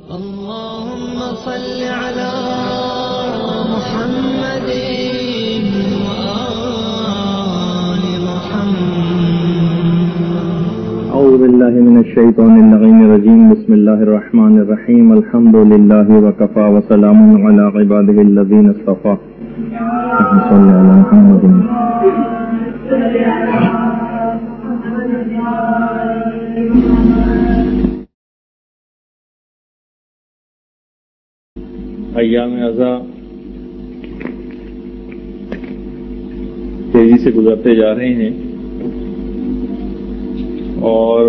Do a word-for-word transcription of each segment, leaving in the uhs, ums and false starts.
اللهم صل على محمد وآل محمد. اعوذ باللہ من الشیطان اللعین الرجیم. بسم اللہ الرحمن الرحیم. الحمد للہ وکفى وسلام علی عباده الذین اصطفى. صلی علی محمد. ایام عزا تیزی سے گزرتے جا رہے ہیں اور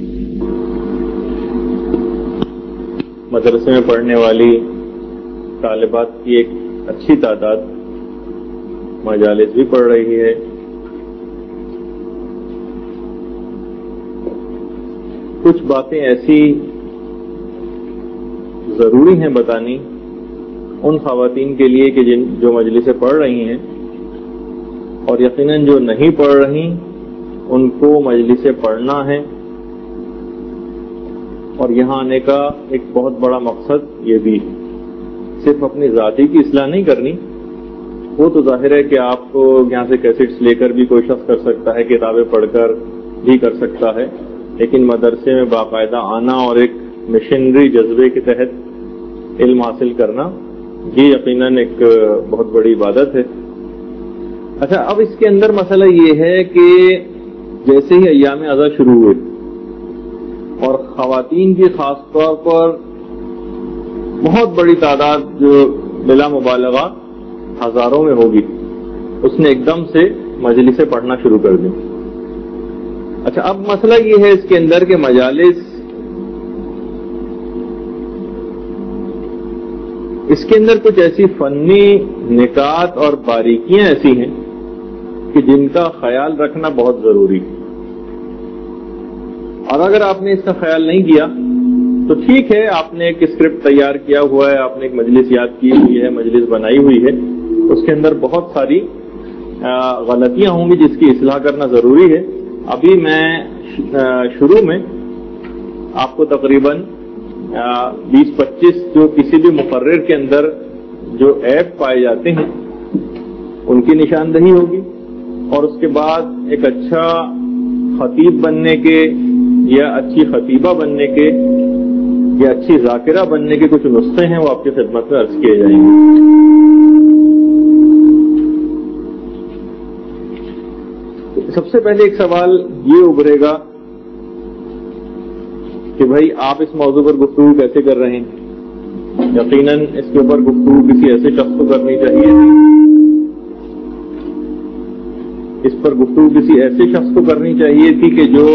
مدرسے میں پڑھنے والی طالبات کی ایک اچھی تعداد مجالس بھی پڑھ رہی ہے. کچھ باتیں ایسی ضروری ہیں بتانی ان خواتین کے لیے کہ جن جو مجلسیں پڑھ رہی ہیں، اور یقیناً جو نہیں پڑھ رہی ان کو مجلسیں پڑھنا ہے. اور یہاں آنے کا ایک بہت بڑا مقصد یہ بھی صرف اپنی ذاتی کی اصلاح نہیں کرنی. وہ تو ظاہر ہے کہ آپ کو یہاں سے کیسٹس لے کر بھی کوئی شخص کر سکتا ہے، کتابیں پڑھ کر بھی کر سکتا ہے، لیکن مدرسے میں باقاعدہ آنا اور ایک مشنری جذبے کے تحت علم حاصل کرنا یہ یقیناً ایک بہت بڑی عبادت ہے. اچھا، اب اس کے اندر مسئلہ یہ ہے کہ جیسے ہی ایام عزا شروع ہوئے اور خواتین کی خاص طور پر بہت بڑی تعداد جو بلا مبالغہ ہزاروں میں ہوگی، اس نے ایک دم سے مجلسیں پڑھنا شروع کر دی. اچھا، اب مسئلہ یہ ہے اس کے اندر کہ مجالس اس کے اندر کچھ ایسی فنی نکات اور باریکیاں ایسی ہیں کہ جن کا خیال رکھنا بہت ضروری ہے. اور اگر آپ نے اس کا خیال نہیں کیا تو ٹھیک ہے، آپ نے ایک اسکرپٹ تیار کیا ہوا ہے، آپ نے ایک مجلس یاد کی ہوئی ہے، مجلس بنائی ہوئی ہے، اس کے اندر بہت ساری غلطیاں ہوں گی جس کی اصلاح کرنا ضروری ہے. ابھی میں شروع میں آپ کو تقریباً بیس پچیس جو کسی بھی مقرر کے اندر جو ایپ پائے جاتے ہیں ان کی نشاندہی ہوگی، اور اس کے بعد ایک اچھا خطیب بننے کے یا اچھی خطیبہ بننے کے یا اچھی ذاکرہ بننے کے کچھ نسخے ہیں، وہ آپ کی خدمت میں عرض کیے جائیں گے. سب سے پہلے ایک سوال یہ ابھرے گا کہ بھائی آپ اس موضوع پر گفتگو کیسے کر رہے ہیں؟ یقیناً اس کے اوپر گفتگو کسی ایسے شخص کو کرنی چاہیے تھی اس پر گفتگو کسی ایسے شخص کو کرنی چاہیے تھی کہ جو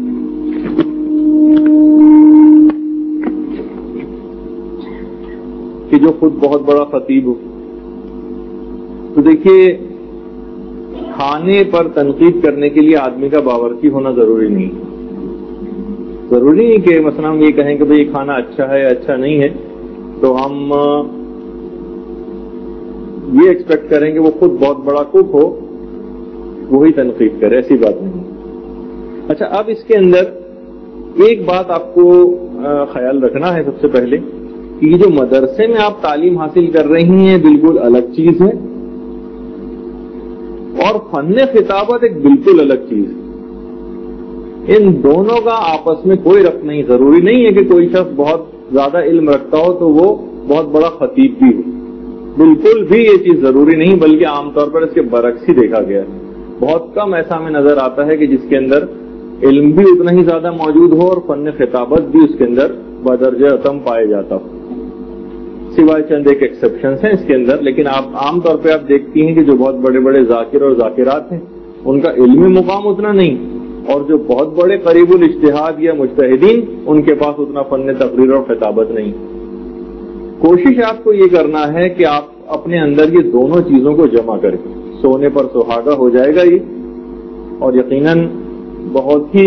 کہ جو خود بہت بڑا خطیب ہو. تو دیکھیے، کھانے پر تنقید کرنے کے لیے آدمی کا باورچی ہونا ضروری نہیں. ضروری نہیں کہ مثلا ہم یہ کہیں کہ بھئی کھانا اچھا ہے اچھا نہیں ہے تو ہم یہ ایکسپیکٹ کریں کہ وہ خود بہت بڑا کوک ہو وہی تنقید کرے. ایسی بات نہیں. اچھا، اب اس کے اندر ایک بات آپ کو خیال رکھنا ہے سب سے پہلے کہ یہ جو مدرسے میں آپ تعلیم حاصل کر رہی ہیں بالکل الگ چیز ہے، اور فن خطابت ایک بالکل الگ چیز ہے. ان دونوں کا آپس میں کوئی ربط نہیں. ضروری نہیں ہے کہ کوئی شخص بہت زیادہ علم رکھتا ہو تو وہ بہت بڑا خطیب بھی ہو. بالکل بھی یہ چیز ضروری نہیں، بلکہ عام طور پر اس کے برعکس ہی دیکھا گیا ہے. بہت کم ایسا ہمیں نظر آتا ہے کہ جس کے اندر علم بھی اتنا ہی زیادہ موجود ہو اور فن خطابت بھی اس کے اندر بدرجہ اتم پائے جاتا ہو، سوائے چند ایک ایکسیپشنز ہیں اس کے اندر. لیکن آپ عام طور پہ آپ دیکھتی ہیں کہ جو بہت بڑے بڑے ذاکر اور ذاکرات ہیں ان کا علمی مقام اتنا نہیں، اور جو بہت بڑے قریب الاجتہاد یا مجتہدین ان کے پاس اتنا فن تقریر اور خطابت نہیں. کوشش آپ کو یہ کرنا ہے کہ آپ اپنے اندر یہ دونوں چیزوں کو جمع کریں. سونے پر سہاگا ہو جائے گا یہ، اور یقیناً بہت ہی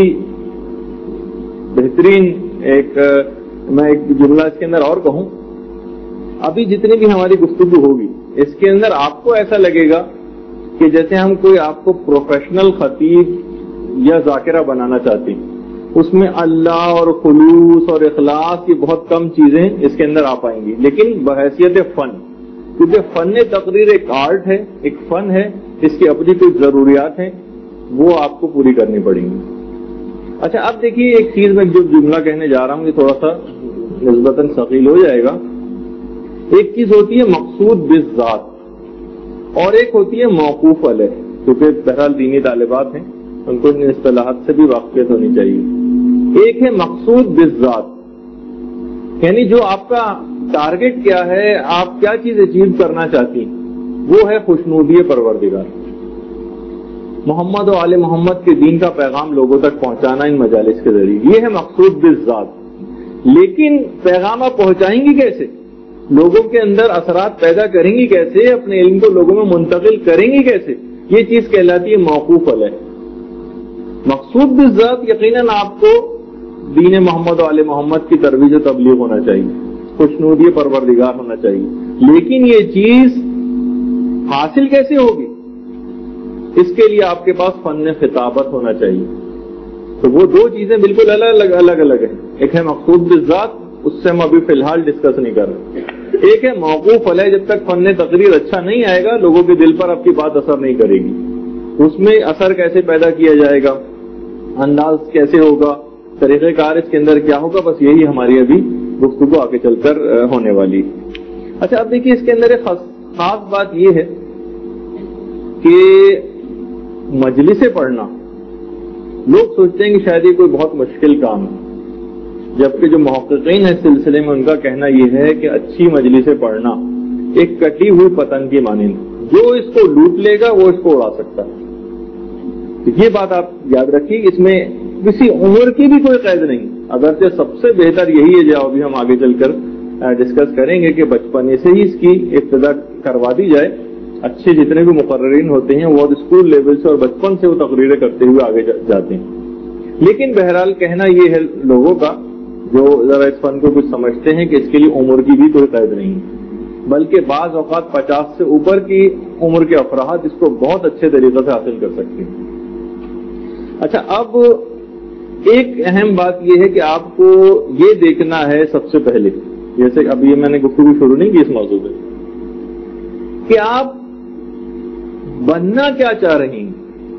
بہترین ایک میں ایک جملہ اس کے اندر اور کہوں. ابھی جتنی بھی ہماری گفتگو ہوگی اس کے اندر آپ کو ایسا لگے گا کہ جیسے ہم کوئی آپ کو پروفیشنل خطیب یا ذاکرہ بنانا چاہتے ہیں. اس میں اللہ اور خلوص اور اخلاص کی بہت کم چیزیں اس کے اندر آ پائیں گی، لیکن بحیثیت فن، کیونکہ فن تقریر ایک آرٹ ہے، ایک فن ہے، اس کی اپنی کچھ ضروریات ہیں، وہ آپ کو پوری کرنی پڑیں گی۔ اچھا اب دیکھیے ایک چیز میں جو جملہ کہنے جا رہا ہوں یہ تھوڑا سا نسبتاً ثقیل ہو جائے گا۔ ایک چیز ہوتی ہے مقصود بالذات اور ایک ہوتی ہے موقوف علیہ، کیونکہ بہرحال دینی طالبات ہیں ان کو ان اصطلاحات سے بھی واقفیت ہونی چاہیے۔ ایک ہے مقصود بالذات، یعنی جو آپ کا ٹارگٹ کیا ہے، آپ کیا چیز اچیو کرنا چاہتی ہیں، وہ ہے خوشنودی پروردگار، محمد و آل محمد کے دین کا پیغام لوگوں تک پہنچانا ان مجالس کے ذریعے، یہ ہے مقصود بالذات۔ لیکن پیغام آپ پہنچائیں گی کیسے، لوگوں کے اندر اثرات پیدا کریں گی کیسے، اپنے علم کو لوگوں میں منتقل کریں گی کیسے، یہ چیز کہلاتی ہے موقوف علیہ۔ مقصود بالذات یقیناً آپ کو دین محمد و آل محمد کی ترویج و تبلیغ ہونا چاہیے، خوشنودی پروردگار ہونا چاہیے، لیکن یہ چیز حاصل کیسے ہوگی، اس کے لیے آپ کے پاس فن خطابت ہونا چاہیے۔ تو وہ دو چیزیں بالکل الگ الگ الگ الگ ہیں، ایک ہے مقصود بالذات، اس سے ہم ابھی فی الحال ڈسکس نہیں کر رہے، ایک ہے موقوف علیہ، جب تک فن تقریر اچھا نہیں آئے گا لوگوں کے دل پر آپ کی بات اثر نہیں کرے گی، اس میں اثر کیسے پیدا کیا جائے گا، انداز کیسے ہوگا، طریقہ کار اس کے اندر کیا ہوگا، بس یہی ہماری ابھی گفتگو آگے چل کر ہونے والی۔ اچھا اب دیکھیے اس کے اندر ایک خاص بات یہ ہے کہ مجلس پڑھنا، لوگ سوچتے ہیں کہ شاید یہ کوئی بہت مشکل کام ہے، جبکہ جو محققین ہیں اس سلسلے میں ان کا کہنا یہ ہے کہ اچھی مجلس پڑھنا ایک کٹی ہوئی پتنگ کی مانند، جو اس کو لوٹ لے گا وہ اس کو اڑا سکتا ہے۔ یہ بات آپ یاد رکھیے، اس میں کسی عمر کی بھی کوئی قید نہیں، اگرچہ سب سے بہتر یہی ہے جو ابھی ہم آگے چل کر ڈسکس کریں گے کہ بچپنے سے ہی اس کی ابتدا کروا دی جائے۔ اچھے جتنے بھی مقررین ہوتے ہیں وہ اسکول لیول سے اور بچپن سے وہ تقریریں کرتے ہوئے آگے جاتے ہیں، لیکن بہرحال کہنا یہ ہے لوگوں کا جو ذرا اس فن کو کچھ سمجھتے ہیں کہ اس کے لیے عمر کی بھی کوئی قید نہیں، بلکہ بعض اوقات پچاس سے اوپر کی عمر کے افراد اس کو بہت اچھے طریقے سے حاصل کر سکتے ہیں۔ اچھا اب ایک اہم بات یہ ہے کہ آپ کو یہ دیکھنا ہے سب سے پہلے، جیسے اب یہ میں نے گفتگو شروع نہیں کی اس موضوع پہ، کہ آپ بننا کیا چاہ رہی ہیں۔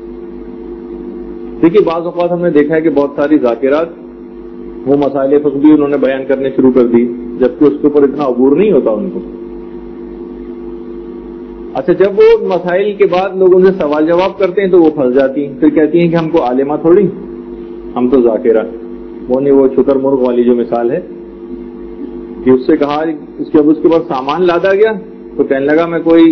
دیکھیے بعض اوقات ہم نے دیکھا ہے کہ بہت ساری ذاکرات وہ مسائل فقہی انہوں نے بیان کرنے شروع کر دی، جبکہ اس کے اوپر اتنا عبور نہیں ہوتا ان کو۔ اچھا جب وہ مسائل کے بعد لوگ ان سے سوال جواب کرتے ہیں تو وہ پھنس جاتی ہیں، پھر کہتی ہیں کہ ہم کو عالمہ تھوڑی، ہم تو ذاکرہ۔ وہ نہیں وہ چھتر مرغ والی جو مثال ہے کہ اس سے کہا اس کے اب اس کے بعد سامان لادا گیا تو کہنے لگا میں کوئی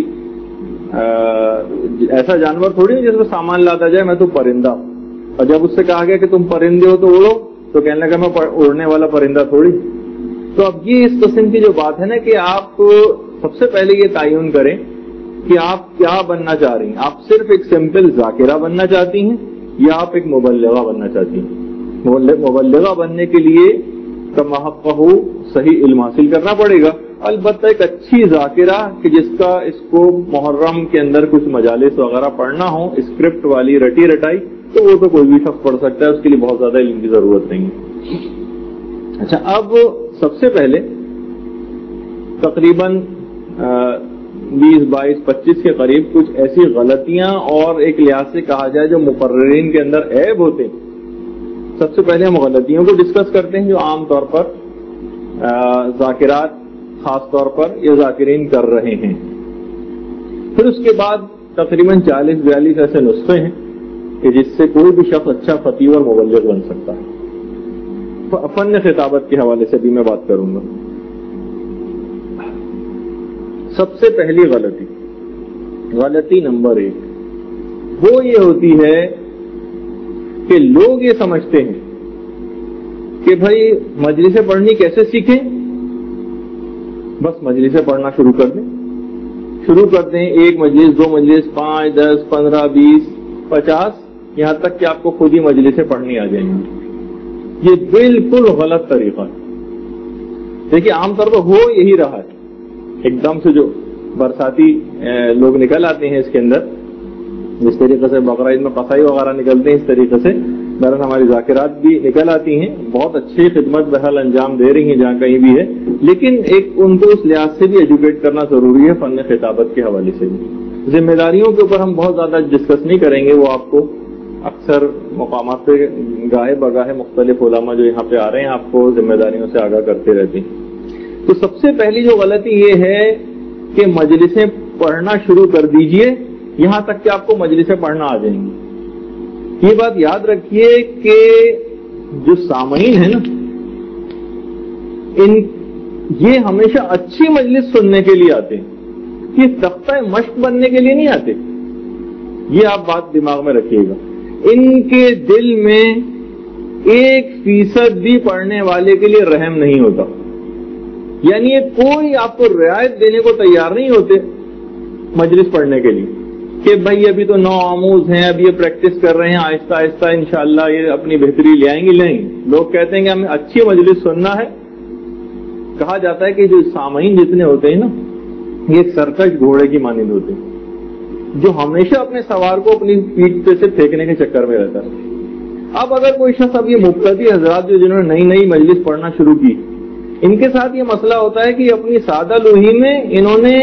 ایسا جانور تھوڑی جس میں سامان لادا جائے، میں تو پرندہ۔ اور جب اس سے کہا گیا کہ تم پرندے ہو تو اڑو تو کہنے لگا میں اڑنے والا پرندہ تھوڑی۔ تو اب یہ اس قسم کی جو بات ہے نا کہ آپ سب سے پہلے یہ تعین کریں کہ آپ کیا بننا چاہ رہی ہیں، آپ صرف ایک سمپل ذاکرہ بننا چاہتی ہیں یا آپ ایک مبلغہ بننا چاہتی ہیں۔ مبلغہ بننے کے لیے کمحقہ صحیح علم حاصل کرنا پڑے گا، البتہ ایک اچھی ذاکرہ کہ جس کا اس کو محرم کے اندر کچھ مجالس وغیرہ پڑھنا ہو، اسکرپٹ والی رٹی رٹائی، تو وہ تو کوئی بھی شخص پڑھ سکتا ہے، اس کے لیے بہت زیادہ علم کی ضرورت نہیں ہے۔ اچھا اب سب سے پہلے تقریباً بیس بائیس پچیس کے قریب کچھ ایسی غلطیاں اور ایک لحاظ سے کہا جائے جو مقررین کے اندر عیب ہوتے ہیں، سب سے پہلے ہم غلطیوں کو ڈسکس کرتے ہیں جو عام طور پر ذاکرات خاص طور پر یہ ذاکرین کر رہے ہیں۔ پھر اس کے بعد تقریباً چالیس بیالیس ایسے نسخے ہیں کہ جس سے کوئی بھی شخص اچھا فقیہ اور مبلغ بن سکتا ہے۔ فن خطابت کے حوالے سے بھی میں بات کروں گا۔ سب سے پہلی غلطی غلطی نمبر ایک وہ یہ ہوتی ہے کہ لوگ یہ سمجھتے ہیں کہ بھائی مجلسیں پڑھنی کیسے سیکھیں، بس مجلسیں پڑھنا شروع کر دیں شروع کر دیں ایک مجلس، دو مجلس، پانچ، دس، پندرہ، بیس، پچاس، یہاں تک کہ آپ کو خود ہی مجلسیں پڑھنی آ جائیں گی۔ یہ بالکل غلط طریقہ ہے۔ دیکھیے عام طور پر ہو یہی رہا ہے، ایک دم سے جو برساتی لوگ نکل آتے ہیں اس کے اندر، جس طریقے سے بقرعید میں قصائی وغیرہ نکلتے ہیں، اس طریقے سے بہرحال ہماری ذاکرات بھی نکل آتی ہیں، بہت اچھی خدمت بہرحال انجام دے رہی ہیں جہاں کہیں بھی ہے، لیکن ایک ان کو اس لحاظ سے بھی ایجوکیٹ کرنا ضروری ہے فن خطابت کے حوالے سے بھی۔ ذمہ داریوں کے اوپر ہم بہت زیادہ ڈسکس نہیں کریں گے، وہ آپ کو اکثر مقامات پہ گاہے بگاہے مختلف علماء جو یہاں پہ آ رہے ہیں آپ کو ذمہ داریوں سے آگاہ کرتے رہتے ہیں۔ تو سب سے پہلی جو غلطی یہ ہے کہ مجلسیں پڑھنا شروع کر دیجئے یہاں تک کہ آپ کو مجلسیں پڑھنا آ جائیں گی۔ یہ بات یاد رکھیے کہ جو سامعین ہیں نا، ان یہ ہمیشہ اچھی مجلس سننے کے لیے آتے ہیں، یہ تختہ مشق بننے کے لیے نہیں آتے، یہ آپ بات دماغ میں رکھیے گا۔ ان کے دل میں ایک فیصد بھی پڑھنے والے کے لیے رحم نہیں ہوتا، یعنی یہ کوئی آپ کو رعایت دینے کو تیار نہیں ہوتے مجلس پڑھنے کے لیے کہ بھائی ابھی تو نو آموز ہیں، ابھی یہ پریکٹس کر رہے ہیں، آہستہ آہستہ انشاءاللہ یہ اپنی بہتری لے آئیں گے لیں گے۔ لوگ کہتے ہیں کہ ہمیں اچھی مجلس سننا ہے۔ کہا جاتا ہے کہ جو سامعین جتنے ہوتے ہیں نا، یہ ایک سرکش گھوڑے کی مانند ہوتے ہیں جو ہمیشہ اپنے سوار کو اپنی پیٹھ پہ سے پھینکنے کے چکر میں رہتا ہے۔ اب اگر کوئی شخص، اب یہ مبتدی حضرات جو جنہوں نے نئی نئی مجلس پڑھنا شروع کی، ان کے ساتھ یہ مسئلہ ہوتا ہے کہ اپنی سادہ لوہی میں انہوں نے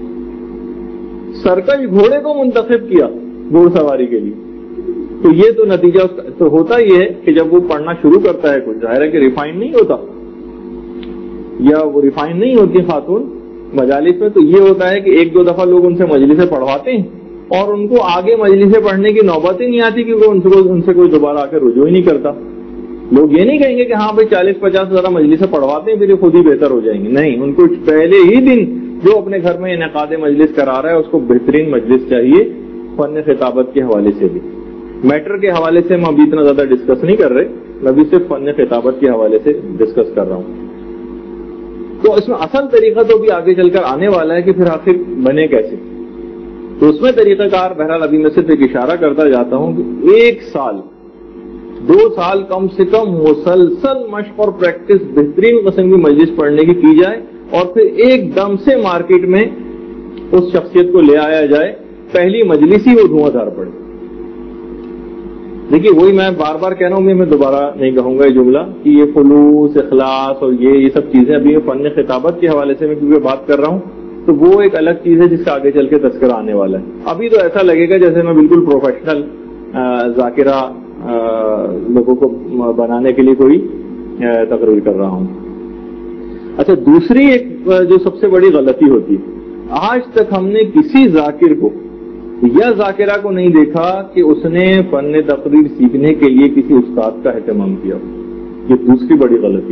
سرکش گھوڑے کو منتخب کیا گھوڑ سواری کے لیے، تو یہ تو نتیجہ تو ہوتا ہی ہے کہ جب وہ پڑھنا شروع کرتا ہے، کچھ ظاہر ہے کہ ریفائن نہیں ہوتا یا وہ ریفائن نہیں ہوتی خاتون مجالس میں، تو یہ ہوتا ہے کہ ایک دو دفعہ لوگ ان سے مجلسیں پڑھواتے ہیں اور ان کو آگے مجلسیں پڑھنے کی نوبت ہی نہیں آتی کیونکہ ان سے ان سے کوئی دوبارہ آ کے رجوع ہی نہیں کرتا۔ لوگ یہ نہیں کہیں گے کہ ہاں بھائی چالیس پچاس ذرا مجلسیں پڑھواتے ہیں پھر یہ خود ہی بہتر ہو جائیں گے، نہیں، ان کو پہلے ہی دن جو اپنے گھر میں انعقاد مجلس کرا رہا ہے اس کو بہترین مجلس چاہیے فن خطابت کے حوالے سے بھی۔ میٹر کے حوالے سے میں ابھی اتنا زیادہ ڈسکس نہیں کر رہے، میں ابھی صرف فن خطابت کے حوالے سے ڈسکس کر رہا ہوں۔ تو اس میں اصل طریقہ تو بھی آگے چل کر آنے والا ہے کہ پھر آخر بنے کیسے، تو اس میں طریقہ کار بہرحال ابھی میں صرف ایک اشارہ کرتا جاتا ہوں کہ ایک سال دو سال کم سے کم مسلسل مشق اور پریکٹس بہترین قسم کی مجلس پڑھنے کی کی جائے اور پھر ایک دم سے مارکیٹ میں اس شخصیت کو لے آیا جائے، پہلی مجلس ہی وہ دھواں دھار پڑے۔ دیکھیے وہی میں بار بار کہہ رہا ہوں، میں دوبارہ نہیں کہوں گا یہ جملہ کہ یہ خلوص اخلاص اور یہ یہ سب چیزیں ابھی فن خطابت کے حوالے سے میں کیونکہ بات کر رہا ہوں تو وہ ایک الگ چیز ہے جس کا آگے چل کے تذکرہ آنے والا ہے۔ ابھی تو ایسا لگے گا جیسے میں بالکل پروفیشنل ذاکرہ لوگوں کو بنانے کے لیے کوئی تقریر کر رہا ہوں۔ اچھا، دوسری ایک جو سب سے بڑی غلطی ہوتی ہے، آج تک ہم نے کسی ذاکر کو یا ذاکرہ کو نہیں دیکھا کہ اس نے فن تقریر سیکھنے کے لیے کسی استاد کا اہتمام کیا، یہ دوسری بڑی غلطی۔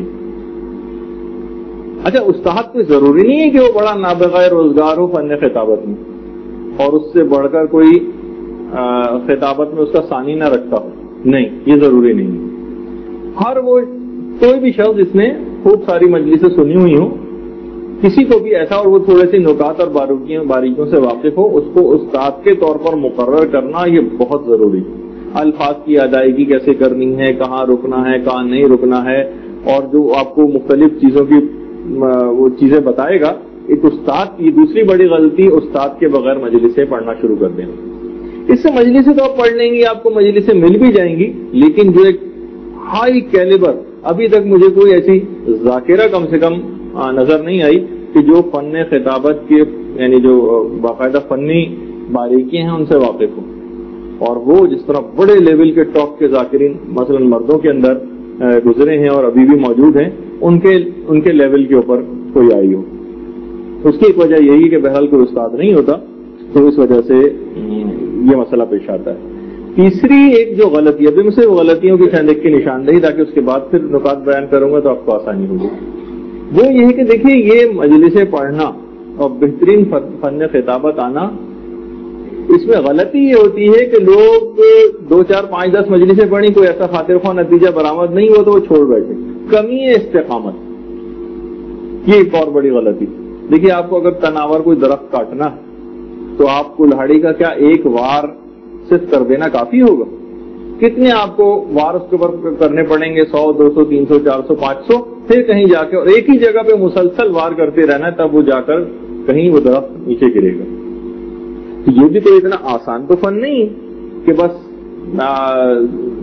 اچھا، استاد کوئی ضروری نہیں ہے کہ وہ بڑا نابغہ روزگار ہو فن خطابت میں اور اس سے بڑھ کر کوئی خطابت میں اس کا ثانی نہ رکھتا ہو، نہیں، یہ ضروری نہیں ہے۔ ہر وہ کوئی بھی شخص جس نے خوب ساری مجلسیں سنی ہوئی ہوں، کسی کو بھی ایسا اور وہ تھوڑے سی نکات اور باریکیوں باریکیوں سے واقف ہو، اس کو استاد کے طور پر مقرر کرنا یہ بہت ضروری ہے۔ الفاظ کی ادائیگی کیسے کرنی ہے، کہاں رکنا ہے کہاں نہیں رکنا ہے، اور جو آپ کو مختلف چیزوں کی وہ چیزیں بتائے گا، ایک استاد کی دوسری بڑی غلطی استاد کے بغیر مجلسیں پڑھنا شروع کر دینا۔ اس سے مجلسیں تو آپ پڑھ لیں گی، آپ کو مجلسیں مل بھی جائیں گی، لیکن جو ایک ہائی کیلیبر، ابھی تک مجھے کوئی ایسی ذاکرہ کم سے کم نظر نہیں آئی کہ جو فن خطابت کے یعنی جو باقاعدہ فنی باریکیاں ہیں ان سے واقف ہو، اور وہ جس طرح بڑے لیول کے ٹاپ کے ذاکرین مثلا مردوں کے اندر گزرے ہیں اور ابھی بھی موجود ہیں، ان کے ان کے لیول کے اوپر کوئی آئی ہو۔ اس کی ایک وجہ یہی کہ بہرحال کوئی استاد نہیں ہوتا، تو اس وجہ سے یہ مسئلہ پیش آتا ہے۔ تیسری ایک جو غلطی، ابھی میں سے غلطیوں کی چند ایک کی نشاندہی تاکہ اس کے بعد پھر نکات بیان کروں گا تو آپ کو آسانی ہوگی، وہ یہ ہے کہ دیکھیے یہ مجلسیں پڑھنا اور بہترین فن خطابت آنا، اس میں غلطی یہ ہوتی ہے کہ لوگ دو چار پانچ دس مجلسیں پڑھیں، کوئی ایسا خاطر خواہ نتیجہ برآمد نہیں ہوا تو وہ چھوڑ بیٹھے، کمی ہے استقامت، یہ ایک اور بڑی غلطی۔ دیکھیے آپ کو اگر تناور کوئی درخت کاٹنا ہے تو آپ کو لہڑی کا کیا ایک وار صرف کر دینا کافی ہوگا؟ کتنے آپ کو وار اس کے اوپر کرنے پڑیں گے؟ سو، دو سو، تین سو، چار سو، پانچ سو، پھر کہیں جا کے اور ایک ہی جگہ پہ مسلسل وار کرتے رہنا ہے، تب وہ جا کر کہیں وہ درخت نیچے گرے گا۔ تو یہ بھی تو اتنا آسان تو فن نہیں کہ بس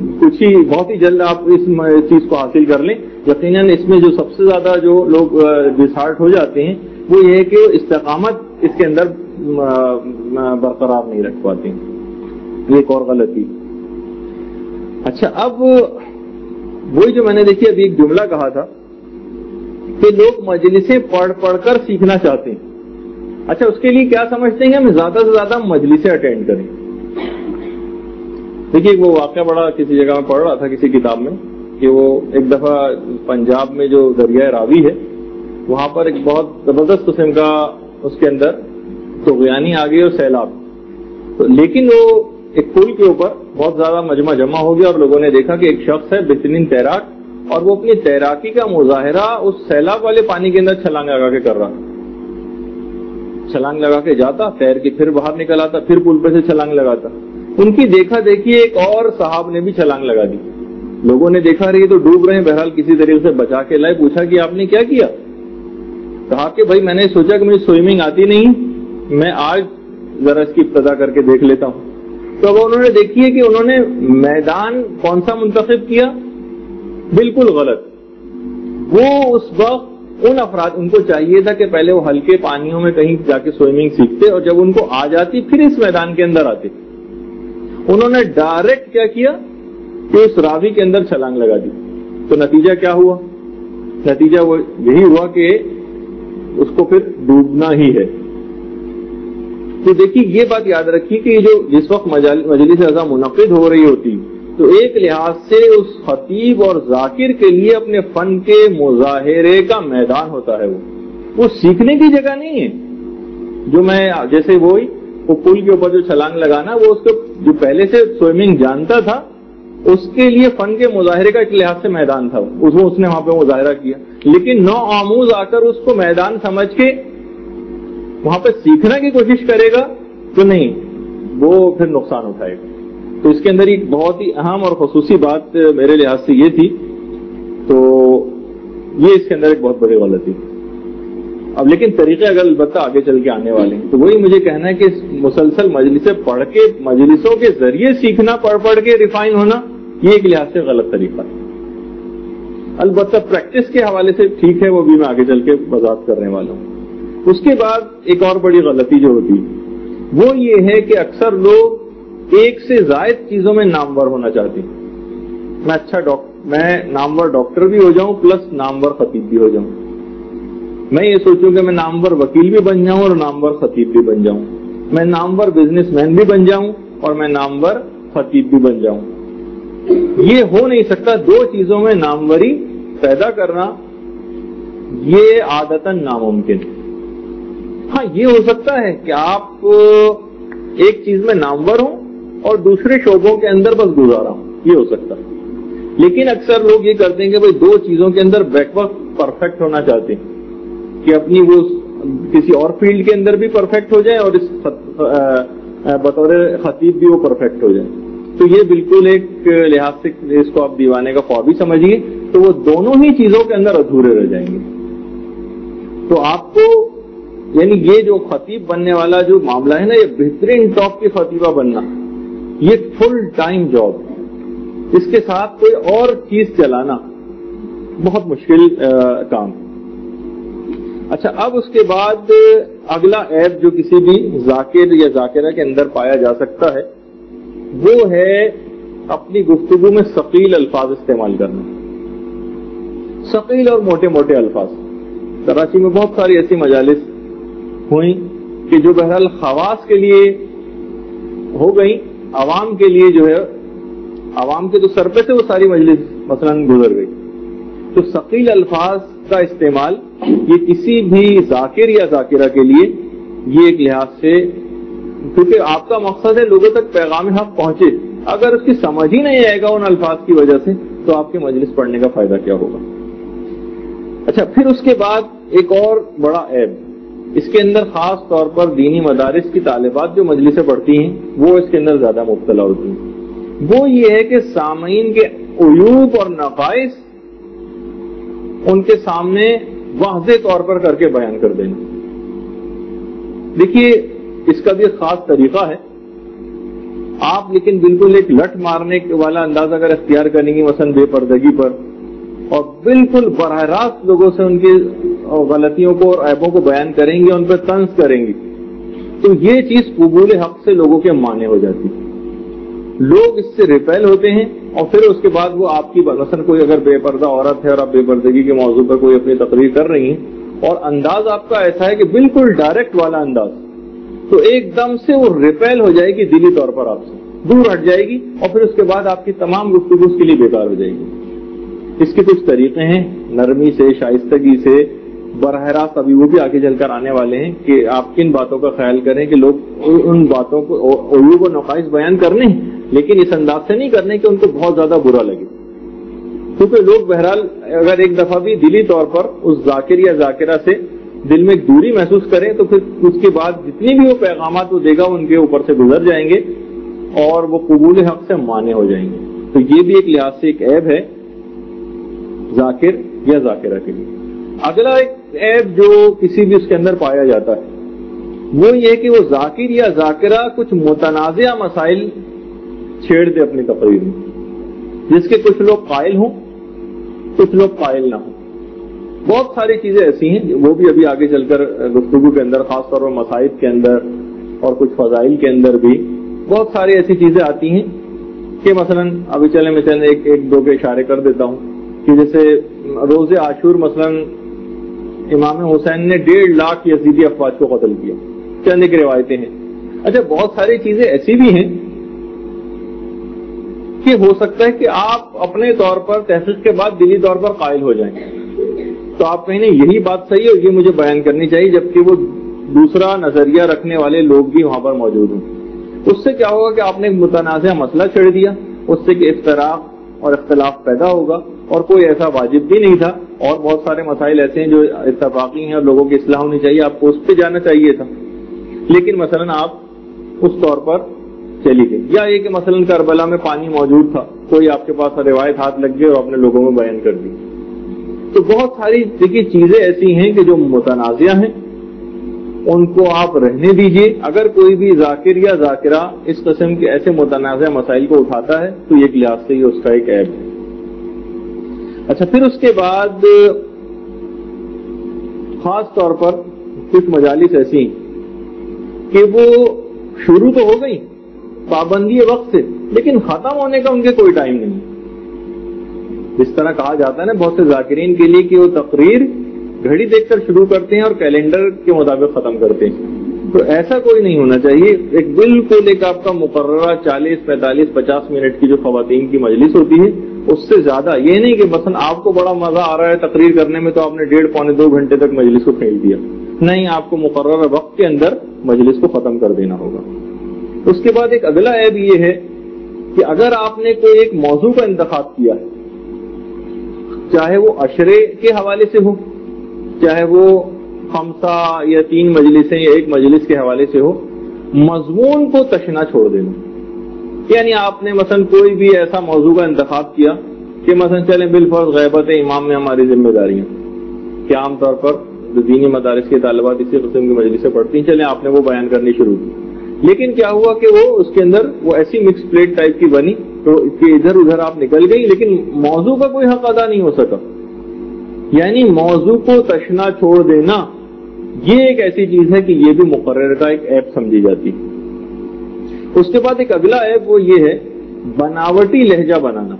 کچھ ہی بہت ہی جلد آپ اس چیز کو حاصل کر لیں. یقیناً اس میں جو سب سے زیادہ جو لوگ ڈسہارٹ ہو جاتے ہیں وہ یہ ہے کہ استقامت اس کے اندر برقرار نہیں رکھ پاتے ہیں. یہ ایک اور غلطی. اچھا اب وہی جو میں نے دیکھی ابھی ایک جملہ کہا تھا کہ لوگ مجلسیں پڑھ پڑھ کر سیکھنا چاہتے ہیں. اچھا اس کے لیے کیا سمجھتے ہیں کہ ہم زیادہ سے زیادہ مجلسیں اٹینڈ کریں. دیکھیے وہ واقعہ بڑا کسی جگہ میں پڑھ رہا تھا کسی کتاب میں کہ وہ ایک دفعہ پنجاب میں جو دریائے راوی ہے وہاں پر ایک بہت زبردست قسم کا اس کے اندر طغیانی آ گئی اور سیلاب. تو لیکن وہ ایک پل کے اوپر بہت زیادہ مجمع جمع ہو گیا اور لوگوں نے دیکھا کہ ایک شخص ہے بہترین تیراک اور وہ اپنی تیراکی کا مظاہرہ اس سیلاب والے پانی کے اندر چھلانگ لگا کے کر رہا. چھلانگ لگا کے جاتا, تیر کے پھر باہر نکل آتا, پھر پل پہ سے چھلانگ لگاتا. ان کی دیکھا دیکھی ایک اور صاحب نے بھی چھلانگ لگا دی. لوگوں نے دیکھا رہی تو ڈوب رہے ہیں, بہرحال کسی طریقے سے بچا کے لائے. پوچھا کہ آپ نے کیا کیا؟ کہا کہ بھائی میں نے سوچا کہ مجھے سوئمنگ آتی نہیں, میں آج ذرا اس کی ابتدا کر کے دیکھ لیتا ہوں. تو اب انہوں نے دیکھی ہے کہ انہوں نے میدان کون سا منتخب کیا؟ بالکل غلط. وہ اس وقت ان افراد ان کو چاہیے تھا کہ پہلے وہ ہلکے پانیوں میں کہیں جا کے سوئمنگ سیکھتے اور جب ان کو آ جاتی پھر اس میدان کے اندر آتے. انہوں نے ڈائریکٹ کیا کیا کہ اس راوی کے اندر چھلانگ لگا دی. تو نتیجہ کیا ہوا؟ نتیجہ وہ یہی ہوا کہ اس کو پھر ڈوبنا ہی ہے. تو دیکھیے یہ بات یاد رکھیے کہ جو جس وقت مجلس اعظم منعقد ہو رہی ہوتی تو ایک لحاظ سے اس خطیب اور ذاکر کے لیے اپنے فن کے مظاہرے کا میدان ہوتا ہے. وہ وہ سیکھنے کی جگہ نہیں ہے. جو میں جیسے وہی وہ پل کے اوپر جو چھلانگ لگانا وہ اس کو جو پہلے سے سوئمنگ جانتا تھا اس کے لیے فن کے مظاہرے کا ایک لحاظ سے میدان تھا. اس اس نے وہاں پہ مظاہرہ کیا. لیکن نو آموز آ کر اس کو میدان سمجھ کے وہاں پہ سیکھنے کی کوشش کرے گا تو نہیں, وہ پھر نقصان اٹھائے گا. تو اس کے اندر ایک بہت ہی اہم اور خصوصی بات میرے لحاظ سے یہ تھی. تو یہ اس کے اندر ایک بہت بڑی غلطی. اب لیکن طریقے اگر البتہ آگے چل کے آنے والے ہیں تو وہی مجھے کہنا ہے کہ مسلسل مجلسیں پڑھ کے مجلسوں کے ذریعے سیکھنا, پڑھ پڑھ کے ریفائن ہونا, یہ ایک لحاظ سے غلط طریقہ ہے. البتہ پریکٹس کے حوالے سے ٹھیک ہے, وہ بھی میں آگے چل کے وضاحت کرنے والا ہوں. اس کے بعد ایک اور بڑی غلطی جو ہوتی وہ یہ ہے کہ اکثر لوگ ایک سے زائد چیزوں میں نامور ہونا چاہتے ہیں. میں اچھا ڈاکٹر میں نامور ڈاکٹر بھی ہو جاؤں پلس نامور خطیب بھی ہو جاؤں. میں یہ سوچوں کہ میں نامور وکیل بھی بن جاؤں اور نامور خطیب بھی بن جاؤں. میں نامور بزنس مین بھی بن جاؤں اور میں نامور خطیب بھی بن جاؤں. یہ ہو نہیں سکتا. دو چیزوں میں ناموری پیدا کرنا یہ عادتاً ناممکن. ہاں یہ ہو سکتا ہے کہ آپ ایک چیز میں نامور ہوں اور دوسرے شعبوں کے اندر بس گزارا ہوں, یہ ہو سکتا ہے. لیکن اکثر لوگ یہ کرتے ہیں کہ بھائی دو چیزوں کے اندر بیک وقت پرفیکٹ ہونا چاہتے ہیں کہ اپنی وہ کسی اور فیلڈ کے اندر بھی پرفیکٹ ہو جائے اور اس بطور خطیب بھی وہ پرفیکٹ ہو جائے. تو یہ بالکل ایک لحاظ سے اس کو آپ دیوانے کا خواب ہی سمجھیے. تو وہ دونوں ہی چیزوں کے اندر ادھورے رہ جائیں گے. تو آپ کو یعنی یہ جو خطیب بننے والا جو معاملہ ہے نا, یہ بہترین ٹاپ کی خطیبہ بننا, یہ فل ٹائم جاب. اس کے ساتھ کوئی اور چیز چلانا بہت مشکل کام. اچھا اب اس کے بعد اگلا عیب جو کسی بھی ذاکر یا ذاکرہ کے اندر پایا جا سکتا ہے وہ ہے اپنی گفتگو میں ثقیل الفاظ استعمال کرنا. ثقیل اور موٹے موٹے الفاظ. کراچی میں بہت ساری ایسی مجالس ہوئی کہ جو بہرحال خواص کے لیے ہو گئی, عوام کے لیے جو ہے عوام کے تو سر پہ سے وہ ساری مجلس مثلا گزر گئی. تو ثقیل الفاظ کا استعمال یہ کسی بھی ذاکر یا ذاکرہ کے لیے یہ ایک لحاظ سے, کیونکہ آپ کا مقصد ہے لوگوں تک پیغام حق پہنچے, اگر اس کی سمجھ ہی نہیں آئے گا ان الفاظ کی وجہ سے تو آپ کے مجلس پڑھنے کا فائدہ کیا ہوگا. اچھا پھر اس کے بعد ایک اور بڑا عیب اس کے اندر خاص طور پر دینی مدارس کی طالبات جو مجلسیں پڑھتی ہیں وہ اس کے اندر زیادہ مبتلا ہوتی ہیں. وہ یہ ہے کہ سامعین کے عیوب اور نقائص ان کے سامنے واضح طور پر کر کے بیان کر دینا. دیکھیے اس کا بھی ایک خاص طریقہ ہے. آپ لیکن بالکل ایک لٹ مارنے والا انداز اگر اختیار کریں گی مثلا بے پردگی پر، اور بالکل براہ راست لوگوں سے ان کی غلطیوں کو اور عیبوں کو بیان کریں گے، ان پہ طنز کریں گی، تو یہ چیز قبول حق سے لوگوں کے معنی ہو جاتی ہے، لوگ اس سے ریپیل ہوتے ہیں، اور پھر اس کے بعد وہ آپ کی مثلا کوئی اگر بے پردہ عورت ہے اور آپ بے پردگی کے موضوع پر کوئی اپنی تقریر کر رہی ہیں اور انداز آپ کا ایسا ہے کہ بالکل ڈائریکٹ والا انداز، تو ایک دم سے وہ ریپیل ہو جائے گی، دلی طور پر آپ سے دور ہٹ جائے گی، اور پھر اس کے بعد آپ کی تمام گفتگو اس کے لیے بیکار ہو جائے گی۔ اس کے کچھ طریقے ہیں، نرمی سے، شائستگی سے، براہ راست ابھی وہ بھی آگے چل کر آنے والے ہیں کہ آپ کن باتوں کا خیال کریں کہ لوگ ان باتوں کو عیوب و نقائص بیان کرنے ہیں، لیکن اس انداز سے نہیں کرنے کہ ان کو بہت زیادہ برا لگے، کیونکہ لوگ بہرحال اگر ایک دفعہ بھی دلی طور پر اس ذاکر یا ذاکرہ سے دل میں ایک دوری محسوس کریں تو پھر اس کے بعد جتنی بھی وہ پیغامات وہ دے گا ان کے اوپر سے گزر جائیں گے اور وہ قبول حق سے مانے ہو جائیں گے۔ تو یہ بھی ایک لحاظ سے ایک عیب ہے ذاکر یا ذاکرہ کے لیے۔ اگلا ایک عیب جو کسی بھی اس کے اندر پایا جاتا ہے وہ یہ کہ وہ ذاکر یا ذاکرہ کچھ متنازع مسائل چھیڑ دے اپنی تقریر میں، جس کے کچھ لوگ قائل ہوں کچھ لوگ قائل نہ ہوں۔ بہت ساری چیزیں ایسی ہیں، وہ بھی ابھی آگے چل کر گفتگو کے اندر، خاص طور پر مصائب کے اندر اور کچھ فضائل کے اندر بھی بہت ساری ایسی چیزیں آتی ہیں کہ مثلا ابھی چلے میں چلے ایک ایک دو کے اشارے کر دیتا ہوں کہ جیسے روز عاشور مثلا امام حسین نے ڈیڑھ لاکھ یزیدی افواج کو قتل کیا، چند ایک روایتیں ہیں۔ اچھا بہت ساری چیزیں ایسی بھی ہیں کہ ہو سکتا ہے کہ آپ اپنے طور پر تحقیق کے بعد دلی طور پر قائل ہو جائیں، تو آپ کہیں یہی بات صحیح ہے، یہ مجھے بیان کرنی چاہیے، جبکہ وہ دوسرا نظریہ رکھنے والے لوگ بھی وہاں پر موجود ہوں۔ اس سے کیا ہوگا کہ آپ نے ایک متنازع مسئلہ چھیڑ دیا، اس سے کہ اختلاف اور اختلاف پیدا ہوگا، اور کوئی ایسا واجب بھی نہیں تھا، اور بہت سارے مسائل ایسے ہیں جو اتفاقی ہیں اور لوگوں کی اصلاح ہونی چاہیے، آپ کو اس پہ جانا چاہیے تھا، لیکن مثلا آپ اس طور پر چلی گئی۔ یا یہ کہ مثلا کربلا میں پانی موجود تھا، کوئی آپ کے پاس روایت ہاتھ لگ گئی اور آپ نے لوگوں میں بیان کر دی۔ تو بہت ساری دیکھیے چیزیں ایسی ہیں کہ جو متنازع ہیں، ان کو آپ رہنے دیجئے۔ اگر کوئی بھی ذاکر یا ذاکرہ اس قسم کے ایسے متنازع مسائل کو اٹھاتا ہے تو یہ ایک لحاظ سے یہ اس کا ایک عیب ہے۔ اچھا پھر اس کے بعد خاص طور پر کچھ مجالس ایسی ہیں کہ وہ شروع تو ہو گئی پابندی وقت سے، لیکن ختم ہونے کا ان کے کوئی ٹائم نہیں۔ جس طرح کہا جاتا ہے نا بہت سے ذاکرین کے لیے کہ وہ تقریر گھڑی دیکھ کر شروع کرتے ہیں اور کیلنڈر کے مطابق ختم کرتے ہیں، تو ایسا کوئی نہیں ہونا چاہیے۔ ایک بالکل ایک آپ کا مقررہ چالیس پینتالیس پچاس منٹ کی جو خواتین کی مجلس ہوتی ہے اس سے زیادہ، یہ نہیں کہ مثلا آپ کو بڑا مزہ آ رہا ہے تقریر کرنے میں تو آپ نے ڈیڑھ پونے دو گھنٹے تک مجلس کو پھینک دیا، نہیں، آپ کو مقررہ وقت کے اندر مجلس کو ختم کر دینا ہوگا۔ اس کے بعد ایک اگلا عیب یہ ہے کہ اگر آپ نے کوئی ایک موضوع کا انتخاب کیا ہے، چاہے وہ عشرے کے حوالے سے ہو، چاہے وہ خمسہ یا تین مجلسیں یا ایک مجلس کے حوالے سے ہو، مضمون کو تشنا چھوڑ دینا۔ یعنی آپ نے مثلا کوئی بھی ایسا موضوع کا انتخاب کیا کہ مثلا چلیں بالفرض غیبت امام میں ہماری ذمہ داریاں، کہ عام طور پر جو دینی مدارس کے طالبات اسی قسم کی مجلسیں پڑھتی ہیں، چلیں آپ نے وہ بیان کرنی شروع کی، لیکن کیا ہوا کہ وہ اس کے اندر وہ ایسی مکس پلیٹ ٹائپ کی بنی تو کہ ادھر ادھر آپ نکل گئی، لیکن موضوع کا کوئی حق ادا نہیں ہو سکا۔ یعنی موضوع کو تشنا چھوڑ دینا یہ ایک ایسی چیز ہے کہ یہ بھی مقرر کا ایک عیب سمجھی جاتی ہے۔ اس کے بعد ایک اگلا عیب وہ یہ ہے بناوٹی لہجہ بنانا،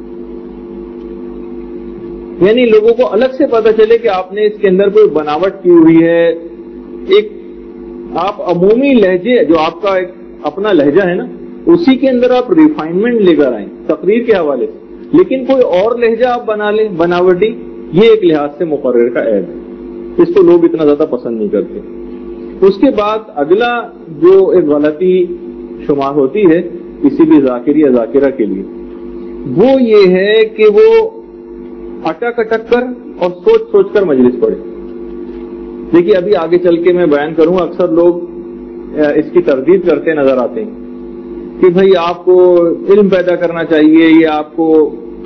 یعنی لوگوں کو الگ سے پتہ چلے کہ آپ نے اس کے اندر کوئی بناوٹ کی ہوئی ہے۔ ایک آپ عمومی لہجے جو آپ کا ایک اپنا لہجہ ہے نا، اسی کے اندر آپ ریفائنمنٹ لے کر آئیں تقریر کے حوالے سے، لیکن کوئی اور لہجہ آپ بنا لیں بناوٹی، یہ ایک لحاظ سے مقرر کا عیب ہے، اس کو لوگ اتنا زیادہ پسند نہیں کرتے۔ اس کے بعد اگلا جو ایک غلطی شمار ہوتی ہے کسی بھی ذاکر یا ذاکرہ کے لیے وہ یہ ہے کہ وہ اٹک اٹک کر اور سوچ سوچ کر مجلس پڑھے۔ دیکھیے ابھی آگے چل کے میں بیان کروں، اکثر لوگ اس کی تردید کرتے نظر آتے ہیں کہ بھئی آپ کو علم پیدا کرنا چاہیے، یہ آپ کو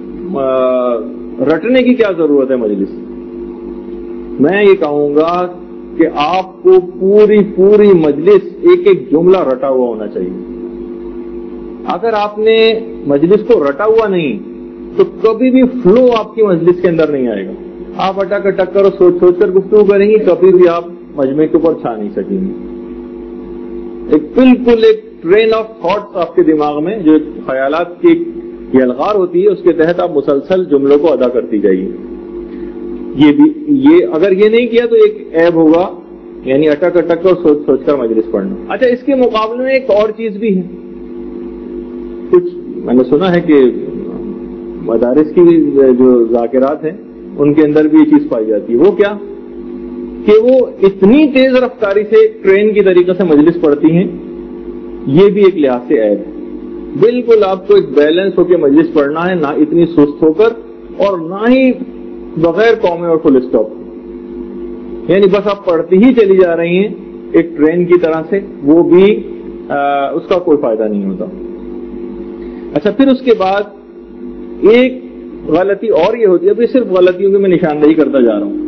رٹنے کی کیا ضرورت ہے مجلس۔ میں یہ کہوں گا کہ آپ کو پوری پوری مجلس ایک ایک جملہ رٹا ہوا ہونا چاہیے، اگر آپ نے مجلس کو رٹا ہوا نہیں تو کبھی بھی فلو آپ کی مجلس کے اندر نہیں آئے گا. آپ اٹک اٹک کر سوچ سوچ کر گفتگو کریں گی, کبھی بھی آپ مجمع کے اوپر چھا نہیں سکیں گے. ایک بالکل ایک ٹرین آف تھاٹس آپ کے دماغ میں, جو خیالات کی یلغار ہوتی ہے, اس کے تحت آپ مسلسل جملوں کو ادا کرتی جائیے. یہ بھی یہ اگر یہ نہیں کیا تو ایک عیب ہوگا, یعنی اٹک اٹک کر سوچ سوچ کر مجلس پڑھنا. اچھا, اس کے مقابلے میں ایک اور چیز بھی ہے. کچھ میں نے سنا ہے کہ مدارس کی جو ذاکرات ہیں ان کے اندر بھی یہ چیز پائی جاتی ہے. وہ کیا کہ وہ اتنی تیز رفتاری سے ٹرین کی طریقے سے مجلس پڑھتی ہیں. یہ بھی ایک لحاظ سے عیب ہے. بالکل آپ کو ایک بیلنس ہو کے مجلس پڑھنا ہے, نہ اتنی سست ہو کر اور نہ ہی بغیر قومے اور فل اسٹاپ, یعنی بس آپ پڑھتی ہی چلی جا رہی ہیں ایک ٹرین کی طرح سے. وہ بھی آ, اس کا کوئی فائدہ نہیں ہوتا. اچھا, پھر اس کے بعد ایک غلطی اور یہ ہوتی ہے, ابھی صرف غلطیوں کی میں نشاندہی کرتا جا رہا ہوں.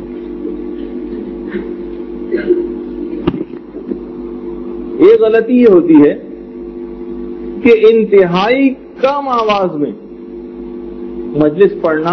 ایک غلطی یہ ہوتی ہے کہ انتہائی کم آواز میں مجلس پڑھنا,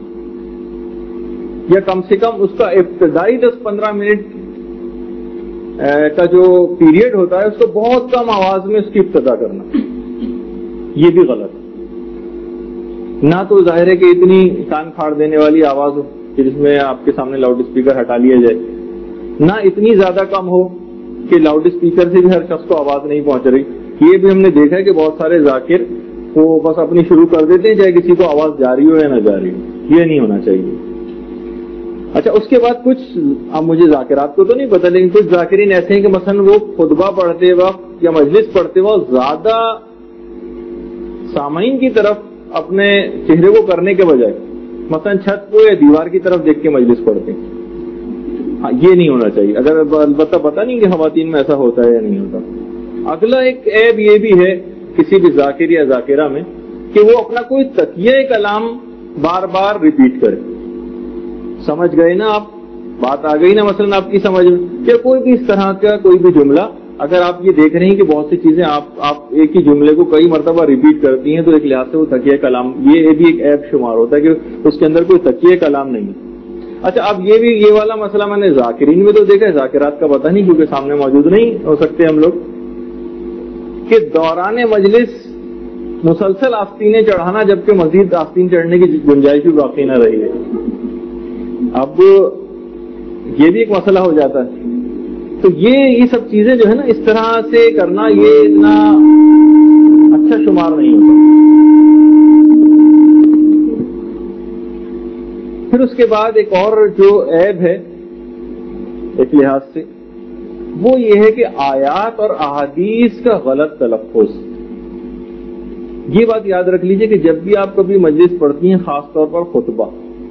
یا کم سے کم اس کا ابتدائی دس پندرہ منٹ کا جو پیریڈ ہوتا ہے اس کو بہت کم آواز میں اس کی ابتدا کرنا. یہ بھی غلط ہے. نہ تو ظاہر ہے کہ اتنی کان پھاڑ دینے والی آواز ہو کہ جس میں آپ کے سامنے لاؤڈ اسپیکر ہٹا لیا جائے, نہ اتنی زیادہ کم ہو کہ لاؤڈ اسپیکر سے بھی ہر شخص کو آواز نہیں پہنچ رہی. یہ بھی ہم نے دیکھا ہے کہ بہت سارے ذاکر وہ بس اپنی شروع کر دیتے ہیں, چاہے کسی کو آواز جا رہی ہو یا نہ جا رہی ہو. یہ نہیں ہونا چاہیے. اچھا, اس کے بعد کچھ, اب مجھے ذاکرات کو تو نہیں پتہ, لیکن کچھ ذاکرین ایسے ہیں کہ مثلا وہ خطبہ پڑھتے وقت یا مجلس پڑھتے وقت زیادہ سامعین کی طرف اپنے چہرے کو کرنے کے بجائے مثلا چھت کو یا دیوار کی طرف دیکھ کے مجلس پڑھتے ہیں. ہاں, یہ نہیں ہونا چاہیے. اگر البتہ پتہ نہیں کہ خواتین میں ایسا ہوتا ہے یا نہیں ہوتا. اگلا ایک عیب یہ بھی ہے کسی بھی ذاکر یا ذاکرہ میں کہ وہ اپنا کوئی تقیہ کلام بار بار ریپیٹ کرے. سمجھ گئے نا آپ, بات آ گئی نا مثلا آپ کی سمجھ میں, کہ کوئی بھی اس طرح کا کوئی بھی جملہ, اگر آپ یہ دیکھ رہے ہیں کہ بہت سی چیزیں آپ آپ ایک ہی جملے کو کئی مرتبہ ریپیٹ کرتی ہیں, تو ایک لحاظ سے وہ تقیہ کلام, یہ بھی ایک عیب شمار ہوتا ہے کہ اس کے اندر کوئی تقیہ کلام نہیں ہے. اچھا, اب یہ بھی یہ والا مسئلہ میں نے ذاکرین میں تو دیکھا ہے, ذاکرات کا پتہ نہیں کیونکہ سامنے موجود نہیں ہو سکتے ہم لوگ, کہ دوران مجلس مسلسل آستینیں چڑھانا جبکہ مزید آستین چڑھنے کی گنجائش بھی باقی نہ رہی ہے. اب یہ بھی ایک مسئلہ ہو جاتا ہے. تو یہ یہ سب چیزیں جو ہے نا اس طرح سے کرنا, یہ اتنا اچھا شمار نہیں ہوتا. پھر اس کے بعد ایک اور جو عیب ہے ایک لحاظ سے, وہ یہ ہے کہ آیات اور احادیث کا غلط تلفظ. یہ بات یاد رکھ لیجئے کہ جب بھی آپ کبھی مجلس پڑھتی ہیں, خاص طور پر خطبہ,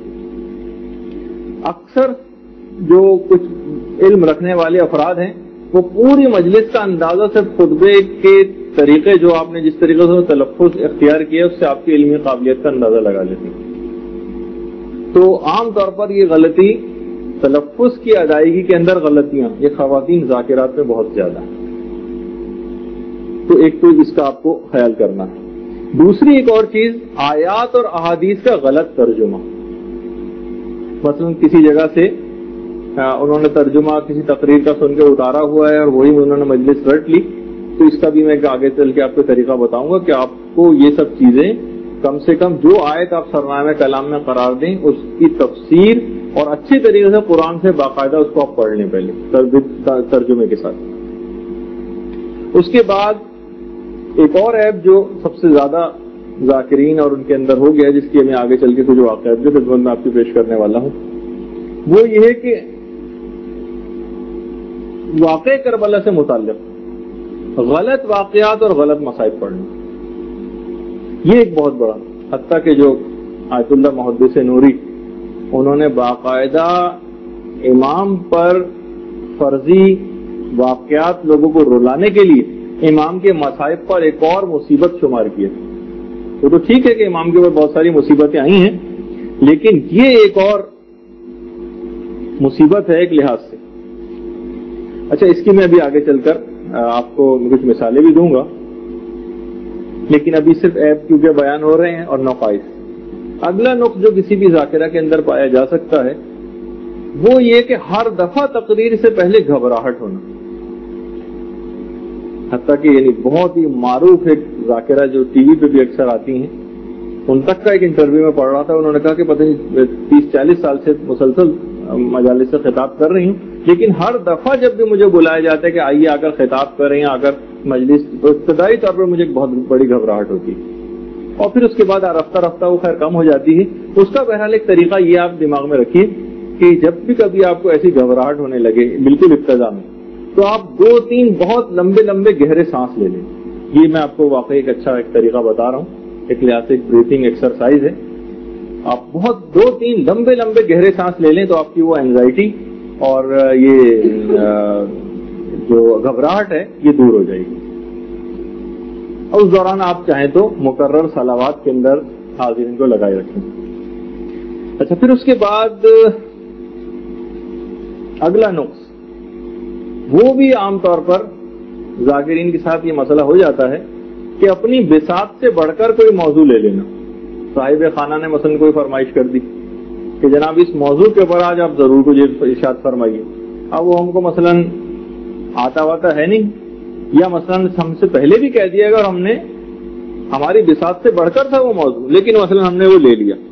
اکثر جو کچھ علم رکھنے والے افراد ہیں وہ پوری مجلس کا اندازہ صرف خطبے کے طریقے, جو آپ نے جس طریقے سے تلفظ اختیار کیا اس سے آپ کی علمی قابلیت کا اندازہ لگا لیتے ہیں. تو عام طور پر یہ غلطی تلفظ کی ادائیگی کے اندر غلطیاں یہ خواتین ذاکرات میں بہت زیادہ ہیں. تو ایک تو اس کا آپ کو خیال کرنا ہے. دوسری ایک اور چیز, آیات اور احادیث کا غلط ترجمہ. مثلا کسی جگہ سے انہوں نے ترجمہ کسی تقریر کا سن کے اتارا ہوا ہے اور وہی انہوں نے مجلس رٹ لی, تو اس کا بھی میں آگے چل کے آپ کو طریقہ بتاؤں گا کہ آپ کو یہ سب چیزیں کم سے کم جو آیت آپ سرنامہ کلام میں قرار دیں اس کی تفسیر اور اچھی طریقے سے قرآن سے باقاعدہ اس کو آپ پڑھ لیں پہلے ترجمے کے ساتھ. اس کے بعد ایک اور عیب جو سب سے زیادہ ذاکرین اور ان کے اندر ہو گیا, جس کی میں آگے چل کے کچھ واقعات جو خدمت میں آپ کی پیش کرنے والا ہوں, وہ یہ ہے کہ واقع کربلا سے متعلق غلط واقعات اور غلط مصائب پڑھنا. یہ ایک بہت بڑا, حتیٰ کہ جو آیت اللہ محدث نوری انہوں نے باقاعدہ امام پر فرضی واقعات لوگوں کو رلانے کے لیے امام کے مصائب پر ایک اور مصیبت شمار کیا. وہ تو ٹھیک ہے کہ امام کے اوپر بہت ساری مصیبتیں آئی ہیں, لیکن یہ ایک اور مصیبت ہے ایک لحاظ سے. اچھا, اس کی میں ابھی آگے چل کر آپ کو کچھ مثالیں بھی دوں گا. لیکن ابھی صرف عیب کیونکہ بیان ہو رہے ہیں اور نقائص. اگلا نقص جو کسی بھی ذاکرہ کے اندر پایا جا سکتا ہے وہ یہ کہ ہر دفعہ تقریر سے پہلے گھبراہٹ ہونا. حتیٰ کہ یعنی بہت ہی معروف ایک ذاکرہ جو ٹی وی پہ بھی اکثر آتی ہیں، ان تک کا ایک انٹرویو میں پڑھ رہا تھا، انہوں نے کہا کہ پتہ نہیں تیس چالیس سال سے مسلسل مجالس سے خطاب کر رہی ہوں، لیکن ہر دفعہ جب بھی مجھے بلایا جاتا ہے کہ آئیے آ کر خطاب کریں، آ کر مجلس، تو ابتدائی طور پر مجھے ایک بہت بڑی گھبراہٹ ہوتی ہے اور پھر اس کے بعد رفتہ رفتہ وہ خیر کم ہو جاتی ہے. اس کا بہرحال ایک طریقہ یہ آپ دماغ میں رکھیے کہ جب بھی کبھی آپ کو ایسی گھبراہٹ ہونے لگے بالکل ابتدا میں، تو آپ دو تین بہت لمبے لمبے گہرے سانس لے لیں. یہ میں آپ کو واقعی ایک اچھا ایک طریقہ بتا رہا ہوں، ایک کلاسک بریتھنگ ایکسرسائز ہے. آپ بہت دو تین لمبے لمبے گہرے سانس لے لیں تو آپ کی وہ اینزائٹی اور یہ جو گھبراہٹ ہے یہ دور ہو جائے گی. اور اس دوران آپ چاہیں تو مقرر صلوات کے اندر حاضرین کو لگائے رکھیں. اچھا، پھر اس کے بعد اگلا نقص، وہ بھی عام طور پر ذاکرین کے ساتھ یہ مسئلہ ہو جاتا ہے کہ اپنی بساط سے بڑھ کر کوئی موضوع لے لینا. صاحب خانہ نے مثلا کوئی فرمائش کر دی کہ جناب اس موضوع کے اوپر آج آپ ضرور کچھ ارشاد فرمائیے. اب وہ ہم کو مثلا آتا واتا ہے نہیں، یا مثلا ہم سے پہلے بھی کہہ دیا گا اور ہم نے ہماری بساط سے بڑھ کر تھا وہ موضوع، لیکن مثلا ہم نے وہ لے لیا.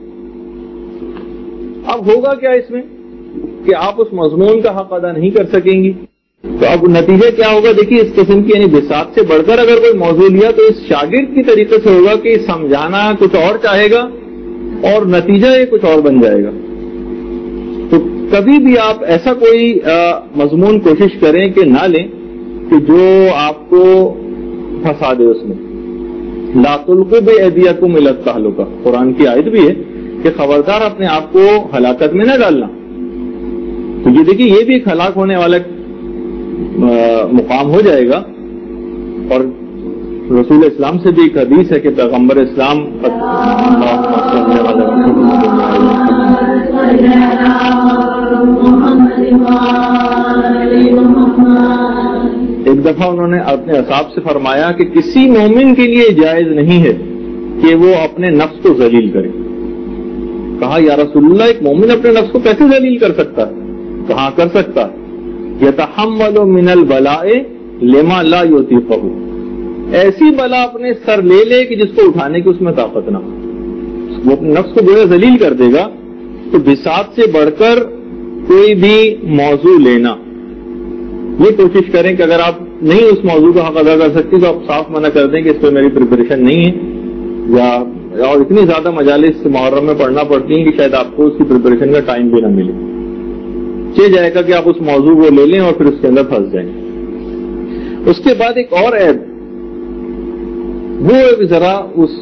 اب ہوگا کیا اس میں کہ آپ اس مضمون کا حق ادا نہیں کر سکیں گی. تو اب نتیجہ کیا ہوگا؟ دیکھیے اس قسم کی یعنی بساط سے بڑھ کر اگر کوئی موضوع لیا تو اس شاگرد کی طریقے سے ہوگا کہ سمجھانا کچھ اور چاہے گا اور نتیجہ یہ کچھ اور بن جائے گا. تو کبھی بھی آپ ایسا کوئی مضمون کوشش کریں کہ نہ لیں کہ جو آپ کو پھنسا دے اس میں. لا تلقوا بأیدیکم الی التہلکہ، قرآن کی آیت بھی ہے کہ خبردار اپنے آپ کو ہلاکت میں نہ ڈالنا. تو یہ دیکھیے یہ بھی ایک ہلاک ہونے والا مقام ہو جائے گا. اور رسول اسلام سے بھی ایک حدیث ہے کہ پیغمبر اسلام ایک دفعہ انہوں نے اپنے اصحاب سے فرمایا کہ کسی مومن کے لیے جائز نہیں ہے کہ وہ اپنے نفس کو ذلیل کرے. کہا یا رسول اللہ ایک مومن اپنے نفس کو کیسے ذلیل کر سکتا ہے؟ کہاں کر سکتا ہے؟ یتحمل من البلاء لما لا یطیقہ، ایسی بلا اپنے سر لے لے کہ جس کو اٹھانے کی اس میں طاقت نہ ہو. وہ اپنے نفس کو گویا ذلیل کر دے گا. تو بساط سے بڑھ کر کوئی بھی موضوع لینا، یہ کوشش کریں کہ اگر آپ نہیں اس موضوع کا حق ادا کر سکتی تو آپ صاف منع کر دیں کہ اس پہ میری پریپریشن نہیں ہے، یا اور اتنی زیادہ مجالس محرم میں پڑھنا پڑتی ہیں کہ شاید آپ کو اس کی پریپریشن کا ٹائم بھی نہ ملے. چاہیے جائے گا کہ آپ اس موضوع کو لے لیں اور پھر اس کے اندر پھنس جائیں. اس کے بعد ایک اور عیب، وہ ذرا اس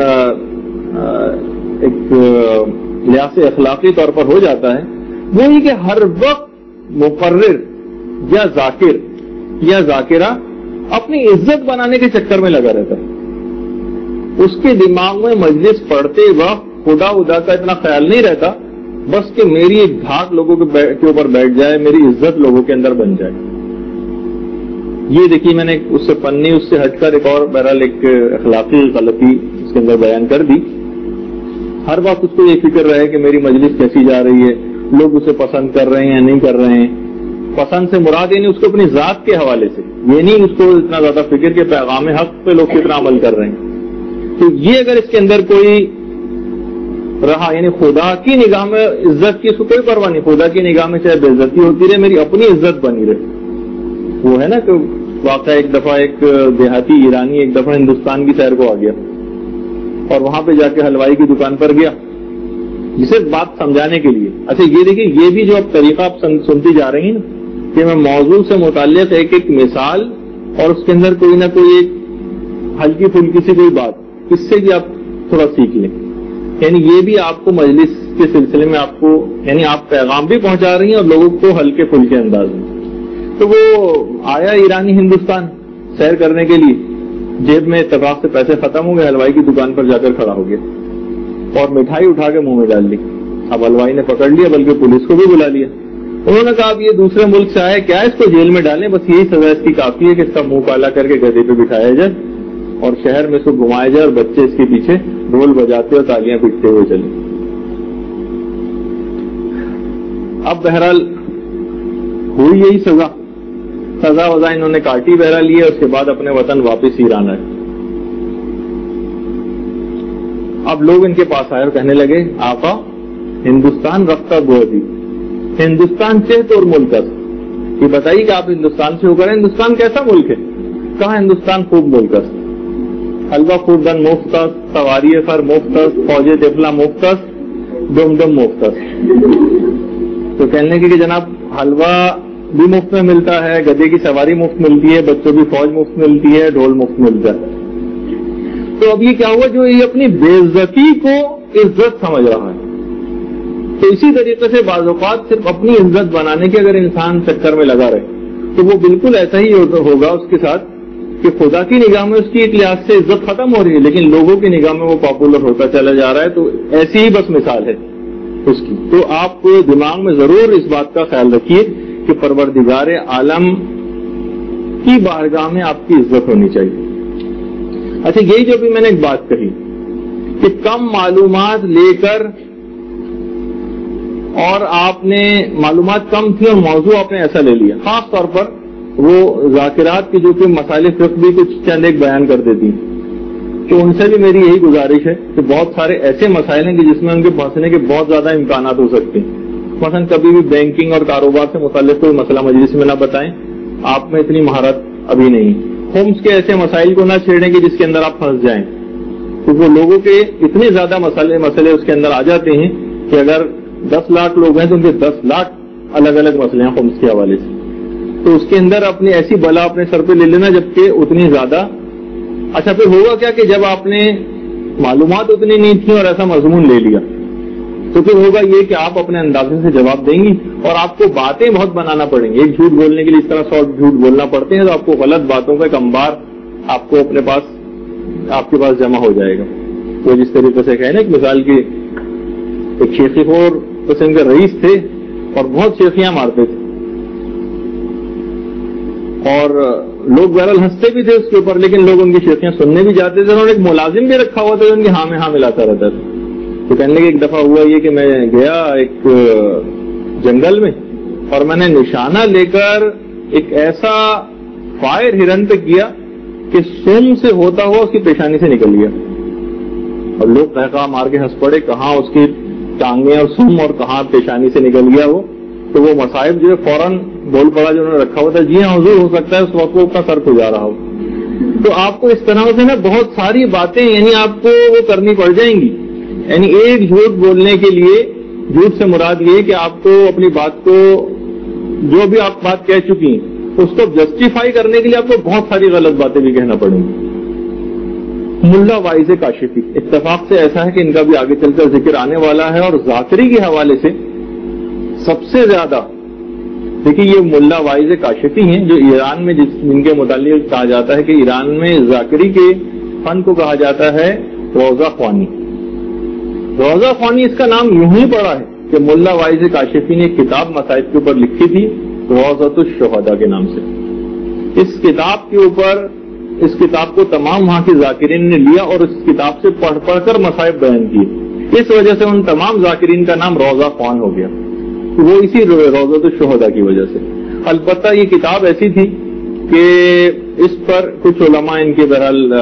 ایک لحاظ سے اخلاقی طور پر ہو جاتا ہے، وہ یہ کہ ہر وقت مقرر یا ذاکر یا ذاکرہ اپنی عزت بنانے کے چکر میں لگا رہتا ہے. اس کے دماغ میں مجلس پڑھتے وقت خدا ادا کا اتنا خیال نہیں رہتا، بس کہ میری ایک دھاک لوگوں کے اوپر بیٹھ جائے، میری عزت لوگوں کے اندر بن جائے. یہ دیکھیے میں نے اس سے فنی اس سے ہٹ کر ایک اور بہرحال ایک اخلاقی غلطی اس کے اندر بیان کر دی. ہر وقت اس کو یہ فکر رہے کہ میری مجلس کیسی جا رہی ہے، لوگ اسے پسند کر رہے ہیں یا نہیں کر رہے ہیں. پسند سے مراد یہ نہیں اس کو اپنی ذات کے حوالے سے، یہ نہیں اس کو اتنا زیادہ فکر کہ پیغام حق پہ لوگ کتنا عمل کر رہے ہیں. تو یہ اگر اس کے اندر کوئی رہا، یعنی خدا کی نگاہ میں عزت کی اس کو کوئی پرواہ نہیں، خدا کی نگاہ میں چاہے بے عزتی ہوتی رہے، میری اپنی عزت بنی رہے. وہ ہے نا کہ واقعہ ایک دفعہ ایک دیہاتی ایرانی ایک دفعہ ہندوستان کی سیر کو آ گیا اور وہاں پہ جا کے حلوائی کی دکان پر گیا جسے بات سمجھانے کے لیے. اچھا یہ دیکھیے یہ بھی جو اب طریقہ آپ سنتی جا رہی ہیں نا کہ میں موضوع سے متعلق ایک ایک مثال اور اس کے اندر کوئی نہ کوئی ایک ہلکی پھلکی سی کوئی بات، اس سے بھی آپ تھوڑا سیکھ لیں. یعنی یہ بھی آپ کو مجلس کے سلسلے میں آپ کو یعنی آپ پیغام بھی پہنچا رہی ہیں اور لوگوں کو ہلکے پھلکے انداز میں. تو وہ آیا ایرانی ہندوستان سیر کرنے کے لیے، جیب میں اتفاق سے پیسے ختم ہو گئے، حلوائی کی دکان پر جا کر کھڑا ہو گیا اور مٹھائی اٹھا کے منہ میں ڈال لی. اب حلوائی نے پکڑ لیا، بلکہ پولیس کو بھی بلا لیا. انہوں نے کہا اب یہ دوسرے ملک سے آیا، کیا اس کو جیل میں ڈالیں، بس یہی سزا اس کی کافی ہے کہ اس کا منہ کالا کر کے گدھے پہ بٹھایا جائے. اور شہر میں اس کو گھمایا جائے اور بچے اس کے پیچھے ڈھول بجاتے اور تالیاں پیٹتے ہوئے چلے. اب بہرحال ہوئی یہی سزا سزا وزا انہوں نے کاٹی بہرحال لیے. اس کے بعد اپنے وطن واپس ایران آئے. اب لوگ ان کے پاس آئے اور کہنے لگے آقا ہندوستان رفتہ بوزی ہندوستان چہت اور ملک ہے. یہ بتائیے کہ آپ ہندوستان سے ہو کر ہندوستان کیسا ملک ہے؟ کہاں ہندوستان خوب ملک ہے. حلوہ خوردن مفت سواری فر مفت فوج دفلا مفت دم دم مفت. تو کہنے کی کہ جناب حلوہ بھی مفت میں ملتا ہے, گدے کی سواری مفت ملتی ہے, بچوں کی فوج مفت ملتی ہے, ڈھول مفت ملتا ہے. تو اب یہ کیا ہوا جو یہ اپنی بے عزتی کو عزت سمجھ رہا ہے. تو اسی طریقے سے بعض اوقات صرف اپنی عزت بنانے کے اگر انسان چکر میں لگا رہے تو وہ بالکل ایسا ہی ہوگا اس کے ساتھ کہ خدا کی نگاہ میں اس کی ایک لحاظ سے عزت ختم ہو رہی ہے لیکن لوگوں کی نگاہ میں وہ پاپولر ہوتا چلا جا رہا ہے. تو ایسی ہی بس مثال ہے اس کی. تو آپ دماغ میں ضرور اس بات کا خیال رکھیے کہ پروردگار عالم کی بارگاہ میں آپ کی عزت ہونی چاہیے. اچھا یہی جو بھی میں نے ایک بات کہی کہ کم معلومات لے کر اور آپ نے معلومات کم تھی اور موضوع آپ نے ایسا لے لیا, خاص طور پر وہ ذاکرات کی جو کہ مسائل فقہ بھی کچھ چند ایک بیان کر دیتی, تو ان سے بھی میری یہی گزارش ہے کہ بہت سارے ایسے مسائل ہیں کہ جس میں ان کے پھنسنے کے بہت زیادہ امکانات ہو سکتے ہیں. مثلا کبھی بھی بینکنگ اور کاروبار سے متعلق کوئی مسئلہ مجلس میں نہ بتائیں, آپ میں اتنی مہارت ابھی نہیں. ہومس کے ایسے مسائل کو نہ چھیڑیں کہ جس کے اندر آپ پھنس جائیں, کیونکہ وہ لوگوں کے اتنے زیادہ مسئلے مسئلے اس کے اندر آ جاتے ہیں کہ اگر دس لاکھ لوگ ہیں تو ان کے دس لاکھ الگ الگ مسئلے ہیں ہومس کے حوالے سے. تو اس کے اندر اپنی ایسی بلا اپنے سر پہ لے لینا جبکہ اتنی زیادہ. اچھا پھر ہوگا کیا کہ جب آپ نے معلومات اتنی نہیں تھی اور ایسا مضمون لے لیا تو پھر ہوگا یہ کہ آپ اپنے اندازے سے جواب دیں گی اور آپ کو باتیں بہت بنانا پڑیں گی. ایک جھوٹ بولنے کے لیے اس طرح سو جھوٹ بولنا پڑتے ہیں تو آپ کو غلط باتوں کا ایک انبار آپ کو اپنے پاس آپ کے پاس جمع ہو جائے گا. وہ جس طریقے سے کہیں نا ایک مثال کی ایک شیخی خور قسم کے رئیس تھے اور بہت شیخیاں مارتے تھے اور لوگ بہرحال ہنستے بھی تھے اس کے اوپر لیکن لوگ ان کی شیخیاں سننے بھی جاتے تھے. انہوں نے ایک ملازم بھی رکھا ہوا تھا جو ان کی ہاں میں ہاں ملاتا رہتا تھا. تو کہنے لگے ایک دفعہ ہوا یہ کہ میں گیا ایک جنگل میں اور میں نے نشانہ لے کر ایک ایسا فائر ہرن پہ کیا کہ سوم سے ہوتا ہوا اس کی پیشانی سے نکل گیا اور لوگ قہقہ مار کے ہنس پڑے, کہاں اس کی ٹانگیں اور سم اور کہاں پیشانی سے نکل گیا وہ. تو وہ مصائب جو ہے فوراً بول پڑا جو انہوں نے رکھا ہوا تھا, جی ہاں حضور ہو سکتا ہے اس وقت وہ اپنا سر کھجا رہا ہو. تو آپ کو اس طرح سے نا بہت ساری باتیں یعنی آپ کو وہ کرنی پڑ جائیں گی. یعنی ایک جھوٹ بولنے کے لیے جھوٹ سے مراد یہ کہ آپ کو اپنی بات کو جو بھی آپ بات کہہ چکی ہیں اس کو جسٹیفائی کرنے کے لیے آپ کو بہت ساری غلط باتیں بھی کہنا پڑیں گی. ملا واعظ کاشفی اتفاق سے ایسا ہے کہ ان کا بھی آگے چل کر ذکر آنے والا ہے اور ذاکری کے حوالے سے سب سے زیادہ دیکھیے یہ ملا واعظ کاشفی ہیں جو ایران میں جس جن کے متعلق کہا جاتا ہے کہ ایران میں ذاکری کے فن کو کہا جاتا ہے روضہ خوانی. روضہ خوانی اس کا نام یوں ہی پڑا ہے کہ ملا واعظ کاشفی نے ایک کتاب مسائب کے اوپر لکھی تھی روضۃ الشہداء کے نام سے. اس کتاب کے اوپر اس کتاب کو تمام وہاں کے ذاکرین نے لیا اور اس کتاب سے پڑھ پڑھ کر مسائب بیان کیے. اس وجہ سے ان تمام ذاکرین کا نام روضہ خوان ہو گیا, وہ اسی روضۃ الشہداء کی وجہ سے. البتہ یہ کتاب ایسی تھی کہ اس پر کچھ علماء ان کے بہرحال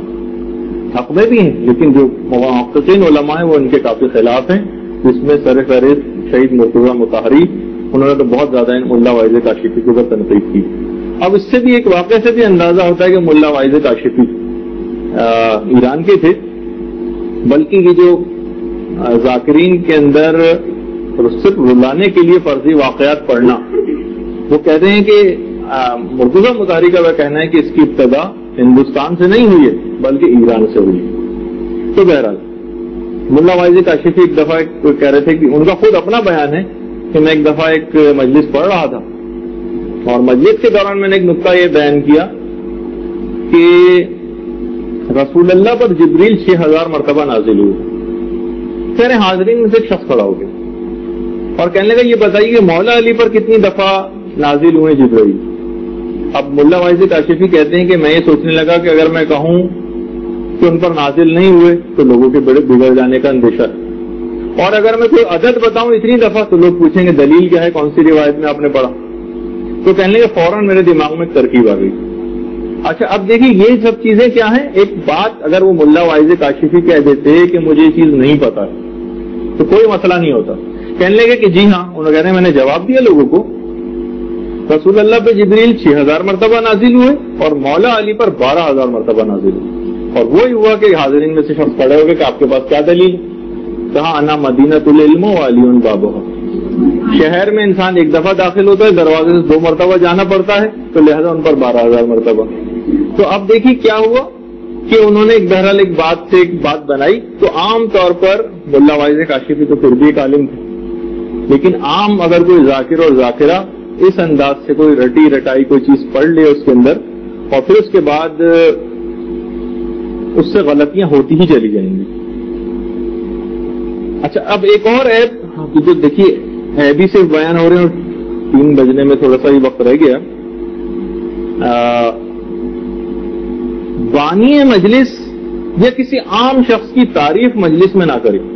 حق میں بھی ہیں لیکن جو محققین علماء ہیں وہ ان کے کافی خلاف ہیں, جس میں سر فہرست شہید مرتضیٰ مطہری, انہوں نے تو بہت زیادہ ملا واعظ کاشفی کے اوپر تنقید کی. اب اس سے بھی ایک واقعے سے بھی اندازہ ہوتا ہے کہ ملا واعظ کاشفی ایران کے تھے, بلکہ یہ جو ذاکرین کے اندر صرف رلانے کے لیے فرضی واقعات پڑھنا, وہ کہتے ہیں کہ مرتضیٰ مطہری کا وہ کہنا ہے کہ اس کی ابتدا ہندوستان سے نہیں ہوئی ہے بلکہ ایران سے ہوئی. تو بہرحال ملا واعظ کاشفی ایک دفعہ کہہ رہے تھے کہ ان کا خود اپنا بیان ہے کہ میں ایک دفعہ ایک مجلس پڑھ رہا تھا اور مجلس کے دوران میں نے ایک نقطہ یہ بیان کیا کہ رسول اللہ پر جبریل چھ ہزار مرتبہ نازل ہوئے. سارے حاضرین میں سے ایک شخص کھڑا ہو گیا اور کہنے لگا یہ بتائیے کہ مولا علی پر کتنی دفعہ نازل ہوئے جبریل. اب ملا واعظ کاشفی کہتے ہیں کہ میں یہ سوچنے لگا کہ اگر میں کہوں کہ ان پر نازل نہیں ہوئے تو لوگوں کے بڑے بگڑ جانے کا اندیشہ ہے۔ اور اگر میں کوئی عدد بتاؤں اتنی دفعہ تو لوگ پوچھیں گے دلیل کیا ہے، کون سی روایت میں آپ نے پڑھا، تو کہنے لگے فوراً میرے دماغ میں ترکیب آ گئی۔ اچھا اب دیکھیے یہ سب چیزیں کیا ہیں، ایک بات اگر وہ ملا واعظ کاشفی کہہ دیتے کہ مجھے یہ چیز نہیں پتا تو کوئی مسئلہ نہیں ہوتا، کہنے لگے کہ جی ہاں، انہوں کہتے ہیں میں نے جواب دیا لوگوں کو، رسول اللہ پہ جبریل چھ ہزار مرتبہ نازل ہوئے اور مولا علی پر بارہ ہزار مرتبہ نازل ہوئے، اور وہی ہوا کہ حاضرین میں سے شخص کھڑے ہو گئے کہ آپ کے پاس کیا دلیل، کہا انا مدینۃ العلم و علی بابھا، شہر میں انسان ایک دفعہ داخل ہوتا ہے، دروازے سے دو مرتبہ جانا پڑتا ہے، تو لہذا ان پر بارہ ہزار مرتبہ۔ تو اب دیکھیے کیا ہوا کہ انہوں نے ایک بہرحال ایک بات سے ایک بات بنائی، تو عام طور پر ملا واعظ کاشفی تو پھر بھی ایک عالم تھے، لیکن عام اگر کوئی ذاکر اور ذاکرہ اس انداز سے کوئی رٹی رٹائی کوئی چیز پڑھ لے اس کے اندر اور پھر اس کے بعد اس سے غلطیاں ہوتی ہی چلی جائیں گی۔ اچھا اب ایک اور ایپ جو دیکھیے ایپ ہی صرف بیان ہو رہے ہیں، تین بجنے میں تھوڑا سا ہی وقت رہ گیا۔ بانی مجلس یا کسی عام شخص کی تعریف مجلس میں نہ کرے۔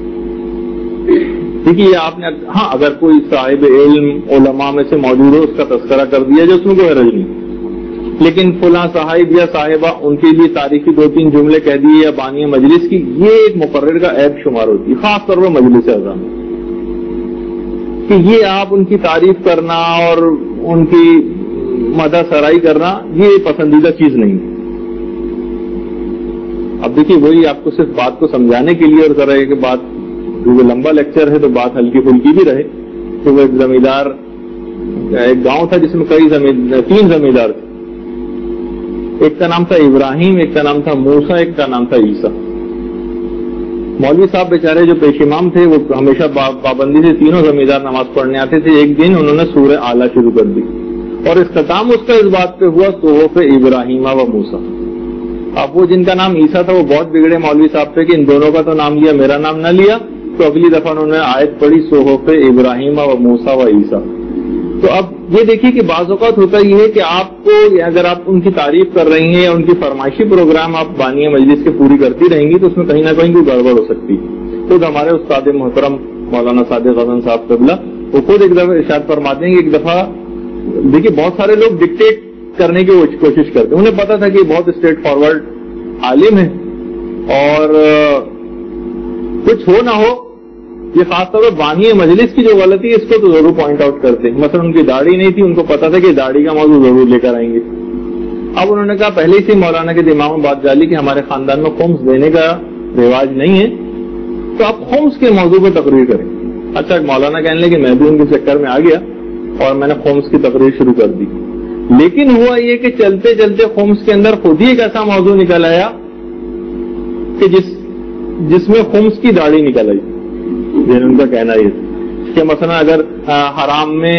دیکھیے آپ نے ہاں اگر کوئی صاحب علم علماء میں سے موجود ہو اس کا تذکرہ کر دیا جو اس میں کوئی حرج نہیں، لیکن فلاں صاحب یا صاحبہ ان کے لیے تاریخی دو تین جملے کہہ دیے یا بانی مجلس کی، یہ ایک مقرر کا عیب شمار ہوتی ہے، خاص طور پر مجلس اعظم میں، کہ یہ آپ ان کی تعریف کرنا اور ان کی مدح سرائی کرنا یہ پسندیدہ چیز نہیں۔ اب دیکھیے وہی آپ کو صرف بات کو سمجھانے کے لیے اور ذرا ایک بات جو لمبا لیکچر ہے تو بات ہلکی پھلکی بھی رہے، تو وہ ایک زمیندار ایک گاؤں تھا جس میں کئی زمین تین زمیندار تھے، ایک کا نام تھا ابراہیم، ایک کا نام تھا موسیٰ، ایک کا نام تھا عیسیٰ۔ مولوی صاحب بیچارے جو پیش امام تھے وہ ہمیشہ پابندی سے تینوں زمیندار نماز پڑھنے آتے تھے، ایک دن انہوں نے سورہ اعلیٰ شروع کر دی اور اختتام اس کا اس بات پہ ہوا صحف ابراہیم و موسیٰ۔ اب وہ جن کا نام عیسیٰ تھا وہ بہت بگڑے مولوی صاحب پہ کہ ان دونوں کا تو نام لیا میرا نام نہ لیا، تو اگلی دفعہ انہوں نے آیت پڑھی صحف ابراہیم و موسیٰ و عیسیٰ۔ تو اب یہ دیکھیے کہ بعض اوقات ہوتا یہ ہے کہ آپ کو اگر آپ ان کی تعریف کر رہی ہیں یا ان کی فرمائشی پروگرام آپ بانی مجلس کے پوری کرتی رہیں گی تو اس میں کہیں نہ کہیں کوئی گڑبڑ ہو سکتی ہے۔ خود ہمارے استاد محترم مولانا صادق حسن صاحب قبلہ وہ خود ایک دفعہ ارشاد فرماتے ہیں کہ ایک دفعہ دیکھیے بہت سارے لوگ ڈکٹیٹ کرنے کی کوشش کرتے ہیں، انہیں پتا تھا کہ یہ بہت اسٹریٹ فارورڈ عالم ہے اور کچھ ہو نہ ہو یہ خاص طور پر بانی مجلس کی جو غلطی ہے اس کو تو ضرور پوائنٹ آؤٹ کرتے ہیں۔ مثلا ان کی داڑھی نہیں تھی، ان کو پتا تھا کہ داڑھی کا موضوع ضرور لے کر آئیں گے۔ اب انہوں نے کہا پہلے ہی سے مولانا کے دماغ میں بات ڈالی کہ ہمارے خاندان میں خمس دینے کا رواج نہیں ہے، تو آپ خمس کے موضوع پہ تقریر کریں۔ اچھا مولانا کہنے لگے کہ میں بھی ان کے چکر میں آ گیا اور میں نے خمس کی تقریر شروع کر دی، لیکن ہوا یہ کہ چلتے چلتے خمس کے اندر خود ہی ایک ایسا موضوع نکل آیا کہ جس جس میں خمس کی داڑھی نکل آئی، جن ان کا کہنا یہ کہ مثلا اگر حرام میں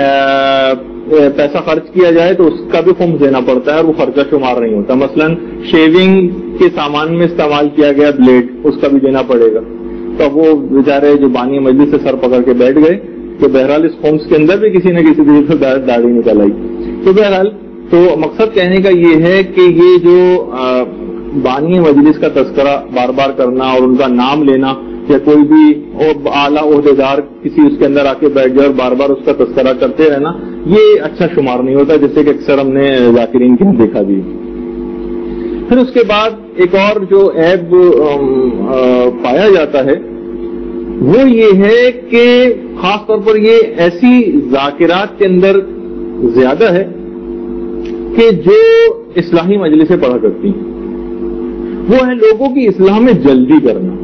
پیسہ خرچ کیا جائے تو اس کا بھی خمس دینا پڑتا ہے اور وہ خرچہ شمار نہیں ہوتا۔ مثلا شیونگ کے سامان میں استعمال کیا گیا بلیڈ اس کا بھی دینا پڑے گا۔ تو وہ بیچارے جو بانی مجلس سے سر پکڑ کے بیٹھ گئے تو بہرحال اس خمس کے اندر بھی کسی نہ کسی طریقے سے داڑھی نکل آئی۔ تو بہرحال تو مقصد کہنے کا یہ ہے کہ یہ جو بانی مجلس کا تذکرہ بار بار کرنا اور ان کا نام لینا یا کوئی بھی اعلیٰ عہدیدار کسی اس کے اندر آ کے بیٹھ جائے اور بار بار اس کا تذکرہ کرتے رہنا یہ اچھا شمار نہیں ہوتا، جیسے کہ اکثر ہم نے ذاکرین کے دیکھا بھی۔ پھر اس کے بعد ایک اور جو عیب پایا جاتا ہے وہ یہ ہے کہ خاص طور پر یہ ایسی ذاکرات کے اندر زیادہ ہے کہ جو اصلاحی مجلسیں پڑھا کرتی ہیں، وہ ہے لوگوں کی اصلاح میں جلدی کرنا۔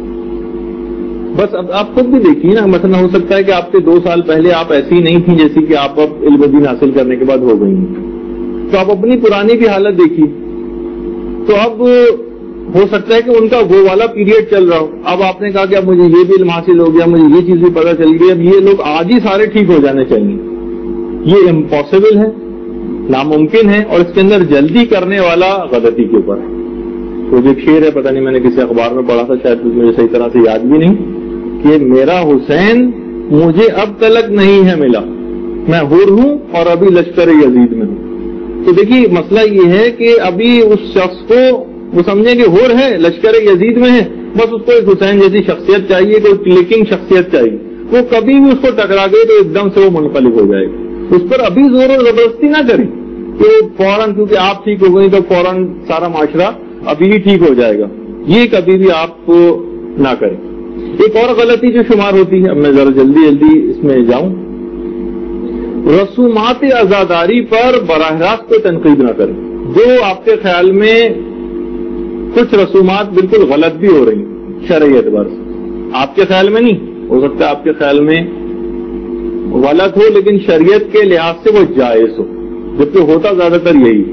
بس اب آپ خود بھی دیکھیے نا، مثلا ہو سکتا ہے کہ آپ سے دو سال پہلے آپ ایسی ہی نہیں تھی جیسی کہ آپ اب علم دین حاصل کرنے کے بعد ہو گئی ہیں، تو آپ اپنی پرانی کی حالت دیکھیے، تو اب ہو سکتا ہے کہ ان کا وہ والا پیریڈ چل رہا ہو، اب آپ نے کہا کہ اب مجھے یہ بھی علم حاصل ہو گیا، مجھے یہ چیز بھی پتہ چل گئی، اب یہ لوگ آج ہی سارے ٹھیک ہو جانے چاہیے، یہ امپاسبل ہے، ناممکن ہے، اور اس کے اندر جلدی کرنے والا غلطی کے اوپر ہے۔ تو جو ایک شعر ہے پتہ نہیں میں نے کسی اخبار میں پڑھا تھا، شاید مجھے صحیح طرح سے یاد بھی نہیں، کہ میرا حسین مجھے اب تلک نہیں ہے ملا، میں حر ہوں اور ابھی لشکر یزید میں ہوں۔ تو دیکھیے مسئلہ یہ ہے کہ ابھی اس شخص کو وہ سمجھیں کہ ہور ہے، لشکر یزید میں ہے، بس اس کو ایک حسین جیسی شخصیت چاہیے، کوئی کلکنگ شخصیت چاہیے، وہ کبھی بھی اس کو ٹکرا گئی تو ایک دم سے وہ منقلب ہو جائے گا. اس پر ابھی زور و زبردستی نہ کریں کہ فوراً کیونکہ آپ ٹھیک ہو گئی تو فوراً سارا معاشرہ ابھی ہی ٹھیک ہو جائے گا، یہ کبھی بھی آپ نہ کریں. ایک اور غلطی جو شمار ہوتی ہے، اب میں ذرا جلدی جلدی اس میں جاؤں، رسومات عزاداری پر براہ راست کوئی تنقید نہ کریں. جو آپ کے خیال میں کچھ رسومات بالکل غلط بھی ہو رہی ہیں شرعی اعتبار سے، آپ کے خیال میں نہیں ہو سکتا، آپ کے خیال میں غلط ہو لیکن شریعت کے لحاظ سے وہ جائز ہو، جبکہ ہوتا زیادہ تر یہی.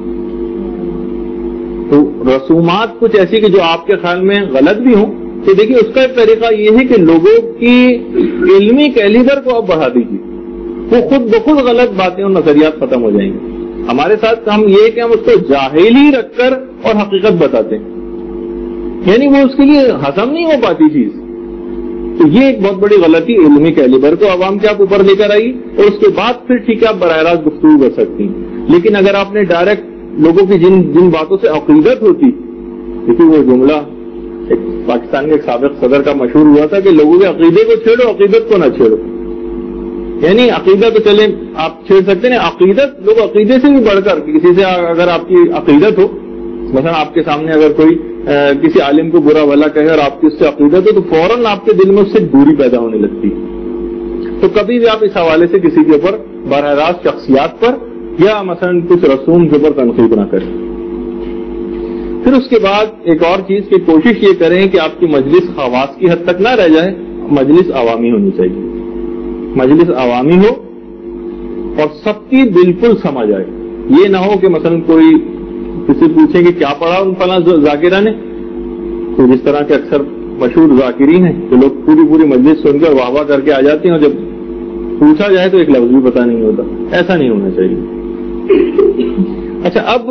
تو رسومات کچھ ایسی کہ جو آپ کے خیال میں غلط بھی ہوں، تو دیکھیے اس کا ایک طریقہ یہ ہے کہ لوگوں کی علمی کیلیبر کو آپ بڑھا دیجیے، وہ خود بخود غلط باتیں اور نظریات ختم ہو جائیں گے. ہمارے ساتھ ہم یہ کہ ہم اس کو جاہل ہی رکھ کر اور حقیقت بتاتے ہیں، یعنی وہ اس کے لیے ہضم نہیں ہو پاتی چیز. تو یہ ایک بہت بڑی غلطی، علمی کیلیبر کو عوام کے آپ اوپر لے کر آئی اور اس کے بعد پھر ٹھیک ہے آپ براہ راست گفتگو کر سکتی ہیں. لیکن اگر آپ نے ڈائریکٹ لوگوں کی جن جن باتوں سے عقیدت ہوتی، دیکھیے وہ جملہ ایک پاکستان کے ایک سابق صدر کا مشہور ہوا تھا کہ لوگوں کے عقیدے کو چھیڑو، عقیدت کو نہ چھیڑو. یعنی عقیدہ تو چلے آپ چھیڑ سکتے ہیں، عقیدت لوگ عقیدے سے بھی بڑھ کر کسی سے اگر آپ کی عقیدت ہو، مثلا آپ کے سامنے اگر کوئی کسی عالم کو برا بھلا کہے اور آپ کی اس سے عقیدت ہو تو فوراً آپ کے دل میں اس سے دوری پیدا ہونے لگتی ہے. تو کبھی بھی آپ اس حوالے سے کسی کے اوپر براہ راست شخصیات پر یا مثلا کچھ رسوم کے اوپر تنقید نہ کریں. پھر اس کے بعد ایک اور چیز کی کوشش یہ کریں کہ آپ کی مجلس خواص کی حد تک نہ رہ جائے، مجلس عوامی ہونی چاہیے. مجلس عوامی ہو اور سب کی بالکل سمجھ آئے. یہ نہ ہو کہ مثلا کوئی کسی پوچھیں کہ کیا پڑھا ان فلاں ذاکرہ نے، تو جس طرح کے اکثر مشہور ذاکرین ہیں کہ لوگ پوری پوری مجلس سن کر واہ واہ کر کے آ جاتے ہیں اور جب پوچھا جائے تو ایک لفظ بھی پتہ نہیں ہوتا. ایسا نہیں ہونا چاہیے. اچھا، اب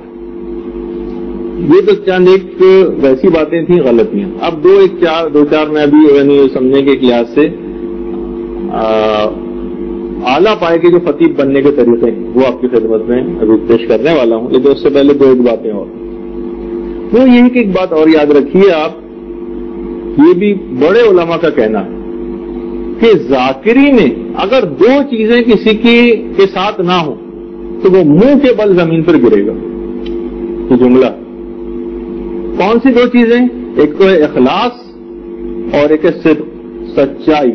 یہ تو چند ایک ویسی باتیں تھیں غلطیاں. اب دو ایک چار دو چار میں ابھی یعنی سمجھنے کے لحاظ سے اعلیٰ پائے کے جو خطیب بننے کے طریقے ہیں وہ آپ کی خدمت میں ابھی پیش کرنے والا ہوں. لیکن اس سے پہلے دو ایک باتیں اور. وہ یہی کہ ایک بات اور یاد رکھیے آپ، یہ بھی بڑے علماء کا کہنا ہے کہ ذاکری میں اگر دو چیزیں کسی کی کے ساتھ نہ ہوں تو وہ منہ کے بل زمین پر گرے گا. یہ جملہ کون سی دو چیزیں؟ ایک تو ہے اخلاص اور ایک ہے صدق، سچائی.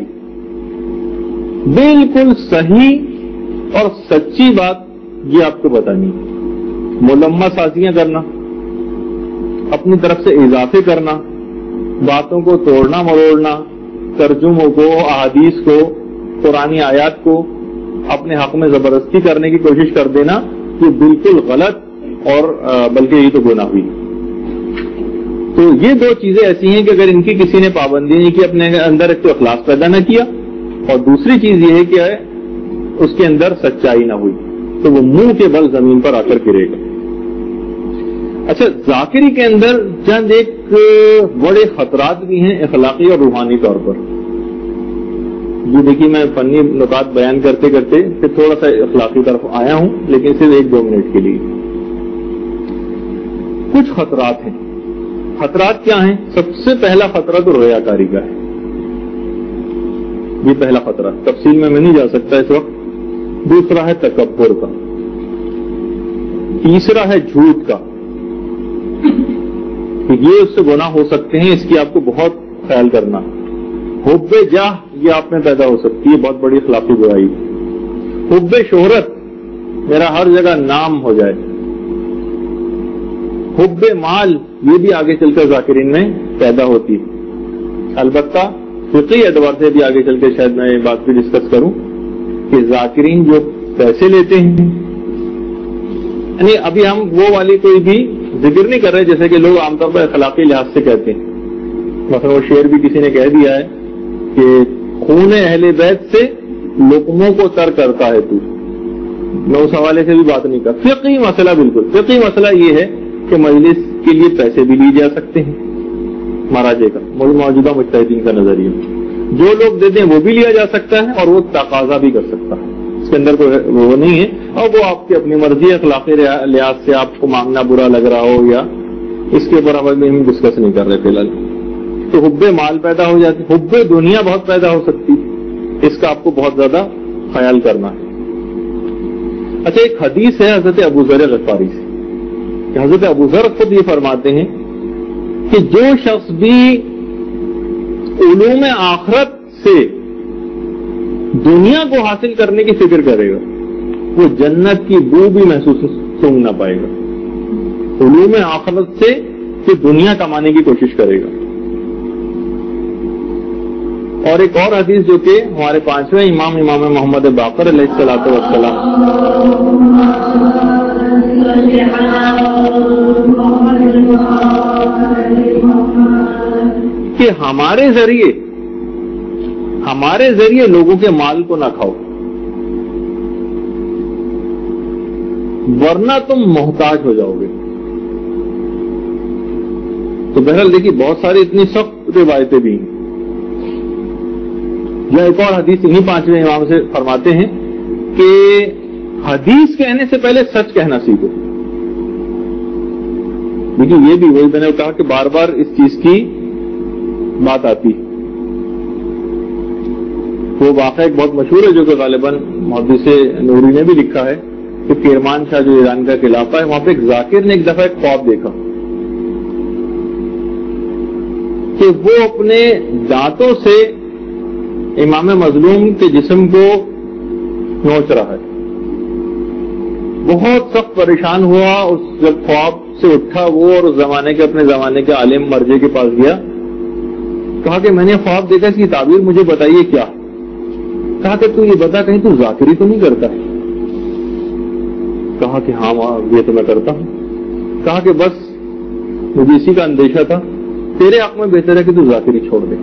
بالکل صحیح اور سچی بات یہ آپ کو بتانی ہے. ملمہ سازیاں کرنا، اپنی طرف سے اضافے کرنا، باتوں کو توڑنا مروڑنا، ترجموں کو، احادیث کو، قرآنی آیات کو اپنے حق میں زبردستی کرنے کی کوشش کر دینا، یہ بالکل غلط اور بلکہ یہ تو گناہ ہوئی. تو یہ دو چیزیں ایسی ہیں کہ اگر ان کی کسی نے پابندی نہیں کی، اپنے اندر ایک تو اخلاص پیدا نہ کیا اور دوسری چیز یہ ہے کہ اس کے اندر سچائی نہ ہوئی تو وہ منہ کے بل زمین پر آ کر گرے گا. اچھا، ذاکری کے اندر چند ایک بڑے خطرات بھی ہیں اخلاقی اور روحانی طور پر. یہ دیکھیے میں فنی نکات بیان کرتے کرتے پھر تھوڑا سا اخلاقی طرف آیا ہوں، لیکن صرف ایک دو منٹ کے لیے. کچھ خطرات ہیں. خطرات کیا ہیں؟ سب سے پہلا خطرہ تو ریاکاری کا ہے. یہ پہلا خطرہ، تفصیل میں میں نہیں جا سکتا اس وقت. دوسرا ہے تکبر کا. تیسرا ہے جھوٹ کا، کہ یہ اس سے گناہ ہو سکتے ہیں، اس کی آپ کو بہت خیال کرنا. حب جاہ یہ آپ میں پیدا ہو سکتی ہے، بہت بڑی اخلاقی برائی. حب شہرت، میرا ہر جگہ نام ہو جائے. حب مال یہ بھی آگے چل کر ذاکرین میں پیدا ہوتی ہے. البتہ فقہی اعتبار سے بھی آگے چل کے شاید میں یہ بات بھی ڈسکس کروں کہ ذاکرین جو پیسے لیتے ہیں، یعنی ابھی ہم وہ والی کوئی بھی ذکر نہیں کر رہے جیسے کہ لوگ عام طور پر اخلاقی لحاظ سے کہتے ہیں. مثلا وہ شعر بھی کسی نے کہہ دیا ہے کہ خون اہل بیت سے لقموں کو تر کرتا ہے تو. میں اس حوالے سے بھی بات نہیں کر. فقہی مسئلہ بالکل فقہی مسئلہ یہ ہے کہ مجلس کے لیے پیسے بھی لیے جا سکتے ہیں. مہاراجے کا موجودہ مجتہدین کا نظریہ، جو لوگ دیتے ہیں وہ بھی لیا جا سکتا ہے اور وہ تقاضا بھی کر سکتا ہے. اس کے اندر کوئی وہ نہیں ہے، اور وہ آپ کی اپنی مرضی، اخلاقی لحاظ سے آپ کو مانگنا برا لگ رہا ہو یا اس کے اوپر ابھی ہم ڈسکس نہیں کر رہے فی الحال. تو حب مال پیدا ہو جاتی، حب دنیا بہت پیدا ہو سکتی، اس کا آپ کو بہت زیادہ خیال کرنا ہے. اچھا، ایک حدیث ہے حضرت ابو ذر غفاری سے کہ حضرت ابو ذر خود یہ فرماتے ہیں کہ جو شخص بھی علوم آخرت سے دنیا کو حاصل کرنے کی فکر کرے گا وہ جنت کی بو بھی محسوس سونگ نہ پائے گا. علوم آخرت سے کہ دنیا کمانے کی کوشش کرے گا. اور ایک اور حدیث جو کہ ہمارے پانچویں امام امام محمد باقر علیہ الصلوۃ والسلام کہ ہمارے ذریعے ہمارے ذریعے لوگوں کے مال کو نہ کھاؤ ورنہ تم محتاج ہو جاؤ گے. تو بہرحال دیکھیے بہت ساری اتنی سخت روایتیں بھی ہیں. یا ایک اور حدیث انہی پانچویں امام سے فرماتے ہیں کہ حدیث کہنے سے پہلے سچ کہنا سیکھو. دیکھیے یہ بھی وہی میں نے کہا کہ بار بار اس چیز کی بات آتی. وہ واقعہ ایک بہت مشہور ہے جو کہ غالباً محدث نوری نے بھی لکھا ہے کہ کرمان شاہ جو ایران کا علاقہ ہے وہاں پہ ایک ذاکر نے ایک دفعہ ایک خواب دیکھا کہ وہ اپنے دانتوں سے امام مظلوم کے جسم کو نوچ رہا ہے. بہت سخت پریشان ہوا. اس جب خواب سے اٹھا وہ اور اس زمانے کے اپنے زمانے کے عالم مرجے کے پاس گیا. کہا کہ میں نے خواب دیکھا، اس کی تعبیر مجھے بتائیے کیا. کہا کہ تو یہ بتا کہیں تو ذاکری تو نہیں کرتا. کہا کہ ہاں یہ تو میں کرتا ہوں. کہا کہ بس مجھے اسی کا اندیشہ تھا، تیرے حق میں بہتر ہے کہ تو ذاکری چھوڑ دے.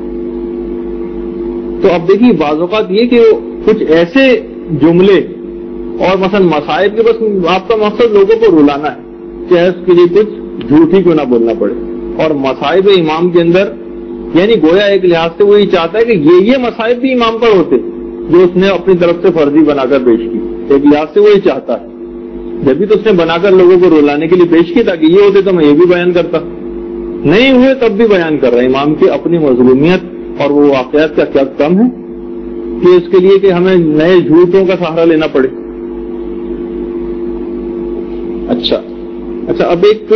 تو اب دیکھیے بعض اوقات یہ کہ کچھ ایسے جملے اور مثلا مصائب کے بس آپ کا مقصد لوگوں کو رلانا ہے، چاہے اس کے لیے کچھ جھوٹ ہی کیوں نہ بولنا پڑے. اور مصائب امام کے اندر یعنی گویا ایک لحاظ سے وہ یہ چاہتا ہے کہ یہ یہ مصائب بھی امام پر ہوتے جو اس نے اپنی طرف سے فرضی بنا کر پیش کی. ایک لحاظ سے وہ یہ چاہتا ہے، جب بھی تو اس نے بنا کر لوگوں کو رلانے کے لیے پیش کی تاکہ یہ ہوتے تو میں یہ بھی بیان کرتا. نہیں ہوئے تب بھی بیان کر رہا ہے. امام کی اپنی مظلومیت اور وہ واقعات کا کیا کم ہے کہ اس کے لیے کہ ہمیں نئے جھوٹوں کا سہارا لینا پڑے. اچھا اچھا اب ایک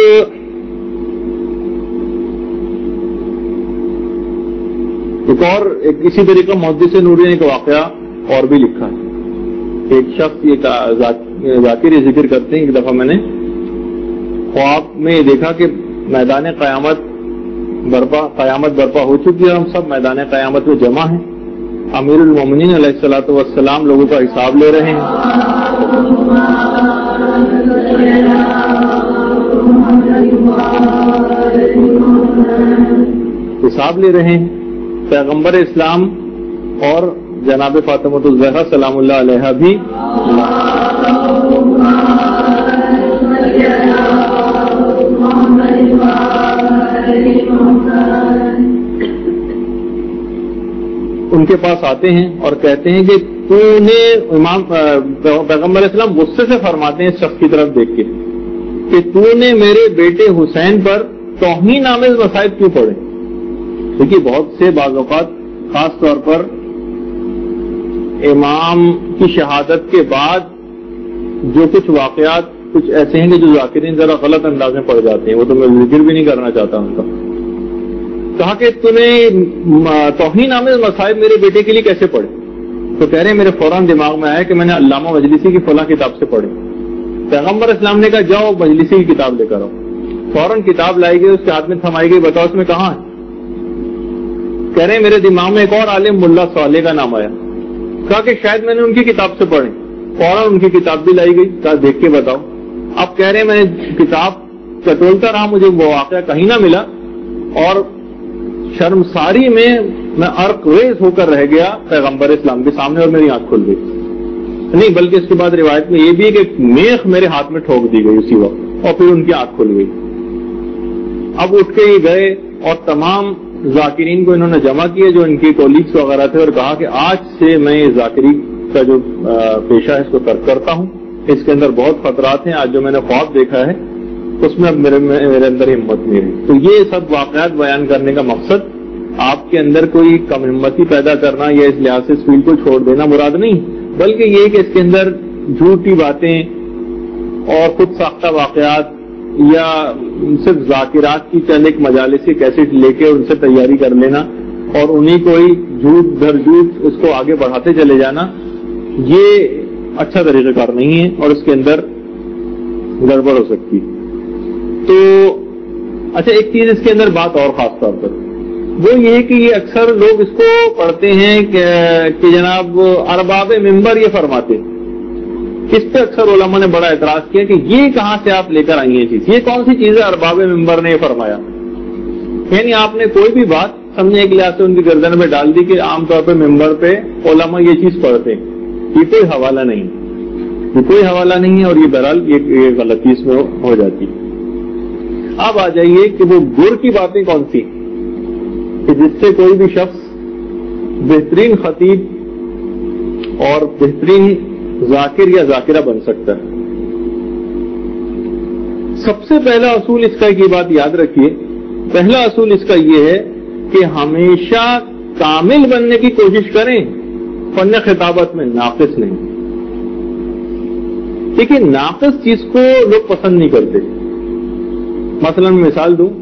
ایک اور ایک اسی طریقہ محدث نوری نے ایک واقعہ اور بھی لکھا ہے. ایک شخص یہ ذاکر ذکر کرتے ہیں، ایک دفعہ میں نے خواب میں دیکھا کہ میدان قیامت برپا قیامت برپا ہو چکی ہے، ہم سب میدان قیامت میں جمع ہیں. امیر المومنین علیہ الصلوۃ والسلام لوگوں کا حساب لے رہے ہیں. حساب لے رہے ہیں. پیغمبر اسلام اور جناب فاطمۃ الزہرا سلام اللہ علیہا بھی ان کے پاس آتے ہیں اور کہتے ہیں کہ تو نے امام پیغمبر اسلام غصے سے فرماتے ہیں اس شخص کی طرف دیکھ کے کہ تو نے میرے بیٹے حسین پر توہین آمیز مصائب کیوں پڑے. دیکھیے بہت سے بعض اوقات خاص طور پر امام کی شہادت کے بعد جو کچھ واقعات کچھ ایسے ہیں کہ جو ذاکرین ذرا غلط انداز میں پڑ جاتے ہیں، وہ تو میں ذکر بھی نہیں کرنا چاہتا ان کا. کہا کہ تو نے توہین آمیز مصائب میرے بیٹے کے لیے کیسے پڑھے؟ تو کہہ رہے ہیں میرے فوراً دماغ میں آیا کہ میں نے علامہ مجلسی کی فلاں کتاب سے پڑھی. پیغمبر اسلام نے کہا جاؤ مجلسی کی کتاب لے کر آؤ. فوراً کتاب لائی گئی، اس کے ہاتھ میں تھمائی گئی، بتاؤ اس میں کہاں ہے؟ کہہ رہے ہیں میرے دماغ میں ایک اور عالم ملا صالح کا نام آیا. کہا کہ شاید میں نے ان کی کتاب سے پڑھی. فوراً ان کی کتاب بھی لائی گئی، کہا دیکھ کے بتاؤ. اب کہہ رہے ہیں میں کتاب ٹٹولتا رہا، مجھے وہ واقعہ کہیں نہ ملا اور شرمساری میں میں عرق ریز ہو کر رہ گیا پیغمبر اسلام کے سامنے اور میری آنکھ کھل گئی. نہیں بلکہ اس کے بعد روایت میں یہ بھی ہے کہ میخ میرے ہاتھ میں ٹھوک دی گئی اسی وقت اور پھر ان کی آنکھ کھل گئی. اب اٹھ کے ہی گئے اور تمام ذاکرین کو انہوں نے جمع کیے جو ان کے کولیگس وغیرہ تھے اور کہا کہ آج سے میں ذاکری کا جو پیشہ ہے اس کو ترک کرتا ہوں. اس کے اندر بہت خطرات ہیں. آج جو میں نے خواب دیکھا ہے اس میں اب میرے میرے اندر ہمت نہیں رہی. تو یہ سب واقعات بیان کرنے کا مقصد آپ کے اندر کوئی کم ہمتی پیدا کرنا یا اس لحاظ سے اس فیلڈ کو چھوڑ دینا مراد نہیں، بلکہ یہ کہ اس کے اندر جھوٹی باتیں اور خود ساختہ واقعات یا صرف ذاکرات کی چند ایک مجالس کی کیسٹ لے کے ان سے تیاری کر لینا اور انہیں کوئی جھوٹ در جھوٹ اس کو آگے بڑھاتے چلے جانا، یہ اچھا طریقہ کار نہیں ہے اور اس کے اندر گڑبڑ ہو سکتی. تو اچھا ایک چیز اس کے اندر بات اور خاص طور پر وہ یہ کہ یہ اکثر لوگ اس کو پڑھتے ہیں کہ, کہ جناب ارباب ممبر یہ فرماتے. اس پہ اکثر علماء نے بڑا اعتراض کیا کہ یہ کہاں سے آپ لے کر آئی ہیں چیز، یہ کون سی چیز ہے ارباب ممبر نے یہ فرمایا. یعنی آپ نے کوئی بھی بات سمجھنے کے لحاظ سے ان کی گردن میں ڈال دی کہ عام طور پہ ممبر پہ علماء یہ چیز پڑھتے ہیں. یہ کوئی حوالہ نہیں، یہ کوئی حوالہ نہیں ہے اور یہ بہرحال یہ غلطی اس میں ہو جاتی. اب آ جائیے کہ وہ گر کی باتیں کون سی کہ جس سے کوئی بھی شخص بہترین خطیب اور بہترین ذاکر یا ذاکرہ بن سکتا ہے. سب سے پہلا اصول اس کا ایک یہ بات یاد رکھیے، پہلا اصول اس کا یہ ہے کہ ہمیشہ کامل بننے کی کوشش کریں، فن خطابت میں ناقص نہیں. دیکھیے ناقص چیز کو لوگ پسند نہیں کرتے. مثلا مثال دوں،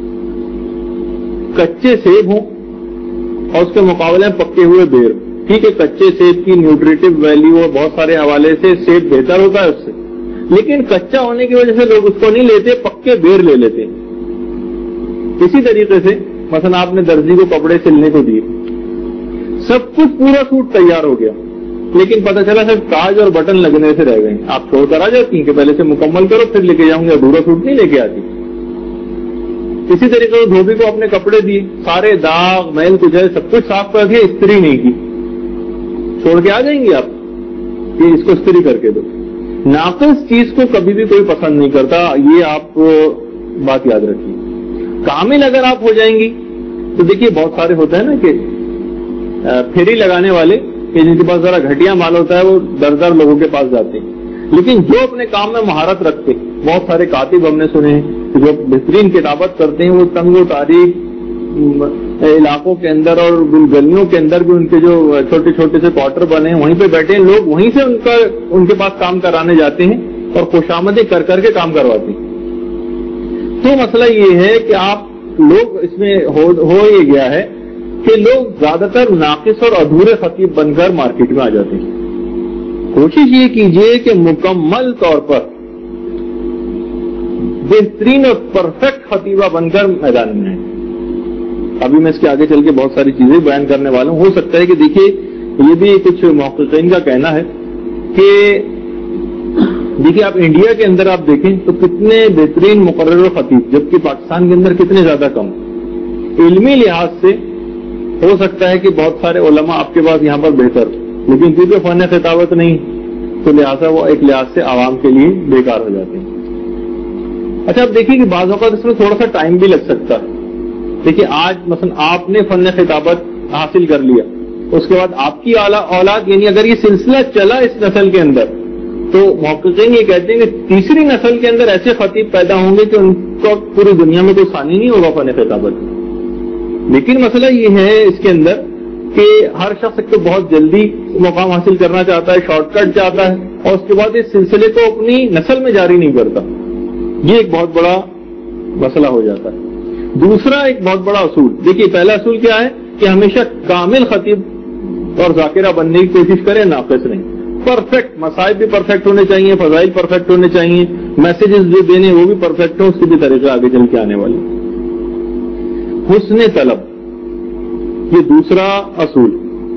کچے سیب ہوں اور اس کے مقابلے میں پکے ہوئے بیر. ٹھیک ہے، کچے سیب کی نیوٹریٹو ویلیو اور بہت سارے حوالے سے سیب بہتر ہوتا ہے اس سے، لیکن کچا ہونے کی وجہ سے لوگ اس کو نہیں لیتے، پکے بیر لے لیتے. اسی طریقے سے مثلا آپ نے درزی کو کپڑے سلنے کو دیے، سب کچھ پورا سوٹ تیار ہو گیا، لیکن پتہ چلا صرف تاج اور بٹن لگنے سے رہ گئے. آپ چھوڑ کر آ جاتی ہیں کہ پہلے سے مکمل کرو پھر لے کے جاؤں گے، ادھورا سوٹ نہیں لے کے آتی. اسی طریقے سے دھوبی کو اپنے کپڑے دیے، سارے داغ میل کچھ ہے سب کچھ صاف کر کے استری نہیں کی، چھوڑ کے آ جائیں گے آپ کہ اس کو استری کر کے دو. ناقص چیز کو کبھی بھی کوئی پسند نہیں کرتا، یہ آپ بات یاد رکھیے. کامل اگر آپ ہو جائیں گی تو دیکھیے بہت سارے ہوتے ہیں نا کہ پھیری لگانے والے کہ جن کے پاس ذرا گھٹیا مال ہوتا ہے وہ در در لوگوں کے پاس جاتے ہیں، لیکن جو اپنے کام میں مہارت رکھتے، بہت سارے کاتب ہم نے سنے ہیں جو بہترین کتابت کرتے ہیں، وہ تنگ و تاریخ علاقوں کے اندر اور گلیوں کے اندر بھی ان کے جو چھوٹے چھوٹے سے کوارٹر بنے ہیں وہیں پہ بیٹھے ہیں لوگ، وہیں سے ان کا ان کے پاس کام کرانے جاتے ہیں اور خوشامدیں کر کر کے کام کرواتے ہیں. تو مسئلہ یہ ہے کہ آپ لوگ اس میں ہو, ہو یہ گیا ہے کہ لوگ زیادہ تر ناقص اور ادھورے خطیب بن کر مارکیٹ میں آ جاتے ہیں. کوشش یہ کیجئے کہ مکمل طور پر بہترین اور پرفیکٹ خطیبہ بن کر میدان میں آئیں. ابھی میں اس کے آگے چل کے بہت ساری چیزیں بیان کرنے والا ہوں. ہو سکتا ہے کہ دیکھیے یہ بھی کچھ محققین کا کہنا ہے کہ دیکھیے آپ انڈیا کے اندر آپ دیکھیں تو کتنے بہترین مقرر و خطیب، جبکہ پاکستان کے اندر کتنے زیادہ کم. علمی لحاظ سے ہو سکتا ہے کہ بہت سارے علماء آپ کے پاس یہاں پر بہتر، لیکن کیونکہ فن خطابت نہیں تو لہٰذا وہ ایک لحاظ سے عوام کے لیے بیکار ہو جاتے ہیں. اچھا اب دیکھیے کہ بعض اوقات اس میں تھوڑا سا ٹائم بھی لگ سکتا ہے. دیکھیے آج مثلا آپ نے فن خطابت حاصل کر لیا، اس کے بعد آپ کی اولاد یعنی اگر یہ سلسلہ چلا اس نسل کے اندر تو محققین یہ کہتے ہیں کہ تیسری نسل کے اندر ایسے خطیب پیدا ہوں گے کہ ان کو پوری دنیا میں کوئی ثانی نہیں ہوگا فن خطابت. لیکن مسئلہ یہ ہے اس کے اندر کہ ہر شخص کو بہت جلدی مقام حاصل کرنا چاہتا ہے، شارٹ کٹ چاہتا ہے اور اس کے بعد اس سلسلے کو اپنی نسل میں جاری نہیں کرتا. یہ ایک بہت بڑا مسئلہ ہو جاتا ہے. دوسرا ایک بہت بڑا اصول دیکھیے، پہلا اصول کیا ہے کہ ہمیشہ کامل خطیب اور ذاکرہ بننے کی کوشش کریں، ناقص نہیں. پرفیکٹ مسائل بھی پرفیکٹ ہونے چاہیے، فضائل پرفیکٹ ہونے چاہیے، میسیجز جو دینے وہ بھی پرفیکٹ ہوں، اس کے بھی طریقہ آگے چل کے آنے والی. حسن طلب یہ دوسرا اصول،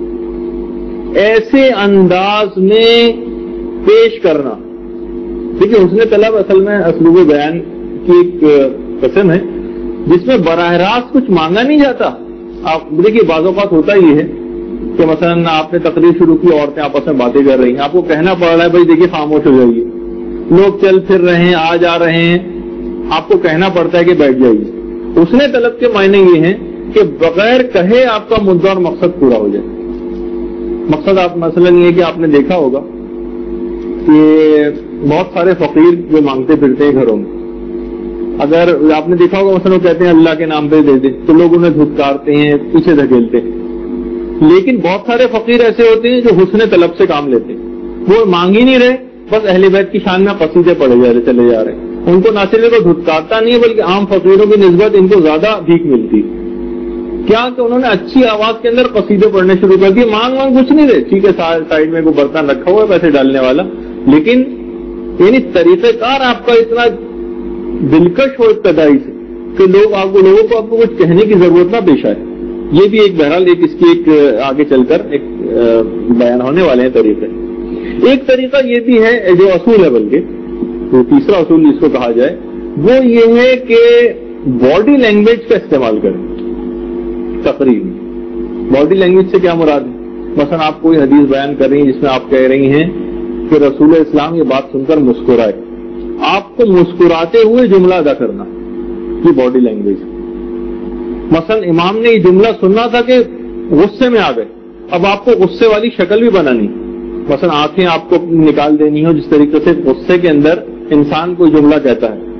ایسے انداز میں پیش کرنا. دیکھیے حسن طلب اصل میں اسلوب بیان کی ایک قسم ہے جس میں براہ راست کچھ مانگا نہیں جاتا. آپ دیکھیے بعض اوقات ہوتا یہ ہے کہ مثلا آپ نے تقریر شروع کی، عورتیں آپس میں باتیں کر رہی ہیں، آپ کو کہنا پڑ رہا ہے بھائی دیکھیے خاموش ہو جائیے، لوگ چل پھر رہے ہیں، آ جا رہے ہیں، آپ کو کہنا پڑتا ہے کہ بیٹھ جائیے. حسن طلب کے معنی یہ ہیں کہ بغیر کہے آپ کا مدعا اور مقصد پورا ہو جائے. مقصد آپ مثلا یہ ہے کہ آپ نے دیکھا ہوگا کہ بہت سارے فقیر جو مانگتے پھرتے ہیں گھروں میں، اگر آپ نے دیکھا ہوگا مثلا وہ کہتے ہیں اللہ کے نام پہ دے دیں تو لوگ انہیں دھتکارتے ہیں, پیچھے دھکیلتے ہیں. لیکن بہت سارے فقیر ایسے ہوتے ہیں جو حسن طلب سے کام لیتے ہیں, وہ مانگ ہی نہیں رہے, بس اہل بیت کی شان میں قصیدے پڑے جا رہے چلے جا رہے ہیں. ان کو نہ صرف کو دھتکارتا نہیں ہے بلکہ عام فقیروں کی نسبت ان کو زیادہ بھیک ملتی. کیا کہ انہوں نے اچھی آواز کے اندر قصیدے پڑھنے شروع کر دیے, مانگ مانگ کچھ نہیں رہے, ٹھیک ہے سائڈ میں کوئی برتن رکھا ہوا ہے پیسے ڈالنے والا, لیکن یعنی طریقہ کار آپ کا اتنا دلکش ہو ابتدائی سے کہ لوگ آپ کو لوگوں کو آپ کو کچھ کہنے کی ضرورت نہ پیش آئے. یہ بھی ایک بہرحال ایک اس کی ایک آگے چل کر ایک بیان ہونے والے ہیں طریقے. ایک طریقہ یہ بھی ہے جو اصول ہے, بلکہ تو تیسرا اصول جس کو کہا جائے وہ یہ ہے کہ باڈی لینگویج کا استعمال کریں تقریر میں. باڈی لینگویج سے کیا مراد ہے؟ مثلا آپ کوئی حدیث بیان کر رہی ہیں جس میں آپ کہہ رہی ہیں کہ رسول اسلام یہ بات سن کر مسکرائے, آپ کو مسکراتے ہوئے جملہ ادا کرنا, یہ باڈی لینگویج. مثلا امام نے یہ جملہ سننا تھا کہ غصے میں آ گئے, اب آپ کو غصے والی شکل بھی بنانی, مثلا آنکھیں آپ کو نکال دینی ہو جس طریقے سے غصے کے اندر انسان کوئی جملہ کہتا ہے,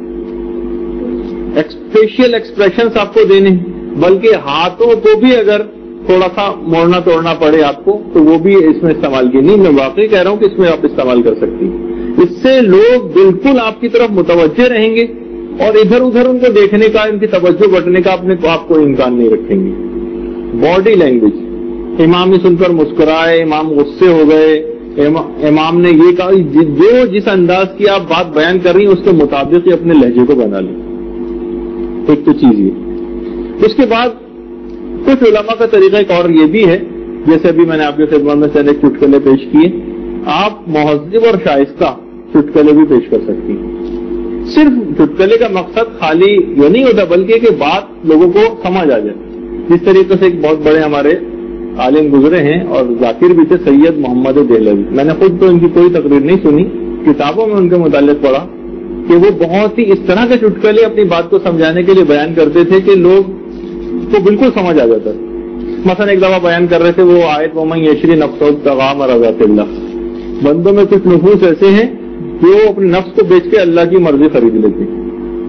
فیشیل ایکسپریشنز آپ کو دینے, بلکہ ہاتھوں کو بھی اگر تھوڑا سا موڑنا توڑنا پڑے آپ کو تو وہ بھی اس میں استعمال کی. نہیں, میں واقعی کہہ رہا ہوں کہ اس میں آپ استعمال کر سکتی ہیں. اس سے لوگ بالکل آپ کی طرف متوجہ رہیں گے اور ادھر ادھر ان کو دیکھنے کا, ان کی توجہ بٹنے کا اپنے آپ کو امکان نہیں رکھیں گے. باڈی لینگویج, امام ہی سن کر مسکرائے, امام غصے ہو گئے, امام نے یہ کہا, جو جس انداز کی آپ بات بیان کر رہی ہیں اس کے مطابق ہی اپنے لہجے کو بنا لیں. ایک تو چیز یہ. اس کے بعد کچھ علماء کا طریقہ ایک اور یہ بھی ہے, جیسے ابھی میں نے آپ کے خدمت میں چند ایک چٹکلے پیش کیے, آپ مہذب اور شائستہ چٹکلے بھی پیش کر سکتی ہیں. صرف چٹکلے کا مقصد خالی یہ نہیں ہوتا بلکہ کہ بات لوگوں کو سمجھ آ جائے. جس طریقے سے ایک بہت بڑے ہمارے عالم گزرے ہیں اور ذاکر بھی تھے, سید محمد دہلوی. میں نے خود تو ان کی کوئی تقریر نہیں سنی, کتابوں میں ان کے متعلق پڑھا کہ وہ بہت ہی اس طرح کے چٹکلے اپنی بات کو سمجھانے کے لیے بیان کرتے تھے کہ لوگ کو بالکل سمجھ آ جاتا. مثلا ایک دفعہ بیان کر رہے تھے وہ آیت ومن یشری نفسہ ابتغاء مرضات اللہ, بندوں میں کچھ نفوس ایسے ہیں جو اپنے نفس کو بیچ کے اللہ کی مرضی خرید لیتے ہیں.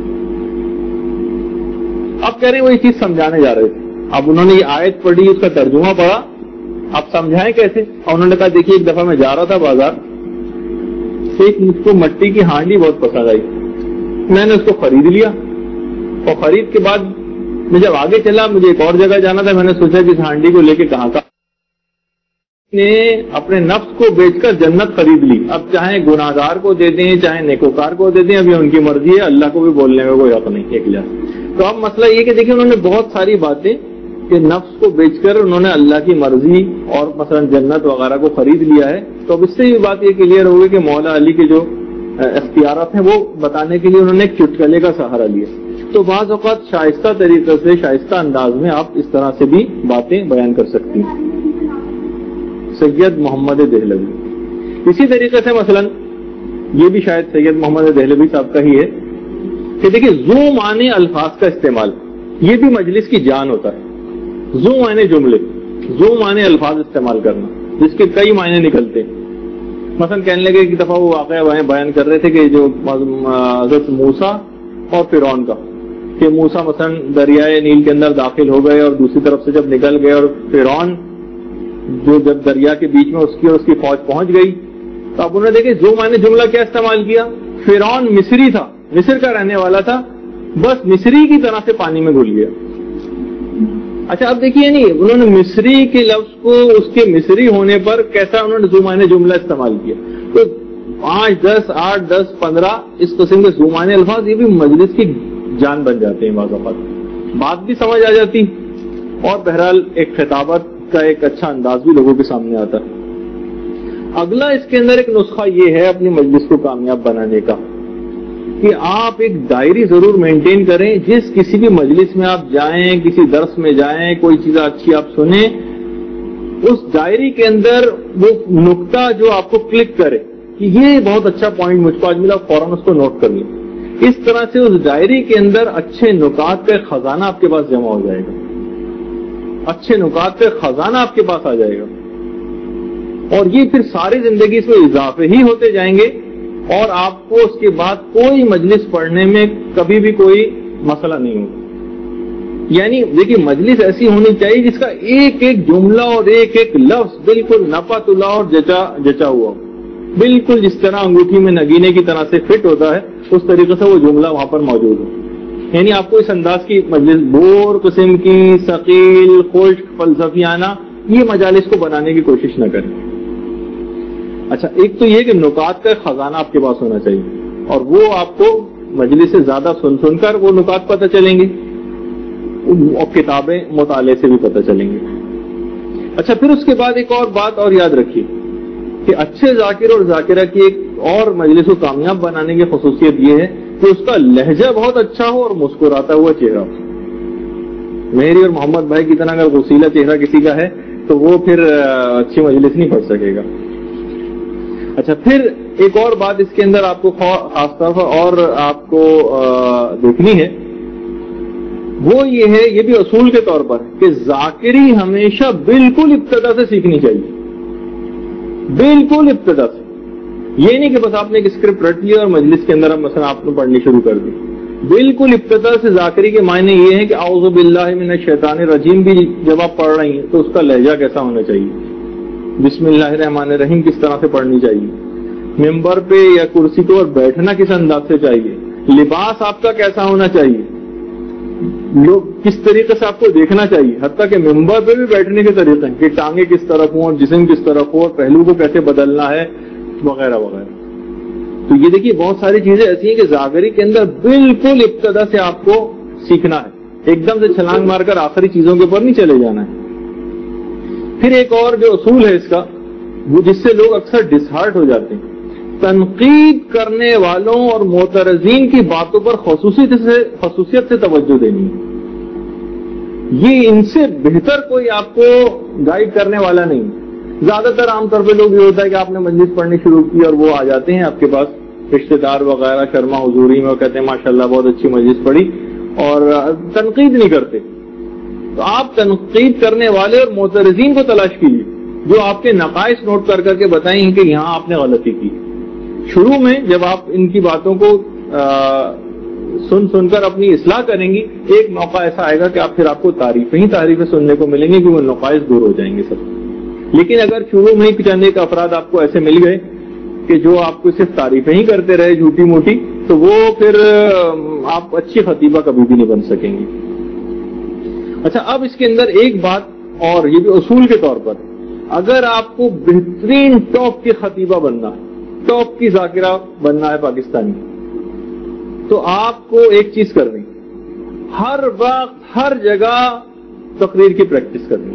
اب کہہ رہے ہیں وہ یہ چیز سمجھانے جا رہے تھے, اب انہوں نے یہ آیت پڑھی, اس کا ترجمہ پڑھا, اب سمجھائیں کیسے. اور انہوں نے کہا دیکھیے ایک دفعہ میں جا رہا تھا بازار, ایک مجھ کو مٹی کی ہانڈی بہت پسند آئی, میں نے اس کو خرید لیا, اور خرید کے بعد میں جب آگے چلا مجھے ایک اور جگہ جانا تھا, میں نے سوچا کہ اس ہانڈی کو لے کے کہاں کا نے اپنے نفس کو بیچ کر جنت خرید لی. اب چاہے گناہگار کو دے دیں چاہے نیکوکار کو دے دیں, ابھی ان کی مرضی ہے, اللہ کو بھی بولنے میں کوئی حق نہیں. ایک لحاظ تو اب مسئلہ یہ کہ دیکھیں انہوں نے بہت ساری باتیں کہ نفس کو بیچ کر انہوں نے اللہ کی مرضی اور مثلا جنت وغیرہ کو خرید لیا ہے. تو اب اس سے یہ بات یہ کلیئر ہوگی کہ مولا علی کے جو اختیارات ہیں وہ بتانے کے لیے انہوں نے ایک چٹکلے کا سہارا لیا. تو بعض اوقات شائستہ طریقے سے شائستہ انداز میں آپ اس طرح سے بھی باتیں بیان کر سکتی ہیں. سید محمد دہلوی. اسی طریقے سے مثلا یہ بھی شاید سید محمد دہلوی صاحب کا ہی ہے کہ دیکھیے زو معنی الفاظ کا استعمال, یہ بھی مجلس کی جان ہوتا ہے. زو معنی جملے, زو معنی الفاظ استعمال کرنا جس کے کئی معنی نکلتے ہیں. مثلا کہنے لگے ایک دفعہ وہ واقعہ بیان کر رہے تھے کہ جو حضرت موسیٰ اور فرعون کا, کہ موسیٰ مثلا دریائے نیل کے اندر داخل ہو گئے اور دوسری طرف سے جب نکل گئے اور فرعون جو جب دریا کے بیچ میں اس کی اور اس کی فوج پہنچ گئی تو اب انہوں نے دیکھے زو معنی جملہ کیا استعمال کیا. فرعون مصری تھا, مصر کا رہنے والا تھا, بس مصری کی طرح سے پانی میں گھل گیا. اچھا اب دیکھیے نہیں انہوں نے مصری کے لفظ کو اس کے مصری ہونے پر کیسا انہوں نے زو معنی جملہ استعمال کیا. تو پانچ دس آٹھ دس پندرہ اس قسم کے زو معنی الفاظ یہ بھی مجلس کی جان بن جاتے ہیں. بعض اوقات بات بھی سمجھ آ جاتی اور بہرحال ایک خطابت کا ایک اچھا انداز بھی لوگوں کے سامنے آتا ہے. اگلا اس کے اندر ایک نسخہ یہ ہے اپنی مجلس کو کامیاب بنانے کا کہ آپ ایک ڈائری ضرور مینٹین کریں. جس کسی بھی مجلس میں آپ جائیں, کسی درس میں جائیں, کوئی چیز اچھی آپ سنیں, اس ڈائری کے اندر وہ نقطہ جو آپ کو کلک کرے کہ یہ بہت اچھا پوائنٹ مجھ کو آج ملا, فوراً اس کو نوٹ کر لیں. اس طرح سے اس ڈائری کے اندر اچھے نکات کا خزانہ آپ کے پاس جمع ہو جائے گا, اچھے نکات کا خزانہ آپ کے پاس آ جائے گا, اور یہ پھر ساری زندگی اس میں اضافے ہی ہوتے جائیں گے اور آپ کو اس کے بعد کوئی مجلس پڑھنے میں کبھی بھی کوئی مسئلہ نہیں ہوگا. یعنی دیکھیے مجلس ایسی ہونی چاہیے جس کا ایک ایک جملہ اور ایک ایک لفظ بالکل نپا تلا اور جچا جچا ہوا، بالکل جس طرح انگوٹھی میں نگینے کی طرح سے فٹ ہوتا ہے اس طریقے سے وہ جملہ وہاں پر موجود ہو. یعنی آپ کو اس انداز کی مجلس بور قسم کی ثقیل خشک فلسفیانہ یہ مجالس کو بنانے کی کوشش نہ کریں. اچھا ایک تو یہ کہ نکات کا خزانہ آپ کے پاس ہونا چاہیے اور وہ آپ کو مجلس سے زیادہ سن سن کر وہ نکات پتہ چلیں گے اور کتابیں مطالعے سے بھی پتہ چلیں گے. اچھا پھر اس کے بعد ایک اور بات اور یاد رکھیے کہ اچھے ذاکر اور ذاکرہ کی ایک اور مجلس کو کامیاب بنانے کی خصوصیت یہ ہے کہ اس کا لہجہ بہت اچھا ہو اور مسکراتا ہوا چہرہ ہو. میری اور محمد بھائی کی طرح اگر غسیلہ چہرہ کسی کا ہے تو وہ پھر اچھی مجلس نہیں پڑھ سکے گا. اچھا پھر ایک اور بات اس کے اندر آپ کو خاص طور پر اور آپ کو دیکھنی ہے وہ یہ ہے، یہ بھی اصول کے طور پر کہ ذاکری ہمیشہ بالکل ابتدا سے سیکھنی چاہیے، بالکل ابتدا سے. یہ نہیں کہ بس آپ نے ایک اسکرپٹ رٹ لیا اور مجلس کے اندر مثلا آپ نے پڑھنی شروع کر دی. بالکل ابتدا سے ذاکری کے معنی یہ ہے کہ اعوذ باللہ من الشیطان الرجیم بھی جب آپ پڑھ رہی ہیں تو اس کا لہجہ کیسا ہونا چاہیے، بسم اللہ الرحمن الرحیم کس طرح سے پڑھنی چاہیے، ممبر پہ یا کرسی پہ اور بیٹھنا کس انداز سے چاہیے، لباس آپ کا کیسا ہونا چاہیے، لوگ کس طریقے سے آپ کو دیکھنا چاہیے، حتیٰ کہ ممبر پہ بھی بیٹھنے کے طریقے ہیں کہ ٹانگیں کس طرف ہوں اور جسم کس طرف ہو اور پہلو کو کیسے بدلنا ہے وغیرہ وغیرہ. تو یہ دیکھیے بہت ساری چیزیں ایسی ہیں کہ ذاکری کے اندر بالکل ابتدا سے آپ کو سیکھنا ہے، ایک دم سے چھلانگ مار کر آخری چیزوں کے اوپر نہیں چلے جانا ہے. پھر ایک اور جو اصول ہے اس کا وہ جس سے لوگ اکثر ڈسہارٹ ہو جاتے ہیں، تنقید کرنے والوں اور معترضین کی باتوں پر خصوصیت سے خصوصیت سے توجہ دینی ہے. یہ ان سے بہتر کوئی آپ کو گائیڈ کرنے والا نہیں. زیادہ تر عام طور پہ لوگ یہ ہوتا ہے کہ آپ نے مجلس پڑھنی شروع کی اور وہ آ جاتے ہیں آپ کے پاس رشتے دار وغیرہ شرما حضوری میں، وہ کہتے ہیں ماشاءاللہ بہت اچھی مجلس پڑھی اور تنقید نہیں کرتے. تو آپ تنقید کرنے والے اور معترضین کو تلاش کیجیے جو آپ کے نقائص نوٹ کر کر کے بتائیں کہ یہاں آپ نے غلطی کی. شروع میں جب آپ ان کی باتوں کو سن سن کر اپنی اصلاح کریں گی ایک موقع ایسا آئے گا کہ آپ پھر آپ کو تعریفیں ہی تعریفیں سننے کو ملیں گی کہ وہ نقائص دور ہو جائیں گے سب. لیکن اگر شروع میں ہی چند ایک افراد آپ کو ایسے مل گئے کہ جو آپ کو صرف تعریفیں ہی کرتے رہے جھوٹی موٹی تو وہ پھر آپ اچھی خطیبہ کبھی بھی نہیں بن سکیں گے. اچھا اب اس کے اندر ایک بات اور یہ بھی اصول کے طور پر اگر آپ کو بہترین ٹاپ کی خطیبہ بننا ہے، ٹاپ کی ذاکرہ بننا ہے پاکستانی، تو آپ کو ایک چیز کرنی، ہر وقت ہر جگہ تقریر کی پریکٹس کرنی.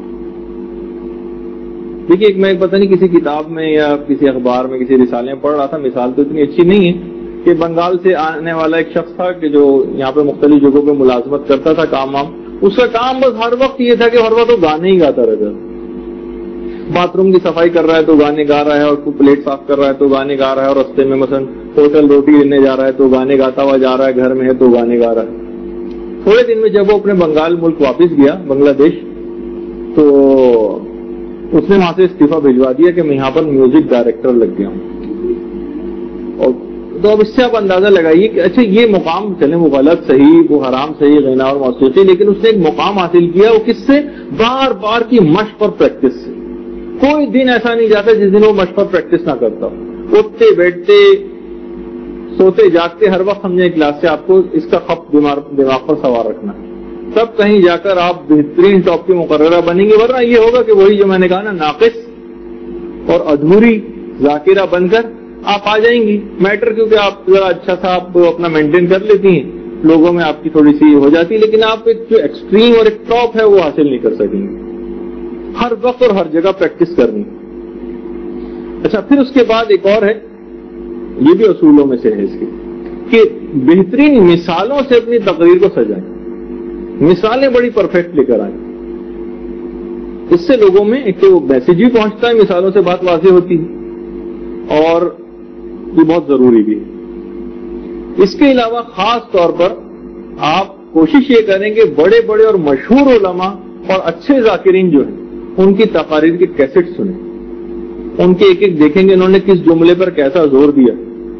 دیکھیے ایک میں پتہ نہیں کسی کتاب میں یا کسی اخبار میں کسی رسالے میں پڑھ رہا تھا، مثال تو اتنی اچھی نہیں ہے کہ بنگال سے آنے والا ایک شخص تھا کہ جو یہاں پہ مختلف جگہوں پہ ملازمت کرتا تھا کام وام، اس کا کام بس ہر وقت یہ تھا کہ ہر وقت وہ گانے ہی گاتا رہتا. باتھ روم کی صفائی کر رہا ہے تو گانے گا رہا ہے اور پلیٹ صاف کر رہا ہے تو گانے گا رہا ہے اور رستے میں مثلا ہوٹل روٹی لینے جا رہا ہے تو گانے گاتا ہوا جا رہا ہے، گھر میں ہے تو گانے گا رہا ہے. تھوڑے دن میں جب وہ اپنے بنگال ملک واپس گیا بنگلہ دیش تو اس نے وہاں سے استعفیٰ بھجوا دیا کہ میں یہاں پر میوزک ڈائریکٹر لگ گیا ہوں. اور تو اب اس سے آپ اندازہ لگائیے کہ اچھا یہ مقام چلے وہ غلط صحیح وہ حرام صحیح غنا اور موسیقی، لیکن اس نے ایک مقام حاصل کیا وہ کس سے؟ بار بار کی مشق اور پریکٹس سے. کوئی دن ایسا نہیں جاتا جس دن وہ مشق اور پریکٹس نہ کرتا ہو. اٹھتے بیٹھتے سوتے جاگتے ہر وقت سمجھے کلاس سے آپ کو اس کا خط دماغ پر سوار رکھنا ہے، تب کہیں جا کر آپ بہترین ٹاپ کی مقررہ بنیں گے. ورنہ یہ ہوگا کہ وہی جو میں نے کہا نا ناقص اور ادھوری ذاکرہ بن کر آپ آ جائیں گی. میٹر کیونکہ آپ ذرا اچھا سا آپ اپنا مینٹین کر لیتی ہیں، لوگوں میں آپ کی تھوڑی سی ہو جاتی، لیکن آپ ایک جو ایکسٹریم اور ایک ٹاپ ہے وہ حاصل نہیں کر سکیں گے. ہر وقت اور ہر جگہ پریکٹس کرنی. اچھا پھر اس کے بعد ایک اور ہے، یہ بھی اصولوں میں سے ہے اس کی، کہ بہترین مثالوں سے اپنی تقریر کو سجائیں. مثالیں بڑی پرفیکٹ لے کر آئیں. اس سے لوگوں میں ایک تو میسج بھی پہنچتا ہے، مثالوں سے بات واضح ہوتی ہے اور یہ بہت ضروری بھی ہے. اس کے علاوہ خاص طور پر آپ کوشش یہ کریں کہ بڑے بڑے اور مشہور علماء اور اچھے ذاکرین جو ہیں ان کی تقاریر کے کیسٹ سنیں، ان کے ایک ایک دیکھیں گے انہوں نے کس جملے پر کیسا زور دیا،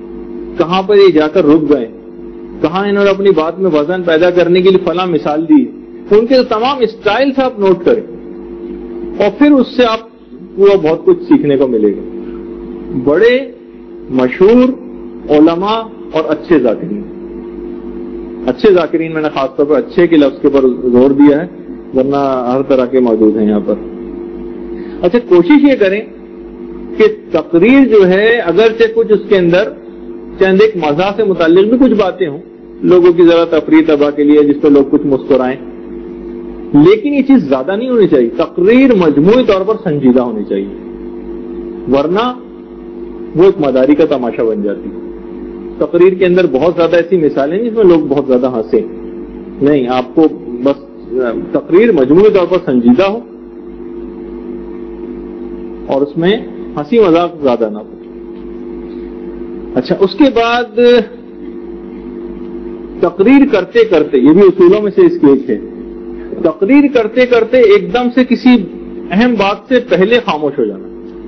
کہاں پر یہ جا کر رک گئے, کہاں انہوں نے اپنی بات میں وزن پیدا کرنے کے لیے فلاں مثال دی, ان کے تمام اسٹائل سے آپ نوٹ کریں اور پھر اس سے آپ کو بہت کچھ سیکھنے کو ملے گا. بڑے مشہور علماء اور اچھے ذاکرین, اچھے ذاکرین میں نے خاص طور پر اچھے کے لفظ کے اوپر زور دیا ہے, ورنہ ہر طرح کے موجود ہیں یہاں پر. اچھا, کوشش یہ کریں کہ تقریر جو ہے اگرچہ کچھ اس کے اندر چند ایک مزاح سے متعلق بھی کچھ باتیں ہوں, لوگوں کی ذرا تفریح تباہ کے لیے جس پہ لوگ کچھ مسکرائیں, لیکن یہ چیز زیادہ نہیں ہونی چاہیے. تقریر مجموعی طور پر سنجیدہ ہونی چاہیے, ورنہ وہ ایک مداری کا تماشا بن جاتی. تقریر کے اندر بہت زیادہ ایسی مثالیں جس میں لوگ بہت زیادہ ہنسیں. نہیں, آپ کو بس تقریر مجموعی طور پر سنجیدہ ہو اور اس میں ہنسی مذاق زیادہ نہ ہو. اچھا, اس کے بعد تقریر کرتے کرتے, یہ بھی اصولوں میں سے اس کی ایک ہے, تقریر کرتے کرتے ایک دم سے کسی اہم بات سے پہلے خاموش ہو جانا.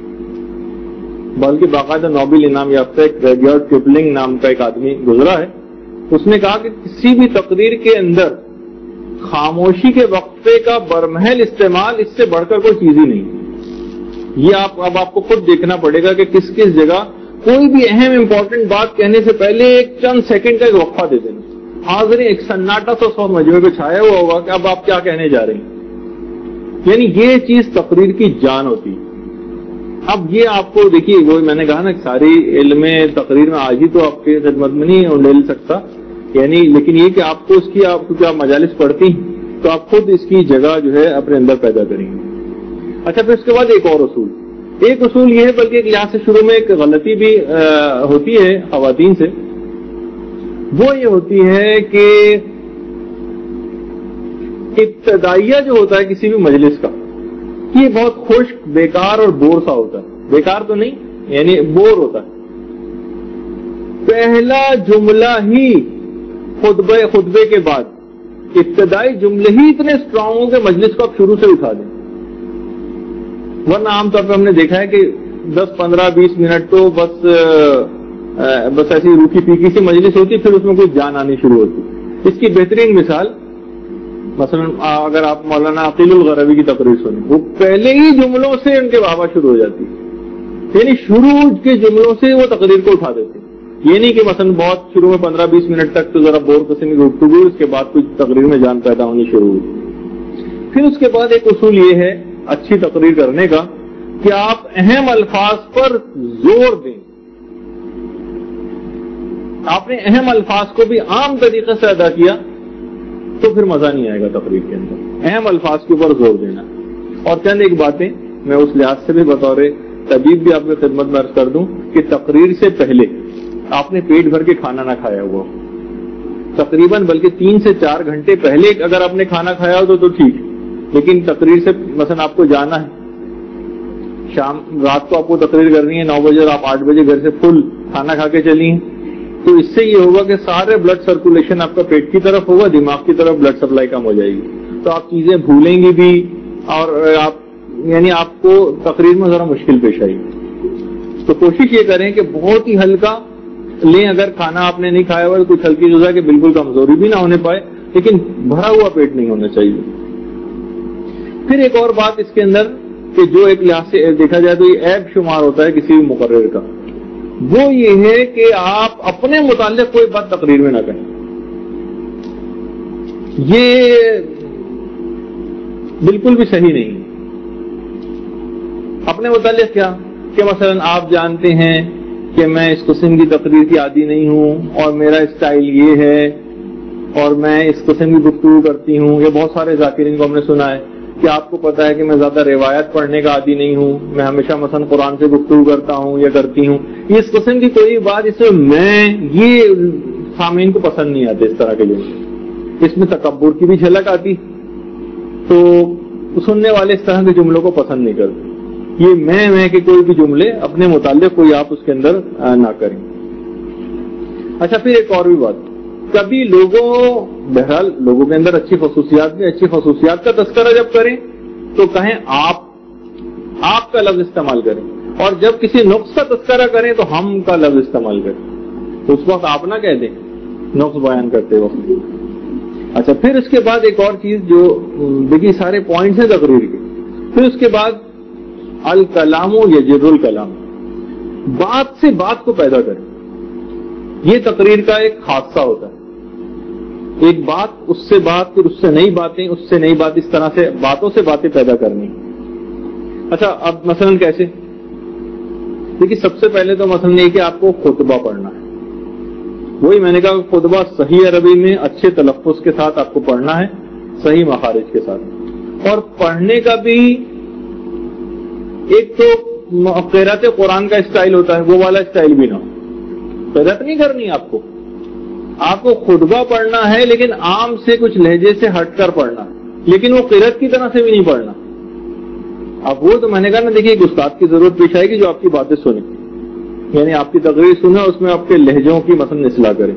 بلکہ باقاعدہ نوبل انعام یافتہ ایک ریڈیارڈ کپلنگ نام کا ایک آدمی گزرا ہے, اس نے کہا کہ کسی بھی تقریر کے اندر خاموشی کے وقفے کا برمحل استعمال اس سے بڑھ کر کوئی چیز ہی نہیں. یہ آپ اب آپ کو خود دیکھنا پڑے گا کہ کس کس جگہ کوئی بھی اہم امپورٹنٹ بات کہنے سے پہلے ایک چند سیکنڈ کا ایک وقفہ دے دینا. حاضرین, ایک سناٹا تو سو مجموعے کو چھایا ہوا ہوگا کہ اب آپ کیا کہنے جا رہے ہیں. یعنی یہ چیز تقریر کی جان ہوتی. اب یہ آپ کو دیکھیے, وہ میں نے کہا نا ساری علم تقریر میں آج ہی تو آپ کی خدمت میں نہیں لے سکتا, یعنی لیکن یہ کہ آپ کو اس کی آپ کیونکہ آپ مجالس پڑھتی ہیں تو آپ خود اس کی جگہ جو ہے اپنے اندر پیدا کریں گے. اچھا, پھر اس کے بعد ایک اور اصول, ایک اصول یہ ہے, بلکہ ایک لحاظ سے شروع میں ایک غلطی بھی ہوتی ہے خواتین سے, وہ یہ ہوتی ہے کہ ابتدائیہ جو ہوتا ہے کسی بھی مجلس کا, یہ بہت خشک, بیکار اور بور سا ہوتا ہے. بیکار تو نہیں, یعنی بور ہوتا ہے. پہلا جملہ ہی خطبے خطبے کے بعد ابتدائی جملے ہی اتنے اسٹرانگ ہوں کہ مجلس کو آپ شروع سے اٹھا دیں. ورنہ عام طور پہ ہم نے دیکھا ہے کہ دس پندرہ بیس منٹ تو بس بس ایسی روکھی پھیکی سی مجلس ہوتی, پھر اس میں کوئی جان آنی شروع ہوتی. اس کی بہترین مثال مثلا اگر آپ مولانا عقیل الغربی کی تقریر سنیں, وہ پہلے ہی جملوں سے ان کے واہ شروع ہو جاتی, یعنی شروع کے جملوں سے وہ تقریر کو اٹھا دیتے. یہ نہیں کہ مثلا بہت شروع میں پندرہ بیس منٹ تک تو ذرا بور قسم کی گفتگو, اس کے بعد کچھ تقریر میں جان پیدا ہونی شروع ہوئی. پھر اس کے بعد ایک اصول یہ ہے اچھی تقریر کرنے کا کہ آپ اہم الفاظ پر زور دیں. آپ نے اہم الفاظ کو بھی عام طریقے سے ادا کیا تو پھر مزہ نہیں آئے گا تقریر کے اندر. اہم الفاظ کے اوپر زور دینا. اور چند ایک باتیں میں اس لحاظ سے بھی بطور طبیب بھی آپ کی خدمت میں عرض کر دوں کہ تقریر سے پہلے آپ نے پیٹ بھر کے کھانا نہ کھایا ہوا, تقریباً بلکہ تین سے چار گھنٹے پہلے اگر آپ نے کھانا کھایا ہو تو تو ٹھیک, لیکن تقریر سے مثلا آپ کو جانا ہے, شام رات کو آپ کو تقریر کرنی ہے نو بجے اور آپ آٹھ بجے گھر سے فل کھانا کھا کے چلی ہیں, تو اس سے یہ ہوگا کہ سارے بلڈ سرکولیشن آپ کا پیٹ کی طرف ہوگا, دماغ کی طرف بلڈ سپلائی کم ہو جائے گی, تو آپ چیزیں بھولیں گی بھی اور آپ یعنی آپ کو تقریر میں ذرا مشکل پیش آئے گی. تو کوشش یہ کریں کہ بہت ہی ہلکا لیں. اگر کھانا آپ نے نہیں کھایا ہوا کچھ ہلکی غذا کہ بالکل کمزوری بھی نہ ہونے پائے, لیکن بھرا ہوا پیٹ نہیں ہونا چاہیے. پھر ایک اور بات اس کے اندر کہ جو ایک لحاظ سے دیکھا جائے تو یہ عیب شمار ہوتا ہے کسی بھی مقرر کا, وہ یہ ہے کہ آپ اپنے متعلق کوئی بات تقریر میں نہ کہیں. یہ بالکل بھی صحیح نہیں. اپنے متعلق کیا کہ مثلا آپ جانتے ہیں کہ میں اس قسم کی تقریر کی عادی نہیں ہوں اور میرا اسٹائل یہ ہے اور میں اس قسم کی گفتگو کرتی ہوں. یہ بہت سارے ذاکرین کو ہم نے سنا ہے کہ آپ کو پتا ہے کہ میں زیادہ روایت پڑھنے کا عادی نہیں ہوں, میں ہمیشہ مثلا قرآن سے گفتگو کرتا ہوں یا کرتی ہوں. یہ اس قسم کی کوئی بات اس میں میں یہ سامعین کو پسند نہیں آتے. اس طرح کے جملے اس میں تکبر کی بھی جھلک آتی, تو سننے والے اس طرح کے جملوں کو پسند نہیں کرتے. یہ میں میں کہ کوئی بھی جملے اپنے متعلق کوئی آپ اس کے اندر نہ کریں. اچھا, پھر ایک اور بھی بات, کبھی لوگوں بہرحال لوگوں کے اندر اچھی خصوصیات بھی اچھی خصوصیات کا تذکرہ جب کریں تو کہیں آپ آپ کا لفظ استعمال کریں, اور جب کسی نقص کا تذکرہ کریں تو ہم کا لفظ استعمال کریں. اس وقت آپ نہ کہہ دیں نقص بیان کرتے وقت. اچھا پھر اس کے بعد ایک اور چیز جو دیکھیے سارے پوائنٹس ہیں تقریر کے. پھر اس کے بعد الکلام یجر الکلام، بات سے بات کو پیدا کریں. یہ تقریر کا ایک حادثہ ہوتا ہے. ایک بات اس سے بات، پھر اس سے نئی باتیں، اس سے نئی بات، اس طرح سے باتوں سے باتیں پیدا کرنی. اچھا اب مثلا کیسے؟ دیکھیے سب سے پہلے تو مثلا یہ کہ آپ کو خطبہ پڑھنا ہے. وہی میں نے کہا خطبہ صحیح عربی میں اچھے تلفظ کے ساتھ آپ کو پڑھنا ہے، صحیح مخارج کے ساتھ. اور پڑھنے کا بھی ایک تو قرأت قرآن کا اسٹائل ہوتا ہے، وہ والا اسٹائل بھی نہ ہو. قرأت نہیں کرنی آپ کو، آپ کو خطبہ پڑھنا ہے لیکن عام سے کچھ لہجے سے ہٹ کر پڑھنا ہے، لیکن وہ قرأت کی طرح سے بھی نہیں پڑھنا. اب وہ تو میں نے کہا نا، دیکھیے ایک استاد کی ضرورت پیش آئے گی جو آپ کی باتیں سنے، یعنی آپ کی تقریر سنے اور اس میں آپ کے لہجوں کی مثلا اصلاح کرے.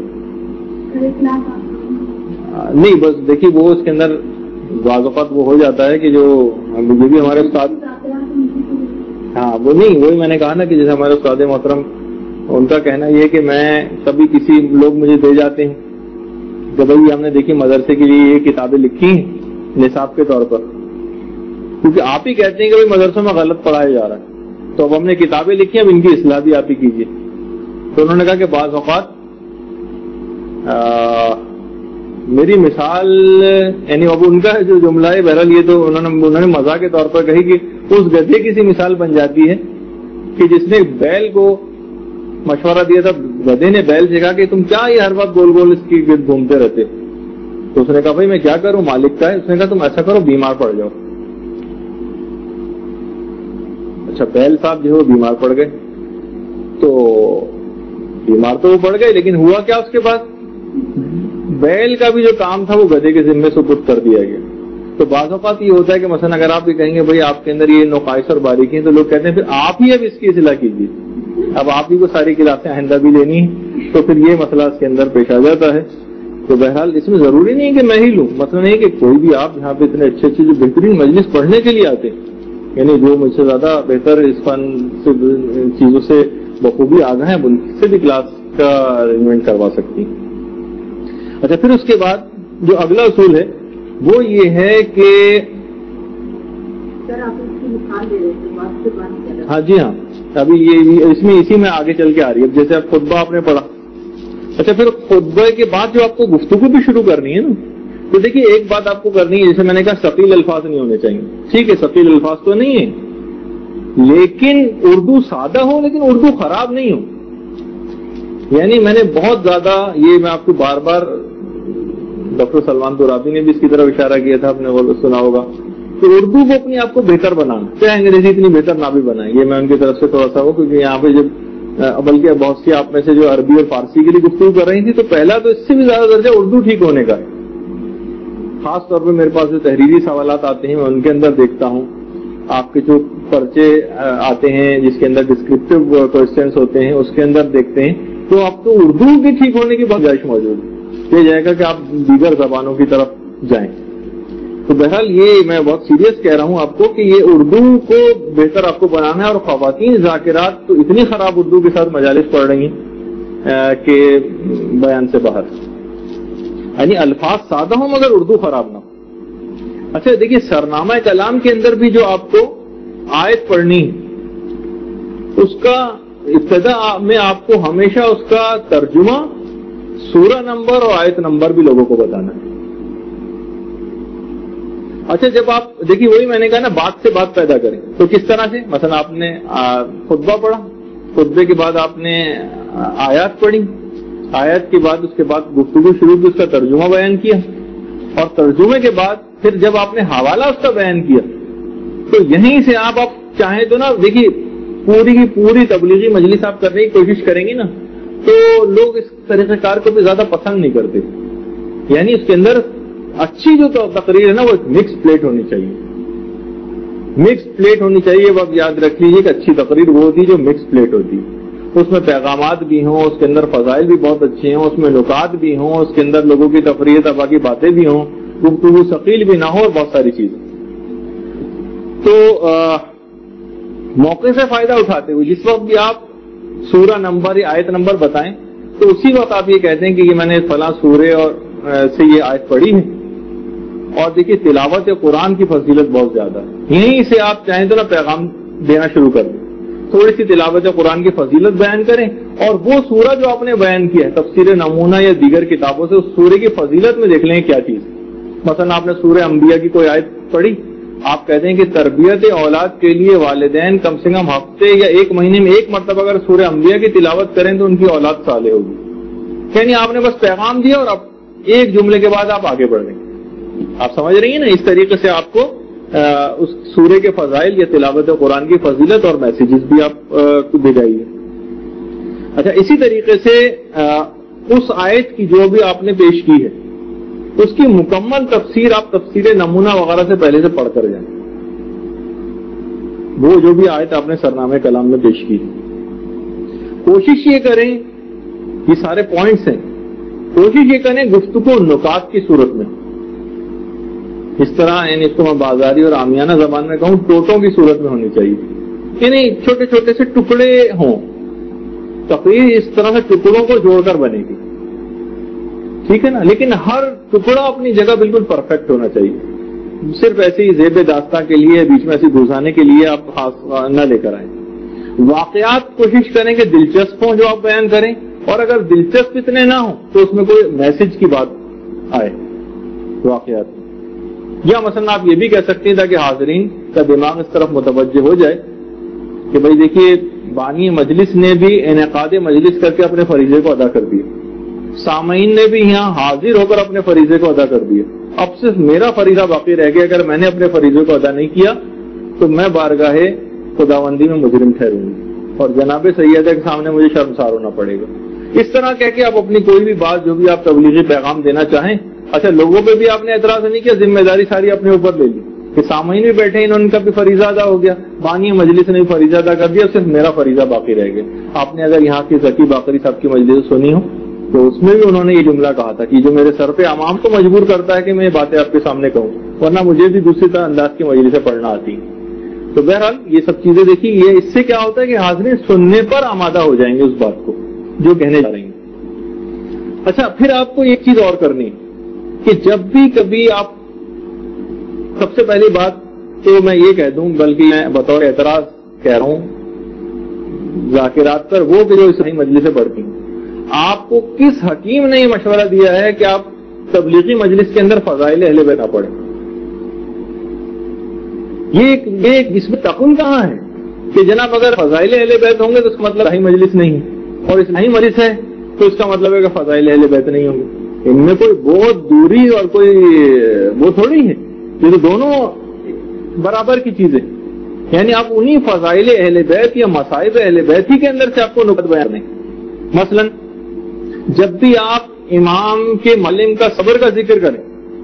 نہیں بس دیکھیے وہ اس کے اندر بعض اوقات وہ ہو جاتا ہے کہ جو مجھے بھی ہمارے استاد، ہاں وہ نہیں، وہی میں نے کہا نا کہ جیسے ہمارے استاد محترم ان کا کہنا یہ کہ میں کبھی کسی لوگ مجھے دے جاتے ہیں کہ بھائی ہم نے دیکھی مدرسے کے لیے یہ کتابیں لکھی ہیں نصاب کے طور پر، کیونکہ آپ ہی کہتے ہیں کہ بھائی مدرسوں میں غلط پڑھایا جا رہا ہے، تو اب ہم نے کتابیں لکھی ہیں، اب ان کی اصلاح بھی آپ ہی کیجیے. تو انہوں نے کہا کہ بعض اوقات میری مثال، یعنی اب ان کا جو جملہ ہے بہرحال یہ تو انہوں نے انہوں نے مزاح کے طور پر کہی کہ اس گدھے کی سی مثال بن جاتی ہے کہ جس نے بیل کو مشورہ دیا تھا، گدھے نے بیل سے کہا کہ تم کیا یہ ہر وقت گول گول اس کی گرد گھومتے رہتے. تو اس نے کہا بھائی میں کیا کروں، مالک کا ہے. اس نے کہا تم ایسا کرو بیمار پڑ جاؤ. اچھا بیل صاحب جو ہے وہ بیمار پڑ گئے. تو بیمار تو وہ پڑ گئے لیکن ہوا کیا اس کے بعد؟ بیل کا بھی جو کام تھا وہ گدھے کے ذمے سپرد کر دیا گیا. تو بعض اوقات یہ ہوتا ہے کہ مثلا اگر آپ یہ کہیں گے بھائی آپ کے اندر یہ نقائص اور باریکی ہیں، تو لوگ کہتے ہیں پھر آپ ہی اب اس کی اصلاح کیجیے، اب آپ ہی کو ساری کلاسیں آئندہ بھی لینی ہے. تو پھر یہ مسئلہ اس کے اندر پیش آ جاتا ہے. تو بہرحال اس میں ضروری نہیں ہے کہ میں ہی لوں، مثلا نہیں کہ کوئی بھی آپ یہاں پہ اتنے اچھے اچھے جو بہترین مجلس پڑھنے کے لیے آتے ہیں، یعنی جو مجھ سے زیادہ بہتر اس فن سے چیزوں سے بخوبی آگاہ ہیں، ان سے بھی کلاس کا ارینجمنٹ کروا سکتی. اچھا پھر اس کے بعد جو اگلا اصول ہے وہ یہ ہے کہ ہاں جی ہاں ابھی یہ اس میں اسی میں آگے چل کے آ رہی ہے. اب جیسے اب خطبہ آپ نے پڑھا، اچھا پھر خطبہ کے بعد جو آپ کو گفتگو بھی شروع کرنی ہے نا، تو دیکھیے ایک بات آپ کو کرنی ہے، جیسے میں نے کہا ثقیل الفاظ نہیں ہونے چاہیے. ٹھیک ہے ثقیل الفاظ تو نہیں ہے، لیکن اردو سادہ ہو لیکن اردو خراب نہیں ہو. یعنی میں نے بہت زیادہ یہ میں آپ کو بار بار ڈاکٹر سلمان ترابی نے بھی اس کی طرف اشارہ کیا تھا، آپ نے سنا ہوگا کہ اردو کو اپنے آپ کو بہتر بنانا، چاہے انگریزی اتنی بہتر نہ بھی بنائیں. یہ میں ان کی طرف سے تھوڑا سا ہو، کیونکہ یہاں پہ جب بلکہ بہت سی آپ میں سے جو عربی اور فارسی کے لیے گفتگو کر رہی تھی، تو پہلا تو اس سے بھی زیادہ درجہ اردو ٹھیک ہونے کا ہے. خاص طور پہ میرے پاس جو تحریری سوالات آتے ہیں میں ان کے اندر دیکھتا ہوں، آپ کے جو پرچے آتے ہیں جس کے اندر ڈسکرپٹیو کوشچنس ہوتے ہیں اس کے اندر دیکھتے ہیں، تو آپ کو اردو کے ٹھیک ہونے کی بہت گنجائش موجود ہے. یہ جائے گا کہ آپ دیگر زبانوں کی طرف جائیں. تو بہرحال یہ میں بہت سیریس کہہ رہا ہوں آپ کو کہ یہ اردو کو بہتر آپ کو بنانا ہے. اور خواتین ذاکرات تو اتنی خراب اردو کے ساتھ مجالس پڑھ رہی ہیں کہ بیان سے باہر، یعنی الفاظ سادہ ہوں مگر اردو خراب نہ ہو. اچھا دیکھیے سرنامہ کلام کے اندر بھی جو آپ کو آیت پڑھنی اس کا ابتدا میں آپ کو ہمیشہ اس کا ترجمہ، سورہ نمبر اور آیت نمبر بھی لوگوں کو بتانا ہے. اچھا جب آپ دیکھیے وہی میں نے کہا نا بات سے بات پیدا کریں، تو کس طرح سے؟ مثلا آپ نے خطبہ پڑھا، خطبے کے بعد آپ نے آیات پڑھی، آیت کے بعد اس کے بعد گفتگو شروع کی، اس کا ترجمہ بیان کیا، اور ترجمے کے بعد پھر جب آپ نے حوالہ اس کا بیان کیا، تو یہیں سے آپ آپ چاہیں تو نا دیکھیے پوری کی پوری تبلیغی مجلس آپ کرنے کی کوشش کریں گی نا، تو لوگ اس طریقہ کار کو بھی زیادہ پسند نہیں کرتے. یعنی اس کے اندر اچھی جو تقریر ہے نا وہ مکس پلیٹ ہونی چاہیے، مکس پلیٹ ہونی چاہیے. وہ آپ یاد رکھ لیجیے کہ اچھی تقریر وہ ہوتی ہے جو مکس پلیٹ ہوتی ہے. اس میں پیغامات بھی ہوں، اس کے اندر فضائل بھی بہت اچھے ہوں، اس میں نکات بھی ہوں، اس کے اندر لوگوں کی تفریح تباہ کی باتیں بھی ہوں، گفتگو ثقیل بھی نہ ہو، اور بہت ساری چیزیں. تو موقع سے فائدہ اٹھاتے ہوئے جس وقت بھی آپ سورہ نمبر یا آیت نمبر بتائیں تو اسی وقت آپ یہ کہتے ہیں کہ یہ میں نے فلاں سورے اور سے یہ آیت پڑھی ہے. اور دیکھیے تلاوت قرآن کی فضیلت بہت زیادہ ہے. یہیں سے آپ چاہیں تو نا پیغام دینا شروع کر دیں, تھوڑی سی تلاوت قرآن کی فضیلت بیان کریں, اور وہ سورہ جو آپ نے بیان کیا ہے تفسیر نمونہ یا دیگر کتابوں سے, اس سورے کی فضیلت میں دیکھ لیں کیا چیز. مثلا آپ نے سورہ انبیاء کی کوئی آیت پڑھی, آپ کہتے ہیں کہ تربیت اولاد کے لیے والدین کم سے کم ہفتے یا ایک مہینے میں ایک مرتبہ اگر سورہ انبیاء کی تلاوت کریں تو ان کی اولاد صالح ہوگی. یعنی آپ نے بس پیغام دیا اور اب ایک جملے کے بعد آپ آگے بڑھ رہے ہیں. آپ سمجھ رہی ہیں نا, اس طریقے سے آپ کو اس سورے کے فضائل یا تلاوت قرآن کی فضیلت اور میسیجز بھی آپ کو دے جائیے. اچھا, اسی طریقے سے اس آیت کی جو بھی آپ نے پیش کی ہے اس کی مکمل تفسیر آپ تفسیر نمونہ وغیرہ سے پہلے سے پڑھ کر جائیں. وہ جو بھی آیت آپ نے سرنامہ کلام میں پیش کی ہے, کوشش یہ کریں, یہ سارے پوائنٹس ہیں, کوشش یہ کریں گفتگو نکات کی صورت میں, اس طرح یعنی اس کو میں بازاری اور عامیانہ زبان میں کہوں ٹوٹوں کی صورت میں ہونی چاہیے. یعنی چھوٹے چھوٹے سے ٹکڑے ہوں, تقریر اس طرح سے ٹکڑوں کو جوڑ کر بنے گی, ٹھیک ہے نا, لیکن ہر ٹکڑا اپنی جگہ بالکل پرفیکٹ ہونا چاہیے. صرف ایسی زیب داستان کے لیے بیچ میں ایسی گھسانے کے لیے آپ خاص نہ لے کر آئیں. واقعات کوشش کریں کہ دلچسپ ہوں جو آپ بیان کریں, اور اگر دلچسپ اتنے نہ ہوں تو اس میں کوئی میسج کی بات آئے واقعات. یا مثلا آپ یہ بھی کہہ سکتے ہیں تاکہ حاضرین کا دماغ اس طرف متوجہ ہو جائے کہ بھائی دیکھیے بانی مجلس نے بھی انعقاد مجلس کر کے اپنے فریضے کو ادا کر دیا, سامعین نے بھی یہاں حاضر ہو کر اپنے فریضے کو ادا کر دیا, اب صرف میرا فریضہ باقی رہ گیا. اگر میں نے اپنے فریضے کو ادا نہیں کیا تو میں بارگاہ خداوندی میں مجرم ٹھہروں گی اور جناب سیدہ کے سامنے مجھے شرمسار ہونا پڑے گا. اس طرح کہہ کے آپ اپنی کوئی بھی بات جو بھی آپ تبلیغی پیغام دینا چاہیں, اچھا لوگوں پہ بھی آپ نے اعتراض نہیں کیا, ذمہ داری ساری اپنے اوپر لے لی کہ سامعین بھی بیٹھے ان کا بھی فریضہ ادا ہو گیا, بانی مجلس نے بھی فریضہ ادا کر دیا, صرف میرا فریضہ باقی رہ گیا. آپ نے اگر یہاں کی ذکی باقری صاحب کی مجلس سنی ہو تو اس میں بھی انہوں نے یہ جملہ کہا تھا کہ جو میرے سر پہ عوام کو مجبور کرتا ہے کہ میں یہ باتیں آپ کے سامنے کہوں, ورنہ مجھے بھی دوسری طرح انداز کی مجلسیں پڑھنا آتی. تو بہرحال یہ سب چیزیں دیکھیے, یہ اس سے کیا ہوتا ہے کہ حاضرین سننے پر آمادہ ہو جائیں گے اس بات کو جو کہنے جا رہے ہیں. اچھا, پھر آپ کو ایک چیز اور کرنی کہ جب بھی کبھی آپ, سب سے پہلی بات تو میں یہ کہہ دوں, بلکہ میں بطور اعتراض کہہ رہا ہوں ذاکرات پر, وہ کہ جو اسلامی مجلسیں پڑھتی ہیں, آپ کو کس حکیم نے یہ مشورہ دیا ہے کہ آپ تبلیغی مجلس کے اندر فضائل اہل بیت نہ پڑھیں؟ یہ اس میں تقن کہاں ہے کہ جناب اگر فضائل اہل بیت ہوں گے تو اس کا مطلب اسلامی مجلس نہیں ہے, اور اسلامی مجلس ہے تو اس کا مطلب ہے کہ فضائل اہل بیت نہیں ہوں گے. ان میں کوئی بہت دوری اور کوئی وہ تھوڑی ہے, یہ تو دونوں برابر کی چیزیں. یعنی آپ انہی فضائل اہل بیت یا مصائب اہل بیت ہی کے اندر سے آپ کو نکت بیان دیں. مثلا جب بھی آپ امام کے معلم کا صبر کا ذکر کریں,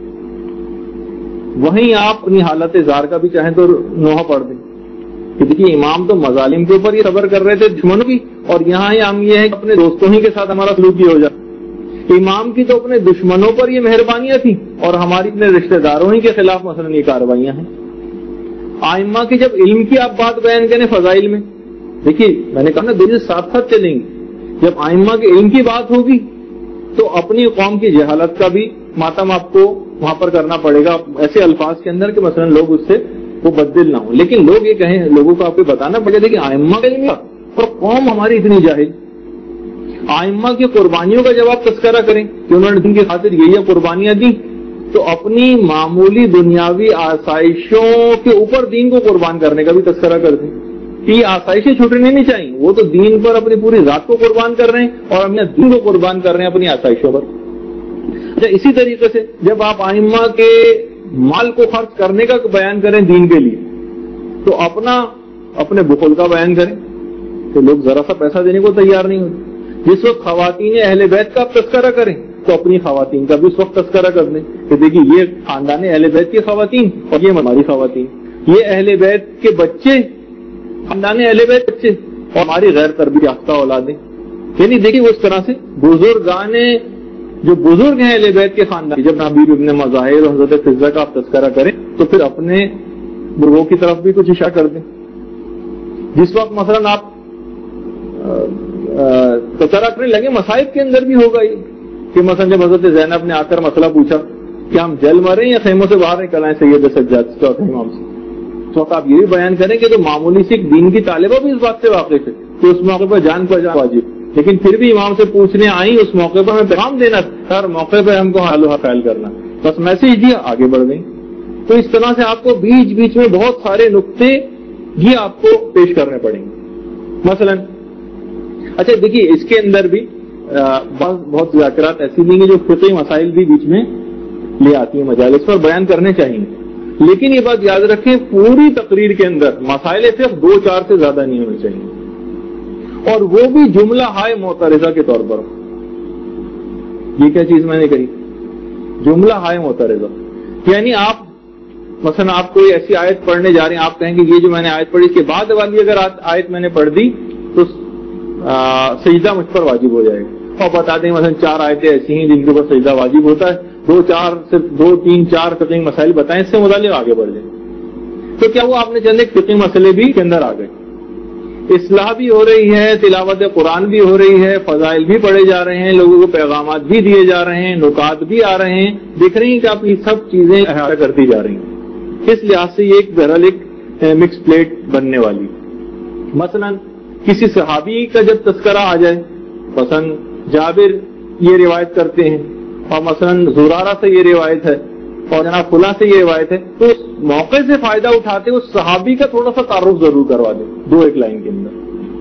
وہیں آپ اپنی حالت زار کا بھی چاہیں تو نوحہ پڑھ دیں کہ دیکھیے امام تو مظالم کے اوپر یہ صبر کر رہے تھے دشمنوں کی, اور یہاں ہم یہ ہے کہ اپنے دوستوں ہی کے ساتھ ہمارا سلوک یہ ہو جائے. امام کی تو اپنے دشمنوں پر یہ مہربانیاں تھیں اور ہماری اپنے رشتہ داروں ہی کے خلاف مثلا یہ کارروائیاں ہیں. آئمہ کی جب علم کی آپ بات بیان کریں فضائل میں, دیکھیے میں نے کہا نا دونوں ساتھ ساتھ چلیں گے. جب آئمہ کے علم کی بات ہوگی تو اپنی قوم کی جہالت کا بھی ماتم آپ کو وہاں پر کرنا پڑے گا ایسے الفاظ کے اندر کہ مثلا لوگ اس سے وہ بدل نہ ہوں. لیکن لوگ یہ کہیں, لوگوں کو آپ کو بتانا پڑے گا کہ آئمہ کا علم اور قوم ہماری اتنی جاہل. آئمہ کی قربانیوں کا جب آپ تذکرہ کریں کہ انہوں نے دین کی خاطر یہ قربانیاں دی, تو اپنی معمولی دنیاوی آسائشوں کے اوپر دین کو قربان کرنے کا بھی تذکرہ کر دیں کہ یہ آسائشیں چھوٹنے نہیں چاہیے. وہ تو دین پر اپنی پوری ذات کو قربان کر رہے ہیں اور اپنے دین کو قربان کر رہے ہیں اپنی آسائشوں پر. اچھا, اسی طریقے سے جب آپ آئمہ کے مال کو خرچ کرنے کا بیان کریں دین کے لیے, تو اپنا اپنے بخل کا بیان کریں تو لوگ ذرا سا پیسہ دینے کو تیار نہیں ہوتے. جس وقت خواتین اہل بیت کا آپ تذکرہ کریں تو اپنی خواتین کا بھی اس وقت تذکرہ کر دیں کہ دیکھیے یہ خاندان اہل بیت کی خواتین اور یہ ہماری خواتین, یہ اہل بیت کے بچے خاندان اہل بیت بچے اور ہماری غیر تربیت یافتہ اولادیں. یعنی دیکھیے وہ اس طرح سے بزرگان جو بزرگ ہیں اہل بیت کے خاندان, جب نبی ابن مظاہر اور حضرت فضہ کا آپ تذکرہ کریں تو پھر اپنے بزرگوں کی طرف بھی کچھ اشارہ کر دیں. جس وقت مثلا آپ تذکرہ کرنے لگے مصائب کے اندر بھی ہوگا یہ کہ مثلا جب حضرت زینب نے آ کر مسئلہ پوچھا کہ ہم جل مریں یا خیموں سے باہر نکل آئیں سید سجاد چوتھے امام سے، تو آپ یہ بھی بیان کریں کہ جو معمولی سی دین کی طالبہ بھی اس بات سے واقف ہے کہ اس موقع پر جان پر جان واجب، لیکن پھر بھی امام سے پوچھنے آئی اس موقع پر ہمیں پیغام دینا، ہر موقع پہ ہم کو حل و حل کرنا، بس میسج دیا آگے بڑھ گئی۔ تو اس طرح سے آپ کو بیچ بیچ میں بہت سارے نقطے یہ آپ کو پیش کرنے پڑیں گے۔ مثلا اچھا دیکھیے اس کے اندر بھی بہت ذاکرات ایسی بھی ہیں جو فقہی مسائل بھی بیچ میں لے آتی ہیں، مجالس پر بیان کرنے چاہیے، لیکن یہ بات یاد رکھیں پوری تقریر کے اندر مسائل صرف دو چار سے زیادہ نہیں ہونے چاہیے، اور وہ بھی جملہ ہائے معترضہ کے طور پر۔ یہ کیا چیز میں نے کہی؟ جملہ ہائے معترضہ، یعنی آپ مثلا آپ کوئی ایسی آیت پڑھنے جا رہے ہیں، آپ کہیں گے یہ جو میں نے آیت پڑھی اس کے بعد والی اگر آیت میں نے پڑھ دی تو سجدہ مجھ پر واجب ہو جائے گا، اور بتا دیں مثلا چار آیتیں ایسی ہیں جن کے اوپر سجدہ واجب ہوتا ہے، دو چار صرف دو تین چار فقہی مسائل بتائیں، اس سے متعلق آگے بڑھ جائیں، تو کیا وہ آپ نے چند ایک فقہی مسئلے بھی کے اندر آ گئے، اصلاح بھی ہو رہی ہے، تلاوت قرآن بھی ہو رہی ہے، فضائل بھی پڑھے جا رہے ہیں، لوگوں کو پیغامات بھی دیے جا رہے ہیں، نکات بھی آ رہے ہیں، دیکھ رہی ہیں کہ آپ یہ سب چیزیں احاطہ کرتی جا رہی ہیں۔ اس لحاظ سے یہ ایک بہرحال ایک مکس پلیٹ بننے والی۔ مثلا کسی صحابی کا جب تذکرہ آ جائے، مثلا جابر یہ روایت کرتے ہیں اور مثلا زرارہ سے یہ روایت ہے اور جناب فلاں سے یہ روایت ہے، تو اس موقع سے فائدہ اٹھاتے اس صحابی کا تھوڑا سا تعارف ضرور کروا دیں دو ایک لائن کے اندر۔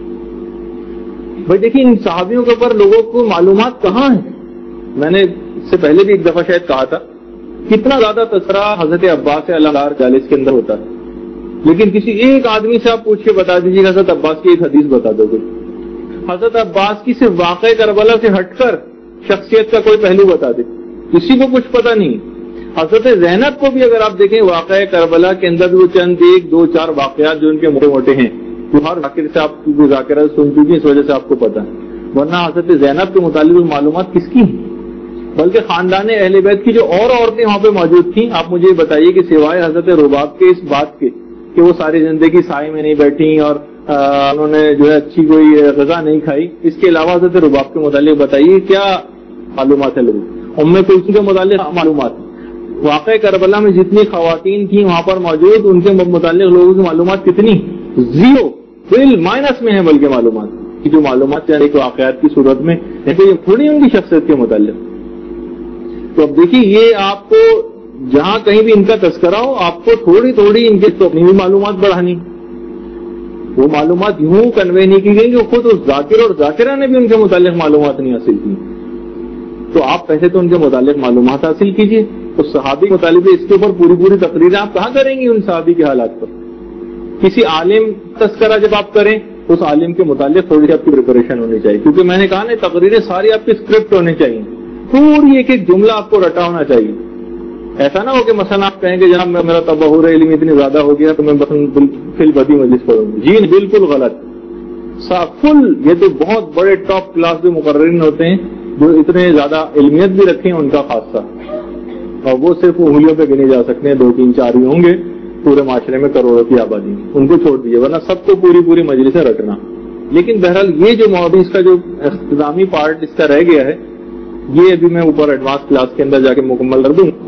بھائی دیکھیے ان صحابیوں کے اوپر لوگوں کو معلومات کہاں ہیں؟ میں نے اس سے پہلے بھی ایک دفعہ شاید کہا تھا کتنا زیادہ تذکرہ حضرت عباس اللہ جالس کے اندر ہوتا ہے، لیکن کسی ایک آدمی سے آپ پوچھ کے بتا دیجیے گا حضرت عباس کی ایک حدیث بتا دو گے، حضرت عباس کی صرف واقع کربلا سے ہٹ کر شخصیت کا کوئی پہلو بتا دے، کسی کو کچھ پتا نہیں۔ حضرت زینب کو بھی اگر آپ دیکھیں واقع کربلا کے اندر وہ چند ایک دو چار واقعات جو ان کے موٹے موٹے ہیں جو ہر ذاکر سے آپ کی مذاکرہ سن چکی ہیں، اس وجہ سے آپ کو پتا ہے، ورنہ حضرت زینب کے متعلق معلومات کس کی ہیں؟ بلکہ خاندان اہل بیت کی جو اور عورتیں وہاں پہ موجود تھیں، آپ مجھے یہ بتائیے کہ سوائے حضرت رباب کے اس بات کے کہ وہ ساری زندگی سائے میں نہیں بیٹھی اور انہوں نے جو ہے اچھی کوئی غذا نہیں کھائی، اس کے علاوہ حضرت رباب کے متعلق بتائیے کیا معلومات ہے لوگوں؟ ام کلثوم کے متعلق معلومات، واقع کربلا میں جتنی خواتین تھیں وہاں پر موجود ان کے متعلق لوگوں کی معلومات کتنی؟ زیرو، بل مائنس میں ہے بلکہ معلومات کی جو معلومات چاہے کہ واقعات کی صورت میں یہ تھوڑی ان کی شخصیت کے متعلق۔ تو اب دیکھیے یہ آپ کو جہاں کہیں بھی ان کا تذکرہ ہو آپ کو تھوڑی تھوڑی ان کی اپنی بھی معلومات بڑھانی، وہ معلومات یوں کنوے نہیں کی گئی کہ خود اس ذاکر اور ذاکرہ نے بھی ان کے متعلق معلومات نہیں حاصل کی، تو آپ پہلے تو ان کے متعلق معلومات حاصل کیجئے۔ اس صحابی کے متعلق اس کے اوپر پوری پوری تقریریں آپ کہاں کریں گی ان صحابی کے حالات پر؟ کسی عالم تذکرہ جب آپ کریں اس عالم کے متعلق تھوڑی سی آپ کی پریپریشن ہونی چاہیے، کیونکہ میں نے کہا نا تقریریں ساری آپ کی اسکرپٹ ہونے چاہیے، پوری ایک ایک جملہ آپ کو رٹا ہونا چاہیے، ایسا نہ ہو کہ مثلا آپ کہیں کہ جناب میرا تبہر علم اتنی زیادہ ہو گیا تو میں فی البدی مجلس پڑھوں گی، جی بالکل غلط، فل یہ تو بہت بڑے ٹاپ کلاس کے مقررین ہوتے ہیں جو اتنے زیادہ علمیت بھی رکھیں ان کا خاصہ، اور وہ صرف انگلیوں پہ گنے جا سکتے ہیں، دو تین چار ہی ہوں گے پورے معاشرے میں کروڑوں کی آبادی، ان کو چھوڑ دیجیے ورنہ سب کو پوری پوری مجلسیں رٹنا۔ لیکن بہرحال یہ جو موضوع اس کا جو اختتامی پارٹ اس کا رہ گیا ہے یہ ابھی میں اوپر ایڈوانس کلاس کے اندر جا کے مکمل کر دوں۔